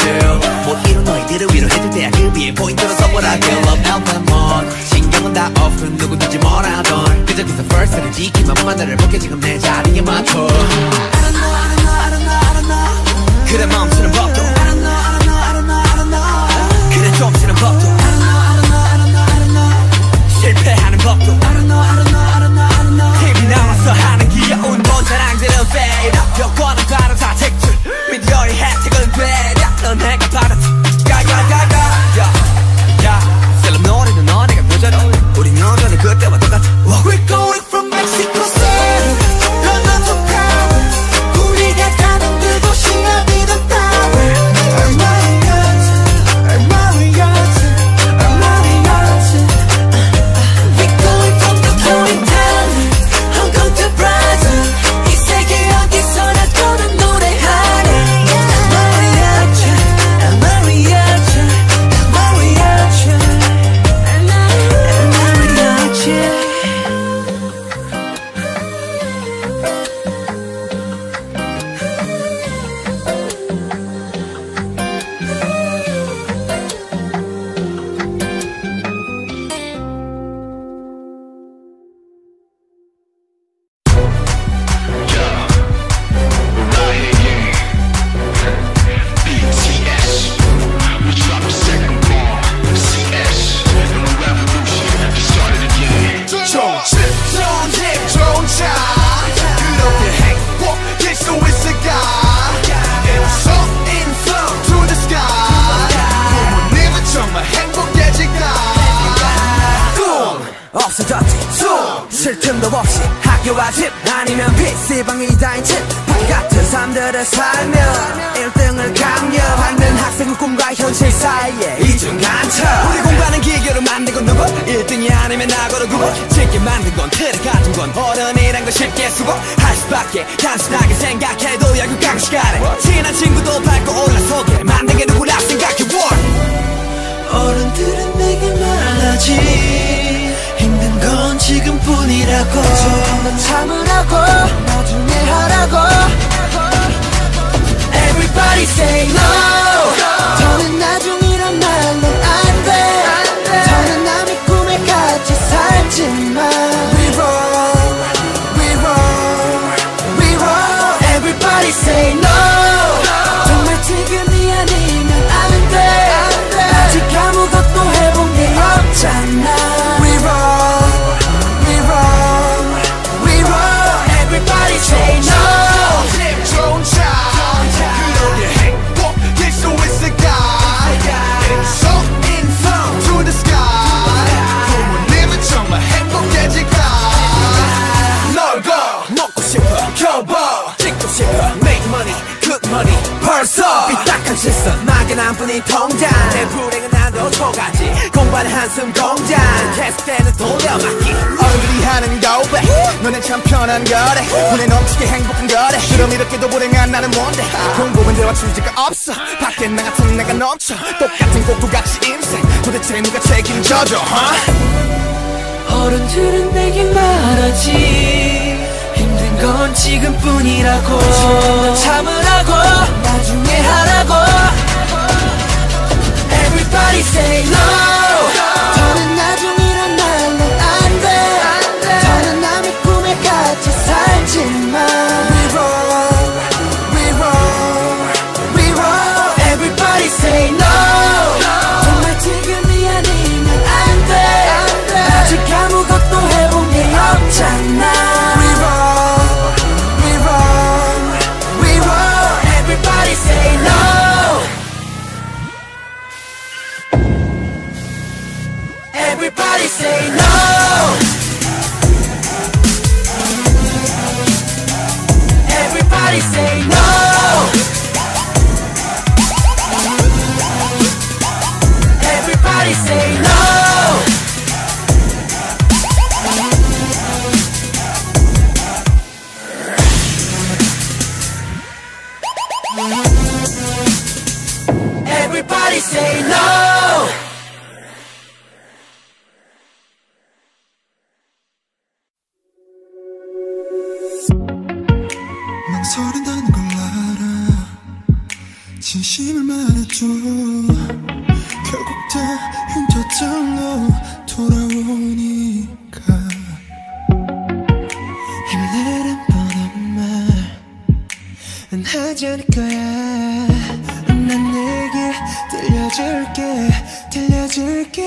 girl 못 이룬 너희들을 위로해줄 때야 그 위에 포인트로 선물할게 Love Alphamon 신경은 다 off 누구든지 뭐라던 그저 그저 first를 지키면 만나를 볼게 지금 내 자리에 맞춰 I don't know, I don't know, I don't know, I don't know 그래 멈추는 법도 I don't know, I don't know, I don't know, I don't know 그래 좀 쉬는 법도 I don't know, I don't know, I don't know, I don't know 실패하는 법도 I don't know, I don't know, I don't know, I don't know 힘이 남아서 하는 귀여운 본 자랑들은 fade 여권은 다른 사택들 미디어의 혜택은 되려 넌 내가 받았지 가가가가 야 셀럽 노래는 너네가 표절해 우린 여전히 그때와 똑같아 We're going from Mexico City London to Paris 우리가 가는 그곳이 어디든 따위 I'm Marriott I'm Marriott I'm Marriott We're going from Tokyo to Italy Hong Kong to Brazil 이 세계 어디서나 또는 노래하네 I'm Marriott I'm Marriott I'm Marriott I'm Marriott 없어졌지 쉴 틈도 없이 학교와 집 아니면 피씨방이 다인 집 바퀴 같은 삶들을 살며 일 등을 강요하는 학생은 꿈과 현실 사이에 이중간첩 우리 공부하는 기교를 만들고 누구 일 등이 아니면 나고로 구분 쉽게 만든 건 틀에 가진 건 어른이란 걸 쉽게 수고할 수밖에 단순하게 생각해도 결국 강시간에 친한 친구도 밟고 올라서게 만든 게 누구라 생각해 어른들은 내게 말하지 힘든 건 지금뿐이라고 조금 더 참으라고 나중에 하라고 Everybody say no 더는 나중이란 말로 안돼 더는 남의 꿈에 같이 살지만 We roll, we roll, we roll Everybody say no 정말 지금이 아니면 안 돼 아직 아무것도 해본 게 없잖아 We roll, we roll, we roll Everybody say no 기분 좋은 차 그러니 행복일 수 있을까 So in front to the sky 부모님은 정말 행복해질까 놀고 먹고 싶어 겨보 찍고 싶어 Make money, good money 벌써 삐딱한 시선 막연한 뿐인 통장 내 불행은 나도 속았지 공부하는 한숨 공장 계속되는 돌려막기 어른들이 하는 고백 너네 참 편한 거래 눈에 넘치게 행복한 거래 그럼 이렇게도 불행한 나는 뭔데 공부는 대화 취지가 없어 밖에 나 같은 내가 넘쳐 똑같은 꼬꾸같이 인생 도대체 누가 책임져줘 huh? 어른들은 내게 말하지 힘든 건 지금뿐이라고 조금 더 참으라고 나중에 하라고 Everybody say no 더는 나중이란 말로 안돼 더는 남의 꿈에 같이 살지만 We roll, we roll, we roll Everybody say no 정말 지금이 아니면 안돼 아직 아무것도 해본 게 없잖아 We roll, we roll, we roll Everybody say no Everybody say no Everybody say no Everybody say no Everybody say no 망설인다는 걸 알아 진심을 말해줘 결국 다 흉터장로 돌아오니까 힘내란 뻔한 말은 하지 않을 거야. 난 내게 들려줄게 들려줄게.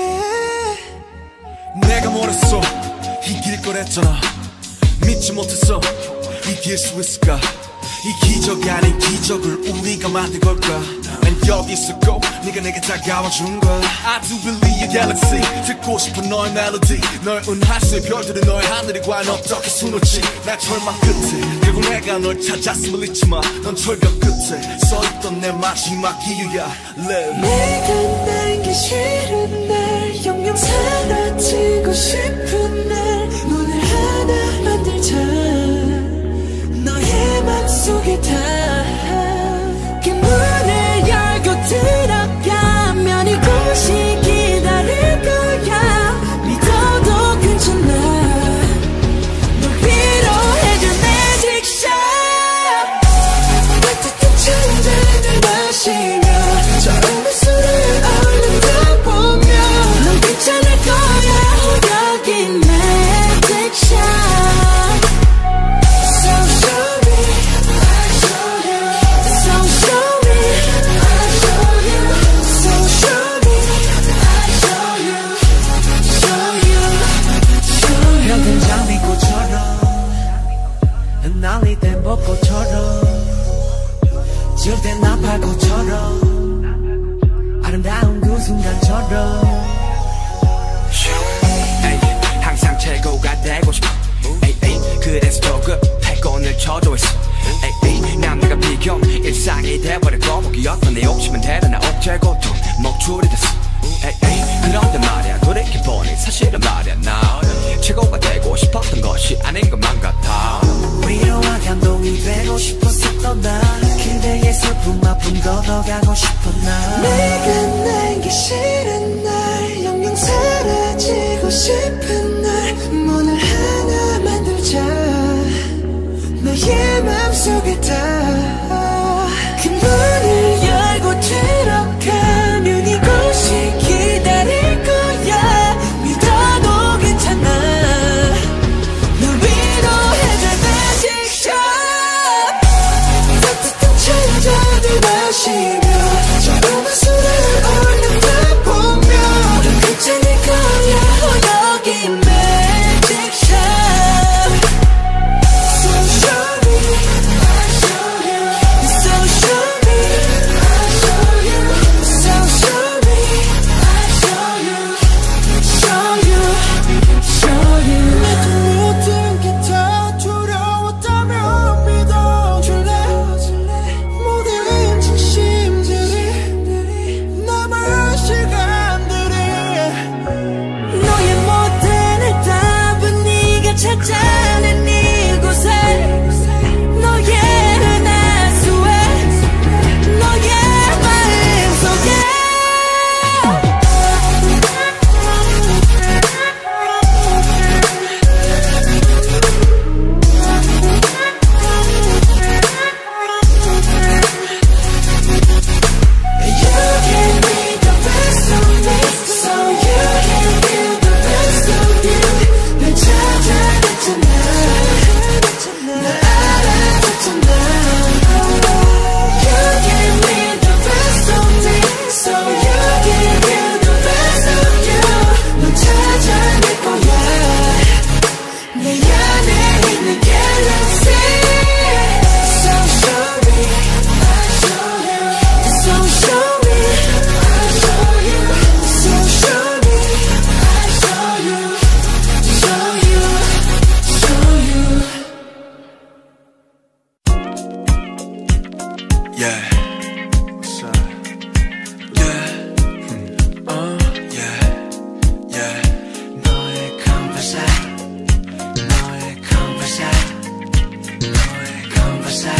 내가 뭐랬어 이길 거랬잖아. 믿지 못했어 이길 수 있을까. 이 기적이 아닌 기적을 우리가 만든 걸까. 난 여기 있었고 네가 내게 다가와준 거야. I do believe your galaxy. 듣고 싶은 너의 멜로디. 너의 은하수의 별들은 너의 하늘이 과연 어떻게 수놓지. 날 절망 끝에 결국 내가 널 찾았음을 잊지 마. 넌 절벽 끝에 서있던 내 마지막 이유야. Live. 내가 날기 싫은 날 영영 사라지고 싶은 날 문을 하나 만들자. 너의 맘속에 다 그 문을 열고 들어가면 이곳이 기다릴 거야. 믿어도 괜찮아. 널 위로해줄 magic shot. 따뜻한 찬잔을 마시며 저음의 술을 얼른 다 보며 넌 괜찮을 거야. 여기 magic shot. So show me, show you. So show me, show you. So show me, show you. Show you, show you. 벽은 장미꽃처럼 흩날릴 땐 벚꽃처럼 지울 땐 나팔꽃처럼 아름다운 그 순간처럼 에이, 항상 최고가 되고 싶어. 에이, 에이, 그래서 조급해 꼰을 쳐줘 있어. 에이, 에이, 난 내가 비경 일상이 돼버렸고 목이었던 내 욕심은 대단한 억제 고통 목줄이 됐어. 에이, 에이, 그런데 말이야 돌이켜보니 사실은 말이야 나 최고가 되고 싶었던 것이 아닌 것만 같아. 위로와 감동이 되고 싶었었던 나 그대의 슬픔 아픔 걷어가고 싶어 나. 내가 날기 싫은 날 영영 사라지고 싶은 날 문을 하나 만들자. 너의 맘속에 다 그 문을 열고 들어가면 이곳이 기다릴 거야. 믿어도 괜찮아. 널 위로해줄 magic shot. 따뜻한 찬잔을 마시며 저음의 술을 얼른 다 보며 넌 괜찮을 거야. 여기 magic shot. So show me, show you. So show me, show you. So show me, show you. Show you, show you. 내게 모든 게 다 두려웠다면 믿어줄래. 모든 진심들이 남은 시간들이 너의 모든 답은 네가 찾아낸 이곳에 너의 은하수에 너의 마음속에 You can be the best of me, so you can be the best of you. 날 찾아냈잖아. 날 알아줬잖아. You can be the best of me, so you can be the best of you. 넌 찾아낼 거야. 내 안에 있는 galaxy. So show me, show you. So show me, show you. So show me, show you. Show you, show you. Yeah. What's up? Yeah. Hmm. Uh, yeah. Yeah. 너의 conversa 너의 conversa 너의 conversa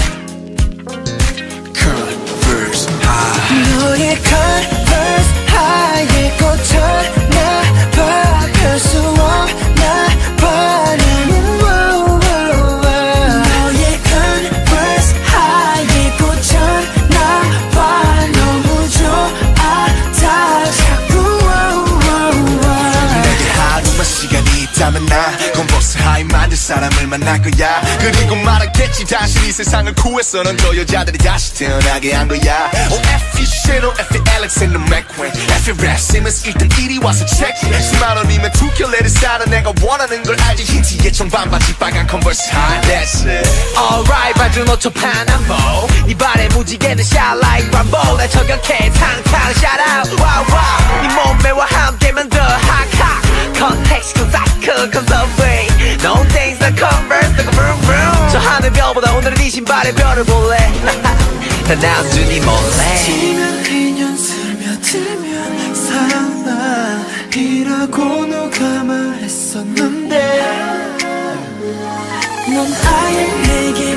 Converse high. 너의 converse 하얘 꽃을 나 박을 수 없나 바라는 너의 converse 하얘 꽃을 나 봐 너무 좋아 만날 거야. 그리고 말하겠지 다시 이 세상을 구해서 넌 저 여자들이 다시 태어나게 한 거야. Oh F.E. Shadow, F.E. Alexander McQueen, F.E. Rap Simmons 일단 이리 와서 체크해. 십만 원이면 두 켤레를 사는 내가 원하는 걸 알지. 흰티에 청반바지 빨간 컨버스 high. That's it. Alright 봐준 오초 파남보 네 발에 무지개는 shine like Rambo. 날 저격해 탕탕 shout out wow wow. 네 몸매와 함께만 더 hot hot. Context cause I could come the way. No things that converse like a vroom vroom. 저 하늘별보다 오늘은 네 신발에 별을 볼래. 다 남준이 몰래. 지면 인연 스며들면 사랑이라고 누가 말했었는데 넌 아예 내게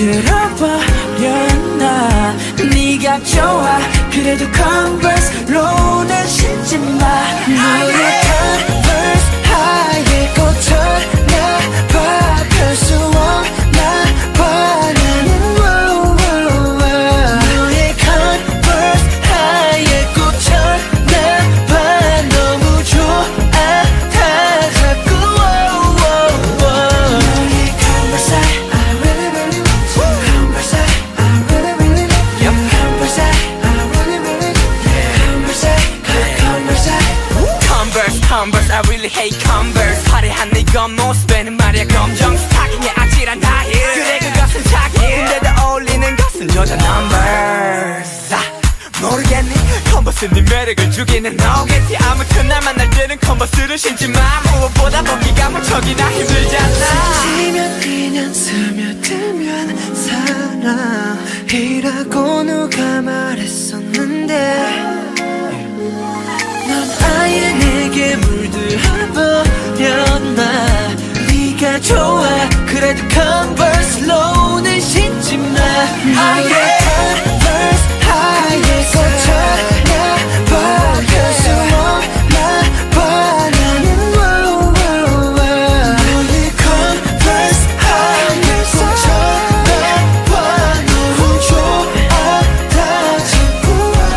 물들어버렸나. 네가 좋아 그래도 Converse로는 신지 마. 너의 Converse 하얘 꽃을 나봐 펼 수 없나 봐. 나는 너의 Converse 하얘 꽃을 나봐. 너무 좋아 다 자꾸 너의 Converse I really really want you. Converse I really really love you. Converse I really really Converse Converse Converse Converse I really hate Converse. 화려한 네 겉모습에는 말이야 검정 스타킹에 아찔한 하일. 그래 그것은 착해. 근데도 어울리는 것은 여자 numbers. 아, 모르겠니 컨버스 네 매력을 주기는 너겠지. 아무튼 날 만날 때는 컨버스를 신지 마. 무엇보다 보기가 무척이나 힘들잖아. 지면 인연 스며들면 사랑이라고 누가 말했었는데 넌 아예 내게 물들어버렸나. 네가 좋아 그래도 Converse로는 신지 마. 아예 Converse 하얘 꽃을 나봐 펼 수 없나 봐. 나는 너의 Converse 하얘 꽃을 나봐. 너무 좋아 다 자꾸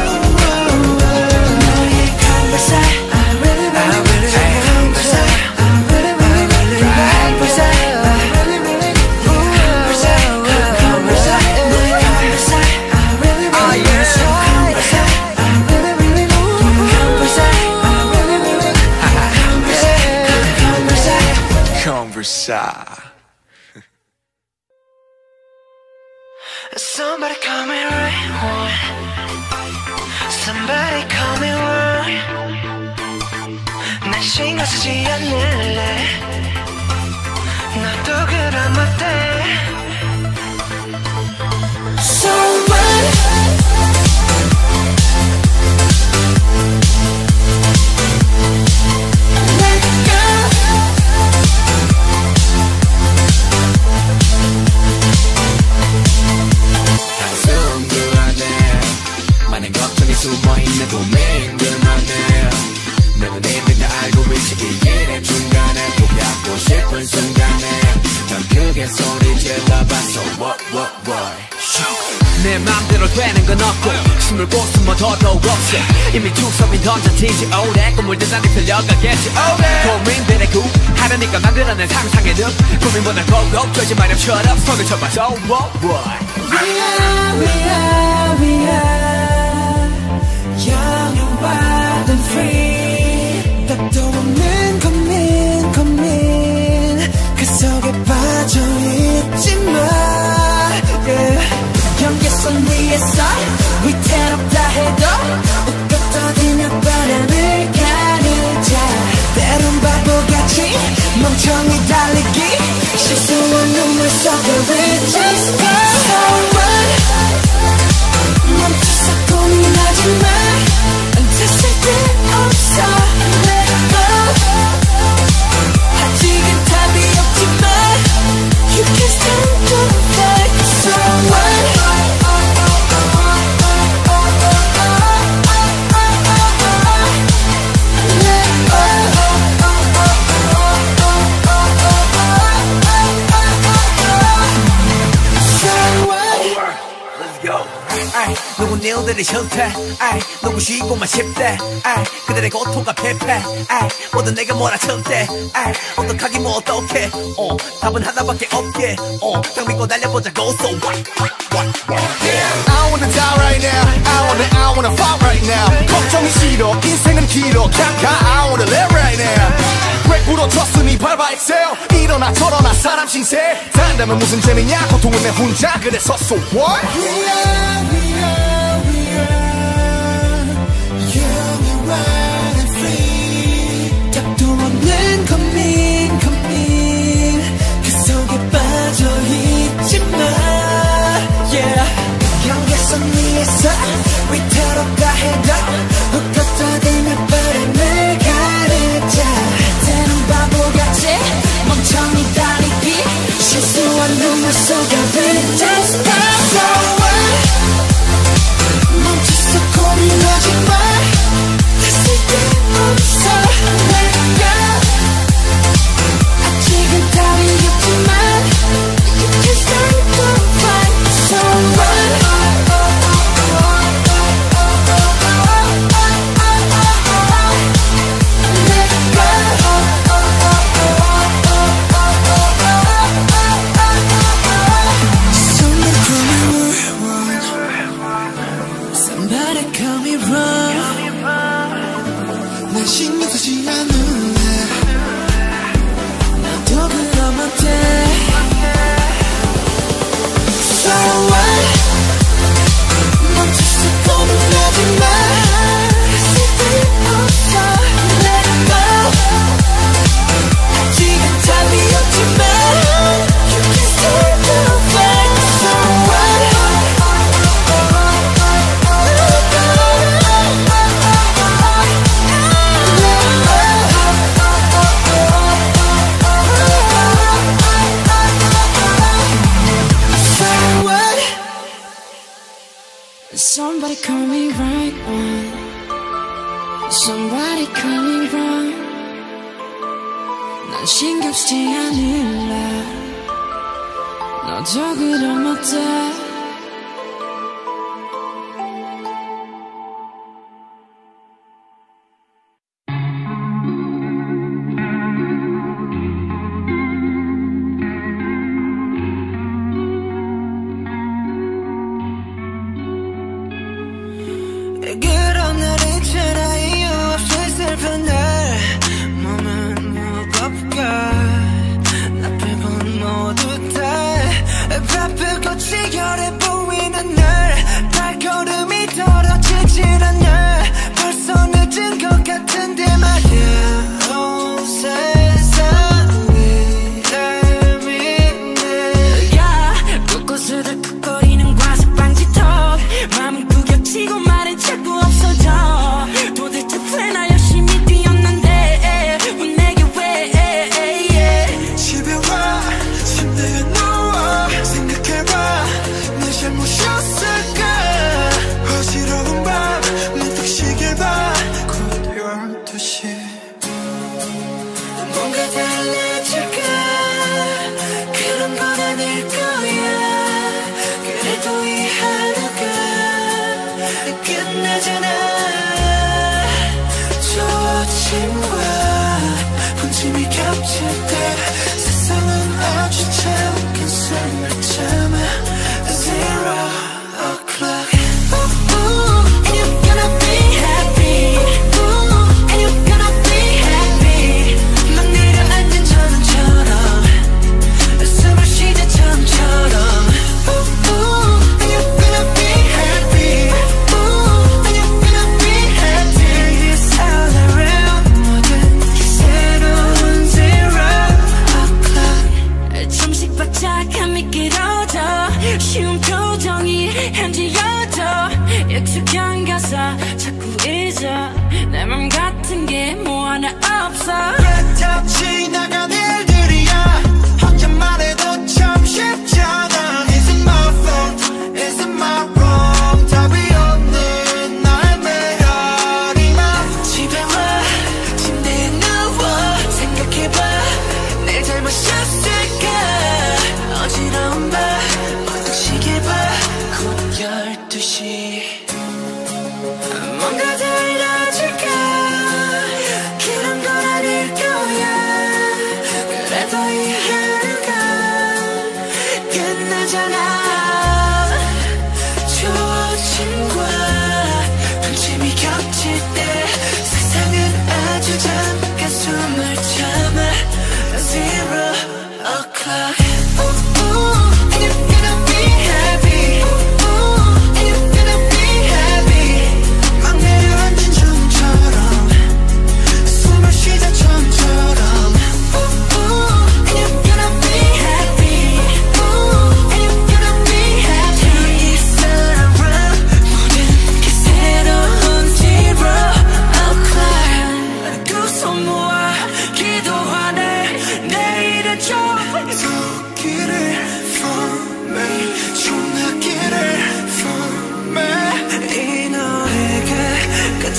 너의 Converse I really really Converse I really really Converse I really really Converse Converse 너의 Converse I really really Converse I really really Converse I really really Converse Converse. Somebody call me right one. Somebody call me right. 난 신경 쓰지 않을래. 나도 그런 어때. So what? 많은 걱정이 숨어있는 고민들만해. 너는 이미 다 알고 있지. 이 일의 중간에 포기하고 싶은 순간에 난 크게 소리 질러봐. So what what what. 내 맘대로 되는 건 없고 숨을 꼭 숨어 더더욱 없애. 이미 투섭이 던져진지 오래. 꿈물들 나를 끌려가겠지 오래. 고민들의 구하려니까 만들어낸 상상의 늪. 고민보다 고고 되지 마렴 shut up. 손을 쳐봐. So what what. We are, we are, we are young and wild and free. 답도 없는 고민 고민 그 속에 빠져있지마. yeah. 경계선 위에서 위태롭다 해도 웃고 떠드는 바람을 가르자. 때론 바보같이 멍청이 달리기 실수한 눈물 속에 Just go. So what? 멈추 일들이 싫대 아이 누구 쉬고만 싶대 아이 그들의 고통과 패패 아이 모두 내가 몰아쳤대 아이 어떡하긴 뭐 어떡해 어 답은 하나밖에 없게 어딱 믿고 달려보자고 so what what what yeah I wanna die right now I wanna I wanna fight right now 걱정이 싫어 인생은 길어 그냥 가 I wanna live right now 백 프로 쳤으니 밟아 excel 일어나 저러나 사람 신세 산다면 무슨 재미냐 고통은 내 혼자 그래서 so what We are, we are, we are young and wild and free 답도 없는 고민 고민 그 속에 빠져있지마 yeah 경계선 위에서 위태롭다 해도 헛것도 되면 바람을 가르자 때는 바보같이 멍청이 다리기 실수한 눈물 속에 Just stop so what 멈춰서 고민하지마 다시 때없어 내가 아직은 답이 없지만 You can start to fight so what Somebody call me wrong 난 신경 쓰지 않을래 나도 그러면 돼 So what 멈춰서 고민하지마 쓸데없어 Let it go 아직은 답이 없지만 You can start to fight So what Somebody call me right on Somebody call me wrong 난 신경 쓰지 않을래 너도 그러면 돼 그런 날 있잖아 이유 없이 슬픈 날 몸은 무겁고 나 빼곤 모두 다 바쁘고 치열해 보이는 날 발걸음이 떨어지질 않아 벌써 늦은 것 같은데 말야 온 세상이 날 믿네 야 곳곳을 덜컥거리는 과습방지턱 마음은 구겨치고 말은 자꾸 없어져 도대체 왜 나 열심히 뛰었는데 왜 내게 왜 집에 와 침대에 누워 생각해봐 내 잘못이었을까 어지러운 밤 문득 시계 봐 곧 열두 시 뭔가 달라질까 그런 건 아닐 거야 그래도 이 하루가 끝나잖아 저 아침과 분침이 겹칠 때 세상은 아주 작은 숨을 참아 Zero o'clock ooh, ooh, and you're gonna be happy ooh, and you're gonna be happy 막 내려앉은 전원처럼 숨을 쉬자 처음처럼 ooh, ooh, and you're gonna be happy ooh, and you're gonna be happy It's all around 모든 게 새로운 zero o'clock 잠시 바짝함이 길어져 쉬운 표정이 현지여져 익숙한 가사 자꾸 잊어 내 맘 같은 게 뭐 하나 없어 다 지나간 일들이야 혼자만 해도 참 쉽잖아 Is it my fault? Is it my wrong? 답이 없는 날 매여리만 집에 와 침대에 누워 생각해봐 내 잘못이었을까 어지러운 밤 문득 시계 봐 곧 열두 시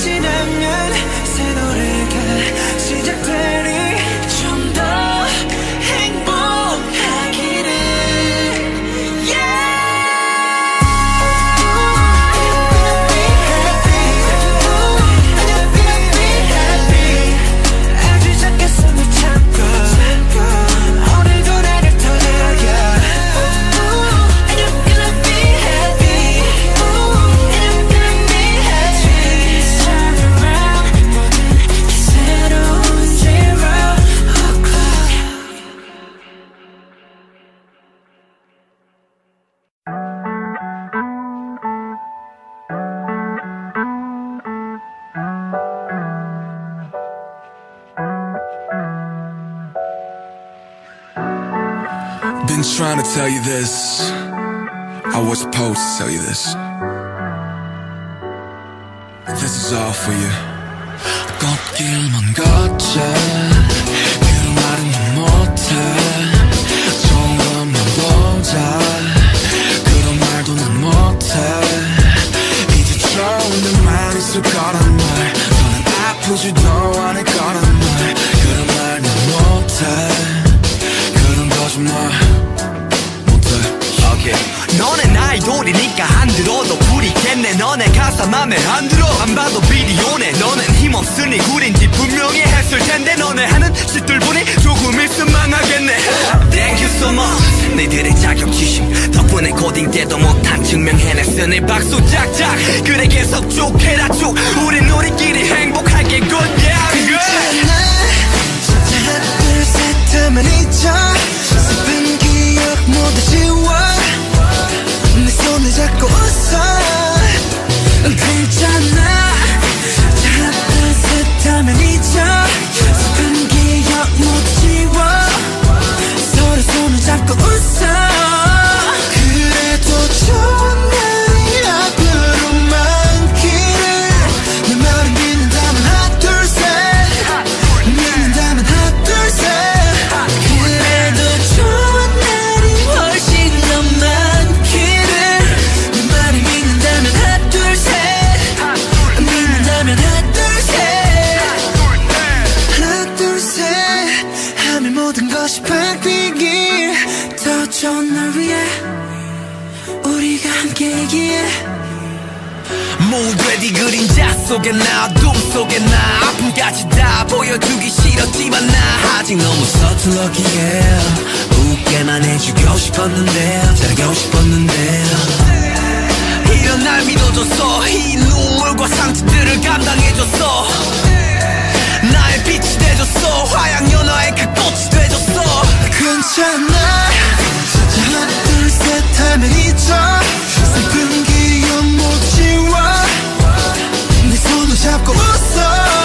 지나면 새 노래가 시작되리 좀 더 행복하기를 Been trying to tell you this. I was supposed to tell you this. This is all for you. 꽃길만 걷자 그 말은 난 못해 좋은 것만 보자 그런 말도 난 못해 이제 좋은 말 있을 거란 말 너는 아프지도 않을 거란 말 그런 말 난 못해 그런 거짓말 못해 okay. 너넨 아이돌이니까 안 들어도 부리겠네 너네 가사 맘에 안 들어 안 봐도 비디오네 너넨 힘없으니 구린지 분명히 했을 텐데 너네 하는 짓들 보니 조금 있으면 망하겠네 Thank you so much 너희들의 자격지심 덕분에 고딩 때도 못한 증명해냈으니 박수 짝짝 그래 계속 쭉 해라 쭉 우린 우리끼리 행복하게 good yeah good 하나 둘 셋 하면 잊어 슬픈 기억 모두 지워 내 손을 잡고 웃어 괜찮아 하나 둘 셋 하면 잊어 슬픈 기억 모두 지워 서로 손을 잡고 웃어 그래도 좋은 날이 앞으로 많기를 내 말을 믿는다면 하나 둘 셋 믿는다면 하나 둘 셋 그래도 좋은 날이 훨씬 더 많기를 내 말을 믿는다면 하나 둘 셋 믿는다면 하나 둘 셋 하나 둘 셋 하면 모든 것이 바뀌길 더 좋은 날 위해 우리가 함께이기에 모두의 네 그림자 속에 나 어둠 속에 나 아픔까지 다 보여주기 싫었지만 나 아직 너무 서툴렀기에 웃게만 해주고 싶었는데 잘하고 싶었는데 이런 날 믿어줬어 이 눈물과 상처들을 감당해줬어 나의 빛이 돼줬어 화양연화의 그 꽃이 돼줬어 괜찮아 하나 둘 셋 하면 잊어 슬픈 기억 모두 지워 내 손을 잡고 웃어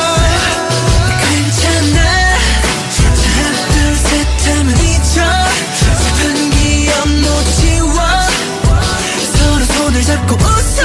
괜찮아 하나 둘 셋 하면 잊어 슬픈 기억 모두 지워 서로 손을 잡고 웃어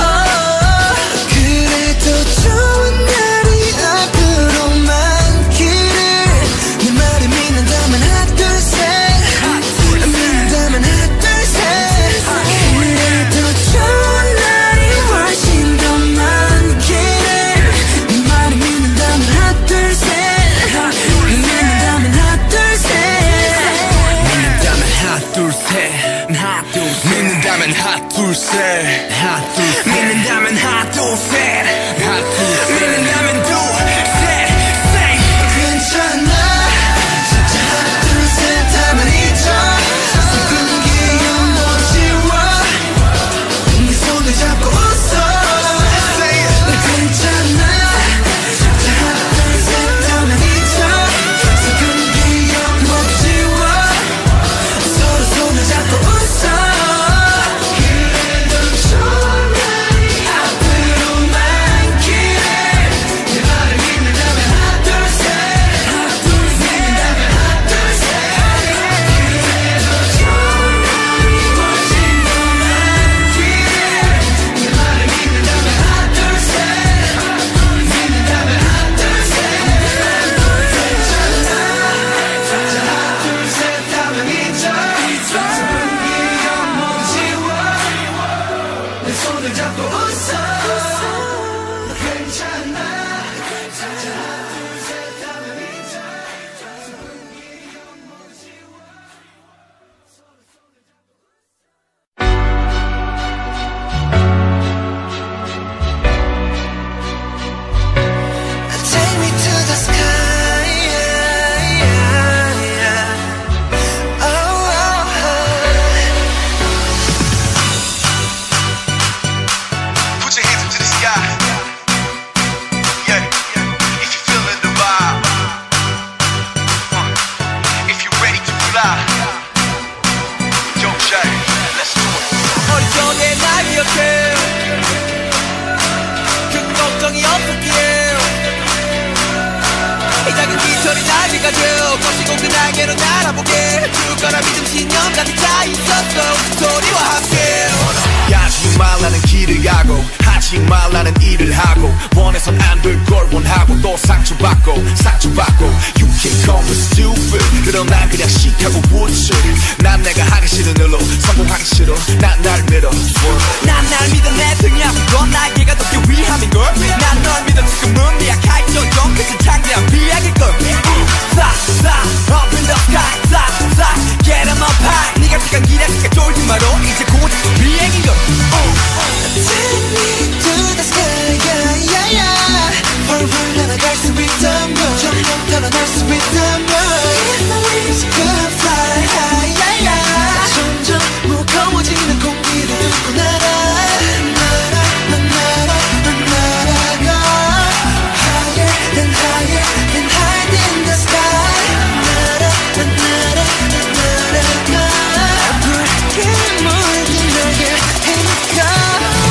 그래도 좋은 날이 앞으로 많기를 내 말을 믿는다면 하나 둘 셋 믿는다면 하나 둘 셋 그래도 좋은 날이 훨씬 더 많기를 내 말을 믿는다면 하나 둘 셋 믿는다면 하나 둘 셋 믿는다면 하나 둘셋 하나 둘셋 믿는다면 하나 둘셋 하나 둘셋 믿는다면 하나 둘셋 하나 둘셋 믿는다면 둘셋 괜찮아 하나 둘 셋 하면 잊어 슬픈 기억 모두 지워 내 손을 잡고 웃어 괜찮아 하나 둘 셋 하면 잊어 슬픈 기억 모두 지워 서로 손을 잡고 웃어 그래도 좋은 날이 깎아줘 거시고 그 날개로 날아보게 죽거나 믿음 신념 가득 차 있었어 소리와 함께 하지 말라는 길을 가고 하지 말라는 일을 하고 원해선 안 될 걸 원하고 또 상처받고 상처받고 You can call me stupid 그럼 난 그냥 시카고 우츠 난 내가 하기 싫은 일로 성공하기 싫어 난 날 믿어 난 날 믿어 내 등이 아픈 건 날개가 더 위함인걸 난 널 믿어 지금은 미약할 정도 그치 창대한 비약일걸 Fly, fly, up in the sky Fly, fly, get em up high 네가 시간 기다리니까 쫄지 마로 이제 곧 비행인걸 Take me to the sky, yeah, yeah, yeah. 훨훨 날아갈 수 있다면 점점 달아날 수 있다면 If my wings could fly high, yeah, yeah. 점점 무거워지는 공기를 뚫고 날아 날아 난 날아 난 날아가 Higher than higher than higher than the sky 날아 난 날아 난 날아가 붉게 물든 날개 테니까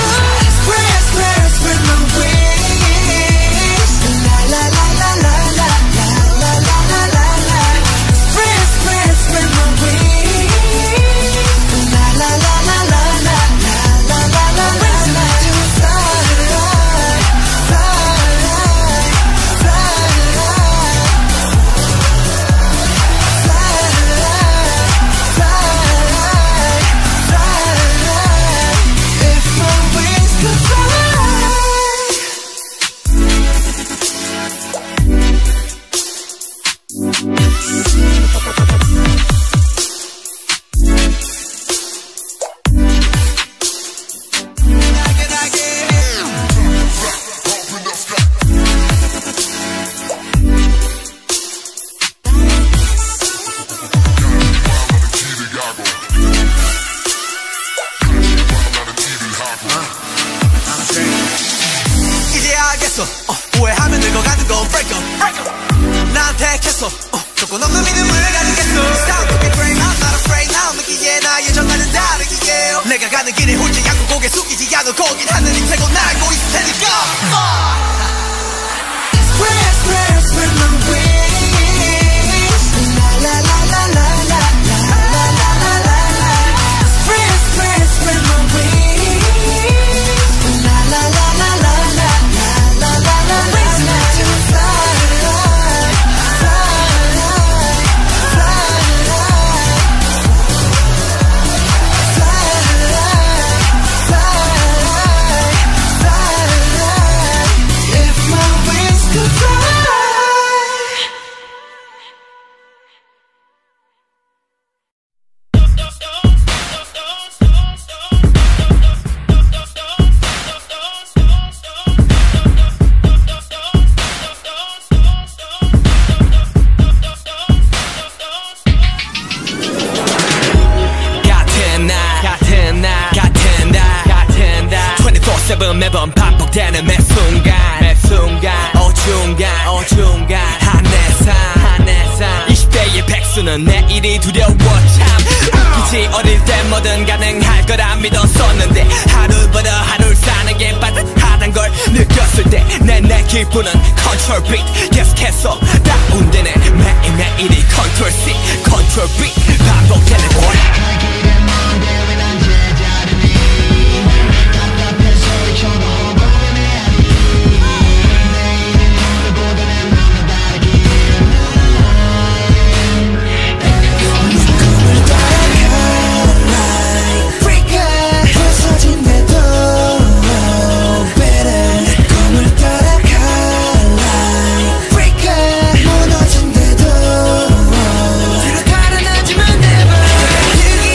이제 알겠어 어, 오해하면 늙어가는 건 break up, break up. 난 택했어 어, 조건 없는 믿음을 가지겠어 Sound to be brave, I'm not afraid now 느끼기에 나의 전과는 다르기에 내가 가는 길에 홀지 않고 고개 숙이지 않고 거긴 하늘이 최고 날고 있을 테니까 Spread, spread, spread my wings La la la la la la la la la la la la Spread, spread, spread my wings La la la la la la la la la la Wings like to fly, fly, fly, fly, fly If my wings could fly 같은 날 같은 날 같은 날 같은 날 이십사 칠 매번 반복되는 매 순간 매 순간 어중간 어중간 한해상 한해상 이십 대의 백수는 내일이 두려워 참 웃기지 어릴 때 뭐든 가능할 거라 믿었었는데 하루보다 하루를 사는 게 빠듯하단 걸 느꼈을 때 내 내 기분은 컨트롤 beat 계속해서 다운되네 매일매일이 컨트롤 C 컨트롤 B 반복되는 걸 무너진데도 뒤로 가라앉으면 never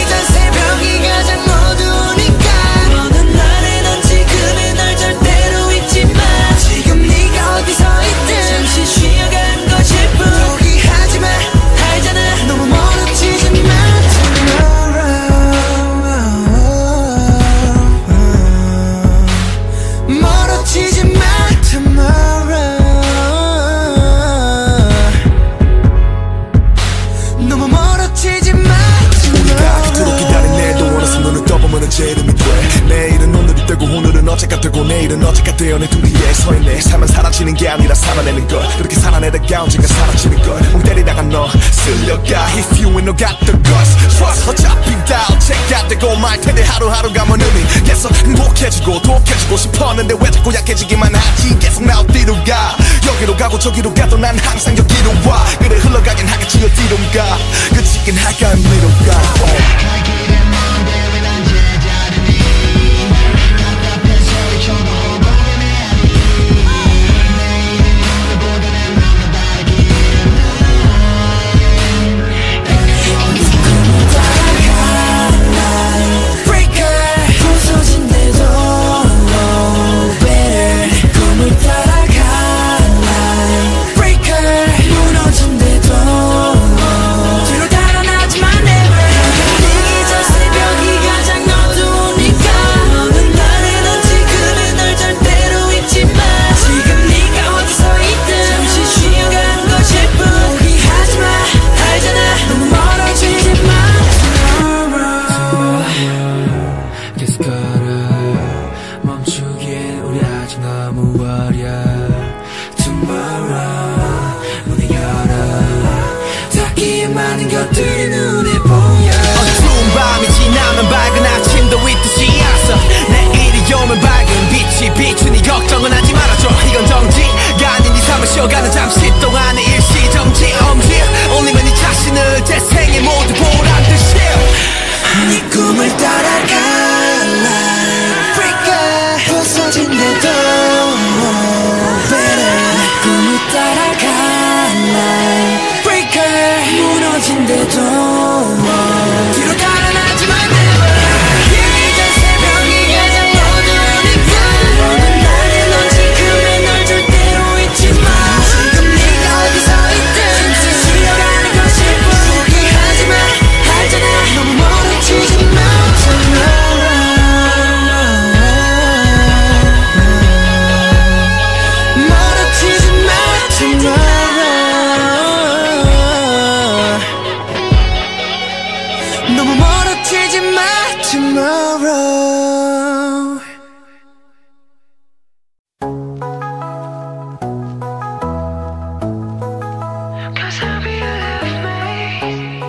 아니라 살아내는 것 그렇게 살아내다가 언젠가 사라지는 것 멍 때리다가 너 쓸려가 If you ain't no got the guts Trust 어차피 다 어째가 되고 말 텐데 하루하루가 뭔 의미 계속 행복해지고 독해지고 싶었는데 왜 자꾸 약해지기만 하지 계속 나 어디로 가 여기로 가고 저기로 가도 난 항상 여기로 와 그래 흘러가긴 하겠지 어디로 가 그치긴 할까 어디로 가 쉬어가는 잠시 동안의 일시정지 엄지 올리면 네 자신을 제 생에 모두 보란 듯이 네 꿈을 따라갈래 Freaker 부서진대도 Better 내 꿈을 따라갈래 Freaker 무너진대도 뒤로 달아나지만 never 이제 새벽이 가장 어두우니까 너는 나를 넌 지금의 널 절대로 잊지 마 너무 멀어지지 마 tomorrow Cause I'll be left me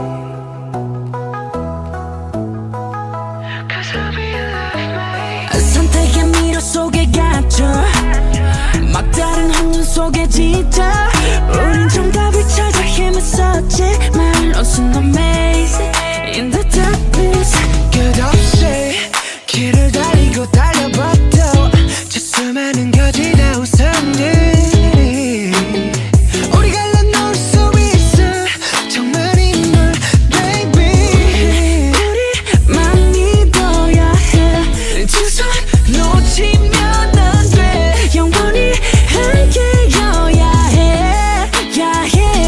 Cause I'll be left me 선택의 미로 속에 갇혀 막다른 혼돈 속에 지쳐 우린 정답을 찾아 헤맸었지만 Lost in the maze In the darkness 끝없이 길을 달리고 달려봐도 저 수많은 거지나 우선들이 우리 갈라놓을 수 있어 정말인 걸 baby 우리만 믿어야 해 두 손 놓치면 안 돼 영원히 함께여야 해 yeah,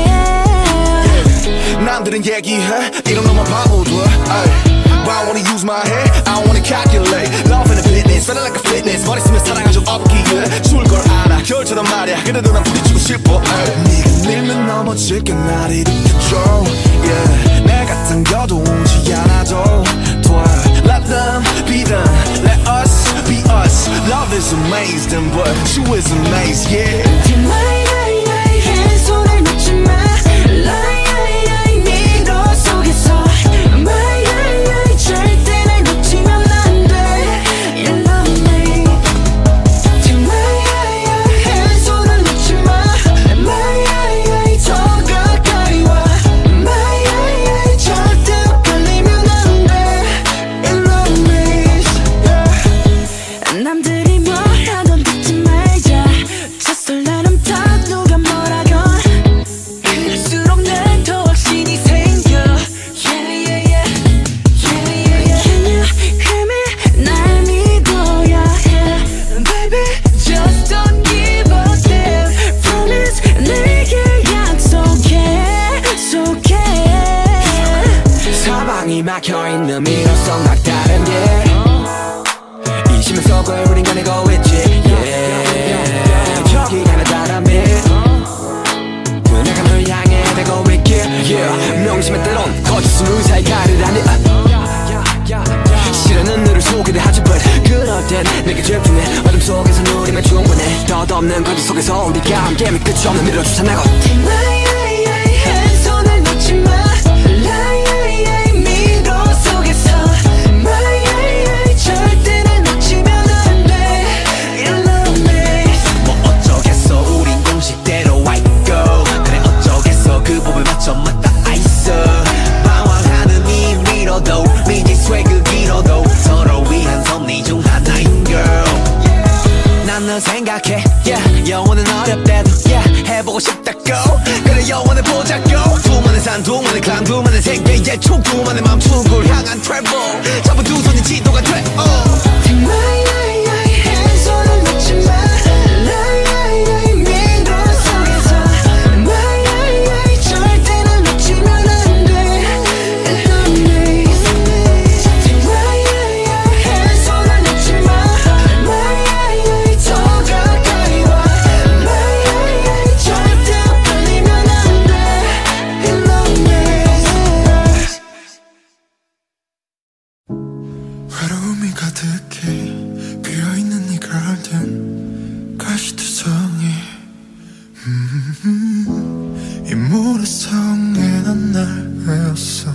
yeah. 남들은 얘기해 이런 놈만 바보들 I wanna use my head I wanna calculate Love and fitness Feeling like a fitness 머리 쓰면 사랑하죠 없기에 줄 걸 알아 겨울처럼 말야 그래도 난 부딪히고 싶어 네가 밀면 넘어질게 날 일으켜줘 yeah. 내가 당겨도 오지 않아도 돼 Let them be them Let us be us Love is amazing but you is amazed yeah 한 손을 놓지 마 미로 속에서 절대 날 놓치면 안 돼 You love me 한 손을 놓지 마 더 가까이 와 절대 헷갈리면 안 돼 You love me 남들이 뭐라던 듣지 말자 Just let them talk 누가 뭐라건 그럴수록 난 더 확신이 생겨 Yeah yeah yeah Yeah yeah yeah Can you hear me 날 믿어야 해 Baby just don't give a damn Promise 내게 약속해 약속해 사방이 막혀있는 미로성 막다른 길 이 심연 속을 우린 가내고 있지 yeah. 저기가 나다란 빛 내가 널 향해 되고 있길 yeah. 명심의 때론 거짓은 의사의 가르라니 실현은 너를 소개를 하지 but 그럴 땐 내게 집중해 어둠 속에서 누리며 충분해 덧없는 거짓 속에서 우리가 함께면 끝이 없는 밀어주자 나고 손을 놓지 마 미로 속에서 절대는 놓치면 안 돼 Love me 뭐 어쩌겠어 우린 공식대로 I go 그래 어쩌겠어 그 법에 맞춰 맞다 I 있어 방황하는 이 위로도 미지 swag 길어도 서로 위한 섭리 중 하나인 girl 난 널 생각해 yeah 영원은 어렵대도 yeah 해보고 싶다고 그래 영원해보자고 두만의 산 두만의 클람 두만의 세계의 총 두만의 맘 축을 향한 travel 잡은 두 손이 지도가 돼 oh. 손을 놓지 마 미로 속에서 절대는 놓치면 안 돼 Love me 손을 놓지 마 더 가까이 와 절대 끌리면 안 돼 Love me 외로움이 가득해 비어있는 이 garden 가시투성이 음, 이 모래성에 난 날 외웠어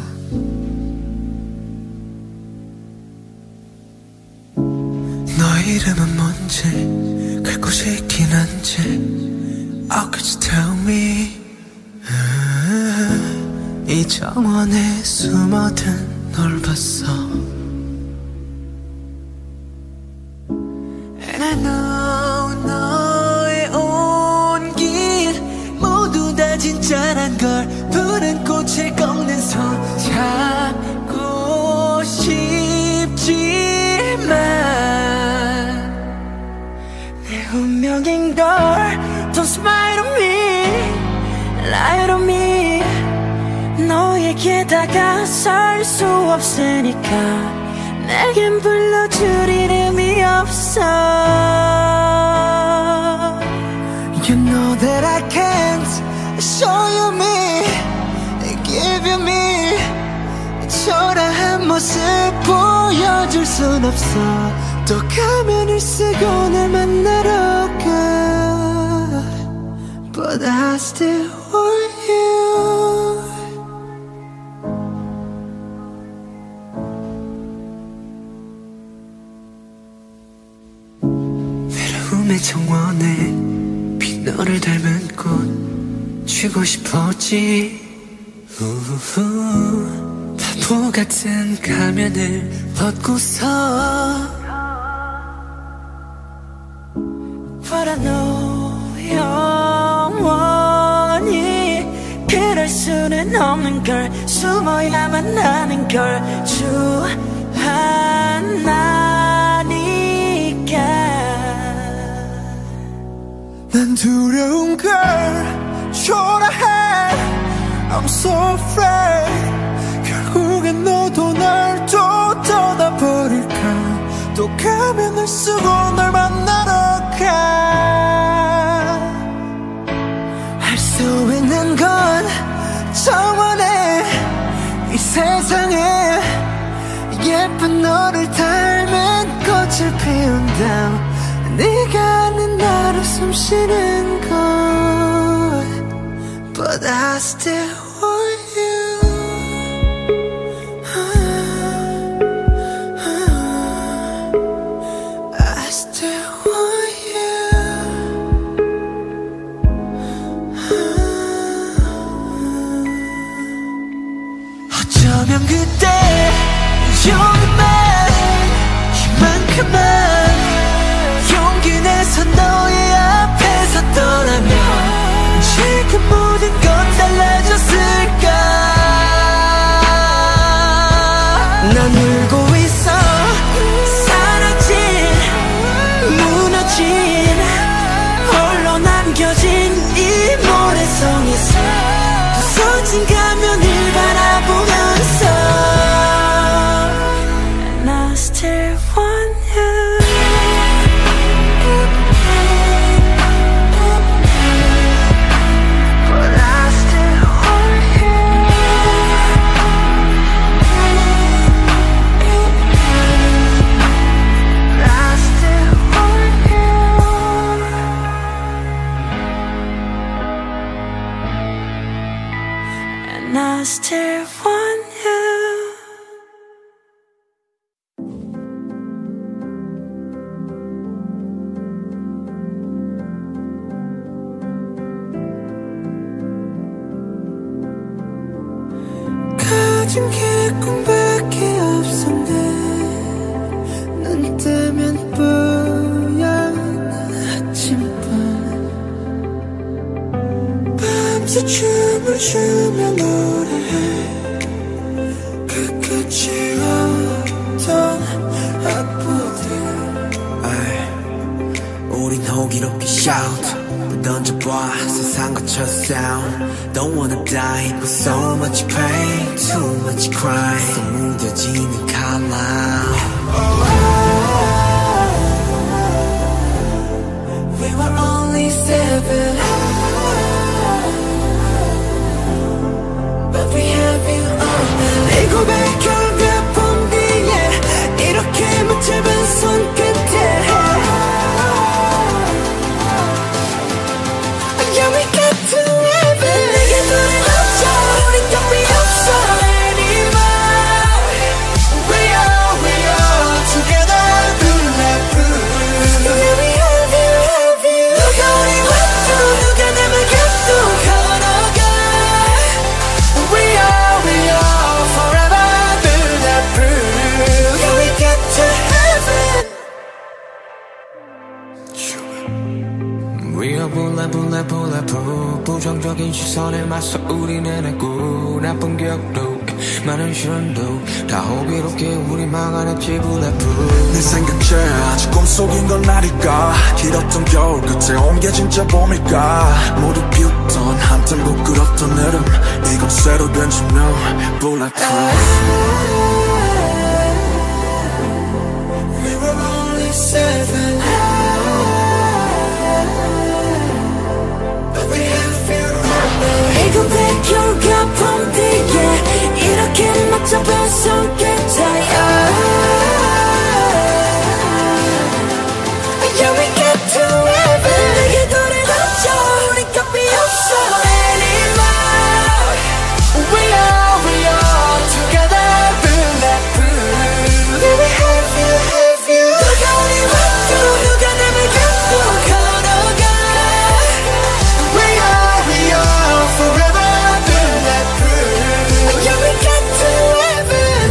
너의 이름은 뭔지 갈 곳이 있긴 한지 Oh could you tell me 음, 이 정원에 숨어든 널 봤어 And I know 너의 온길 모두 다 진짜란 걸 푸른 꽃을 꺾는 손 잡고 싶지만 내 운명인 걸 Don't smile on me Lie on me 너에게 다가설 수 없으니까 내겐 불러줄 이름이 없어 You know that I can't show you me Give you me 초라한 모습 보여줄 순 없어 또 가면을 쓰고 날 만나러 가 But I still want you 외로움의 정원에 빈 너를 닮은 꽃 쥐고 싶었지 우후, 바보 같은 가면을 벗고서 But I know 영원히 그럴 수는 없는 걸 숨어야만 하는 걸 주하나니까 난 두려운 걸 초라해 I'm so afraid 결국엔 너도 날 또 떠나버릴까 또 가면을 쓰고 널 만나러 가 할 수 있는 건 정원에 이 세상에 예쁜 너를 닮은 꽃을 피운다 네가 아는 나로 숨쉬는 곳 But I still want you I still want you 어쩌면 그때 조금만 이만큼만 용기 내서 너의 앞에 섰더라면 지금 모든 건 달라졌을 still want you. 가진 게 꿈밖에 없었네. 눈 뜨면 뿌연 아침밤 밤새 춤을 추며 노래해. 그 끝이 없던 악보들. 우린 호기롭게 shout 던져봐 세상 거쳐 sound. Don't wanna die but so much pain, too much crime. 또 무뎌지는 칼날. We were only seven, but we have you all now. 이 고백 결국 본 뒤에 이렇게 못 잡은 손끝에 Yeah, we got to heaven. 내게 눈을 감자 우린 격이 없어 anymore. We are, we are together bulletproof. Yeah, we have you, have you. 누가 우리 와도 누가 내 말 곁도 걸어가. We are, we are forever bulletproof. Yeah, we get to heaven. We are bullet bullet bulletproof. 부정적인 시선에 맞서 우리는 했고 나쁜 기억도 많은 시련도 다 호기롭게 우리 막아냈지 bulletproof. 내 생각제 아직 꿈속인 건 아닐까. 길었던 겨울 끝에 온 게 진짜 봄일까. 모두 비웃던 한참 부끄럽던 여름 이건 새로 된 증명 bulletproof. We were only seven, but we have you all now. 이 고백 결과 본 뒤에 이렇게 맞춰본 손끝에 Yeah, we get to heaven. 내게 눈을 감자 우린 격이 없어 anymore. We are, we are together bulletproof. Yeah, we have you, have you. 누가 우리 와도 누가 내 말 곁도 걸어가. We are, we are forever bulletproof. Yeah, we get to heaven.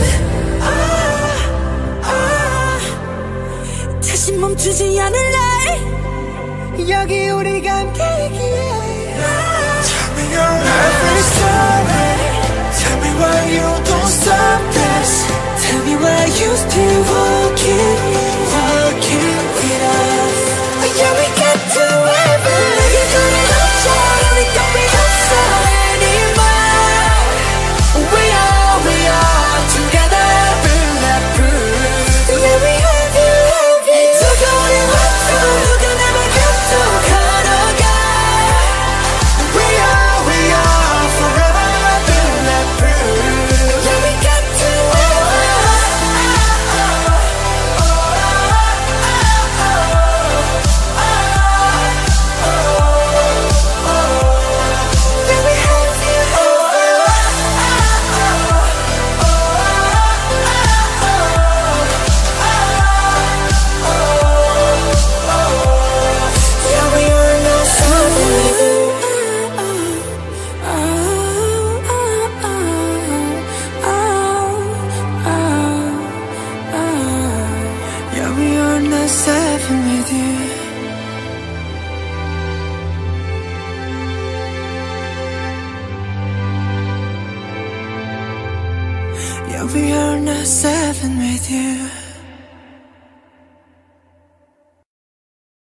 Ah, ah. 다시 멈추지 않을래. 여기 우리가 함께이기에. Tell me your every story. Tell me why you don't stop this. Tell me why you still walking, walking with us. Yeah, we get to heaven. 내게 눈을 감자 우린 격이 없어 anymore. We are, we are together bulletproof. Yeah, we have you, have you. 누가 우리 와도 누가 내 말 곁도 걸어가. We are, we are forever bulletproof. Yeah, we get to seven with you. Yeah, we are not seven with you.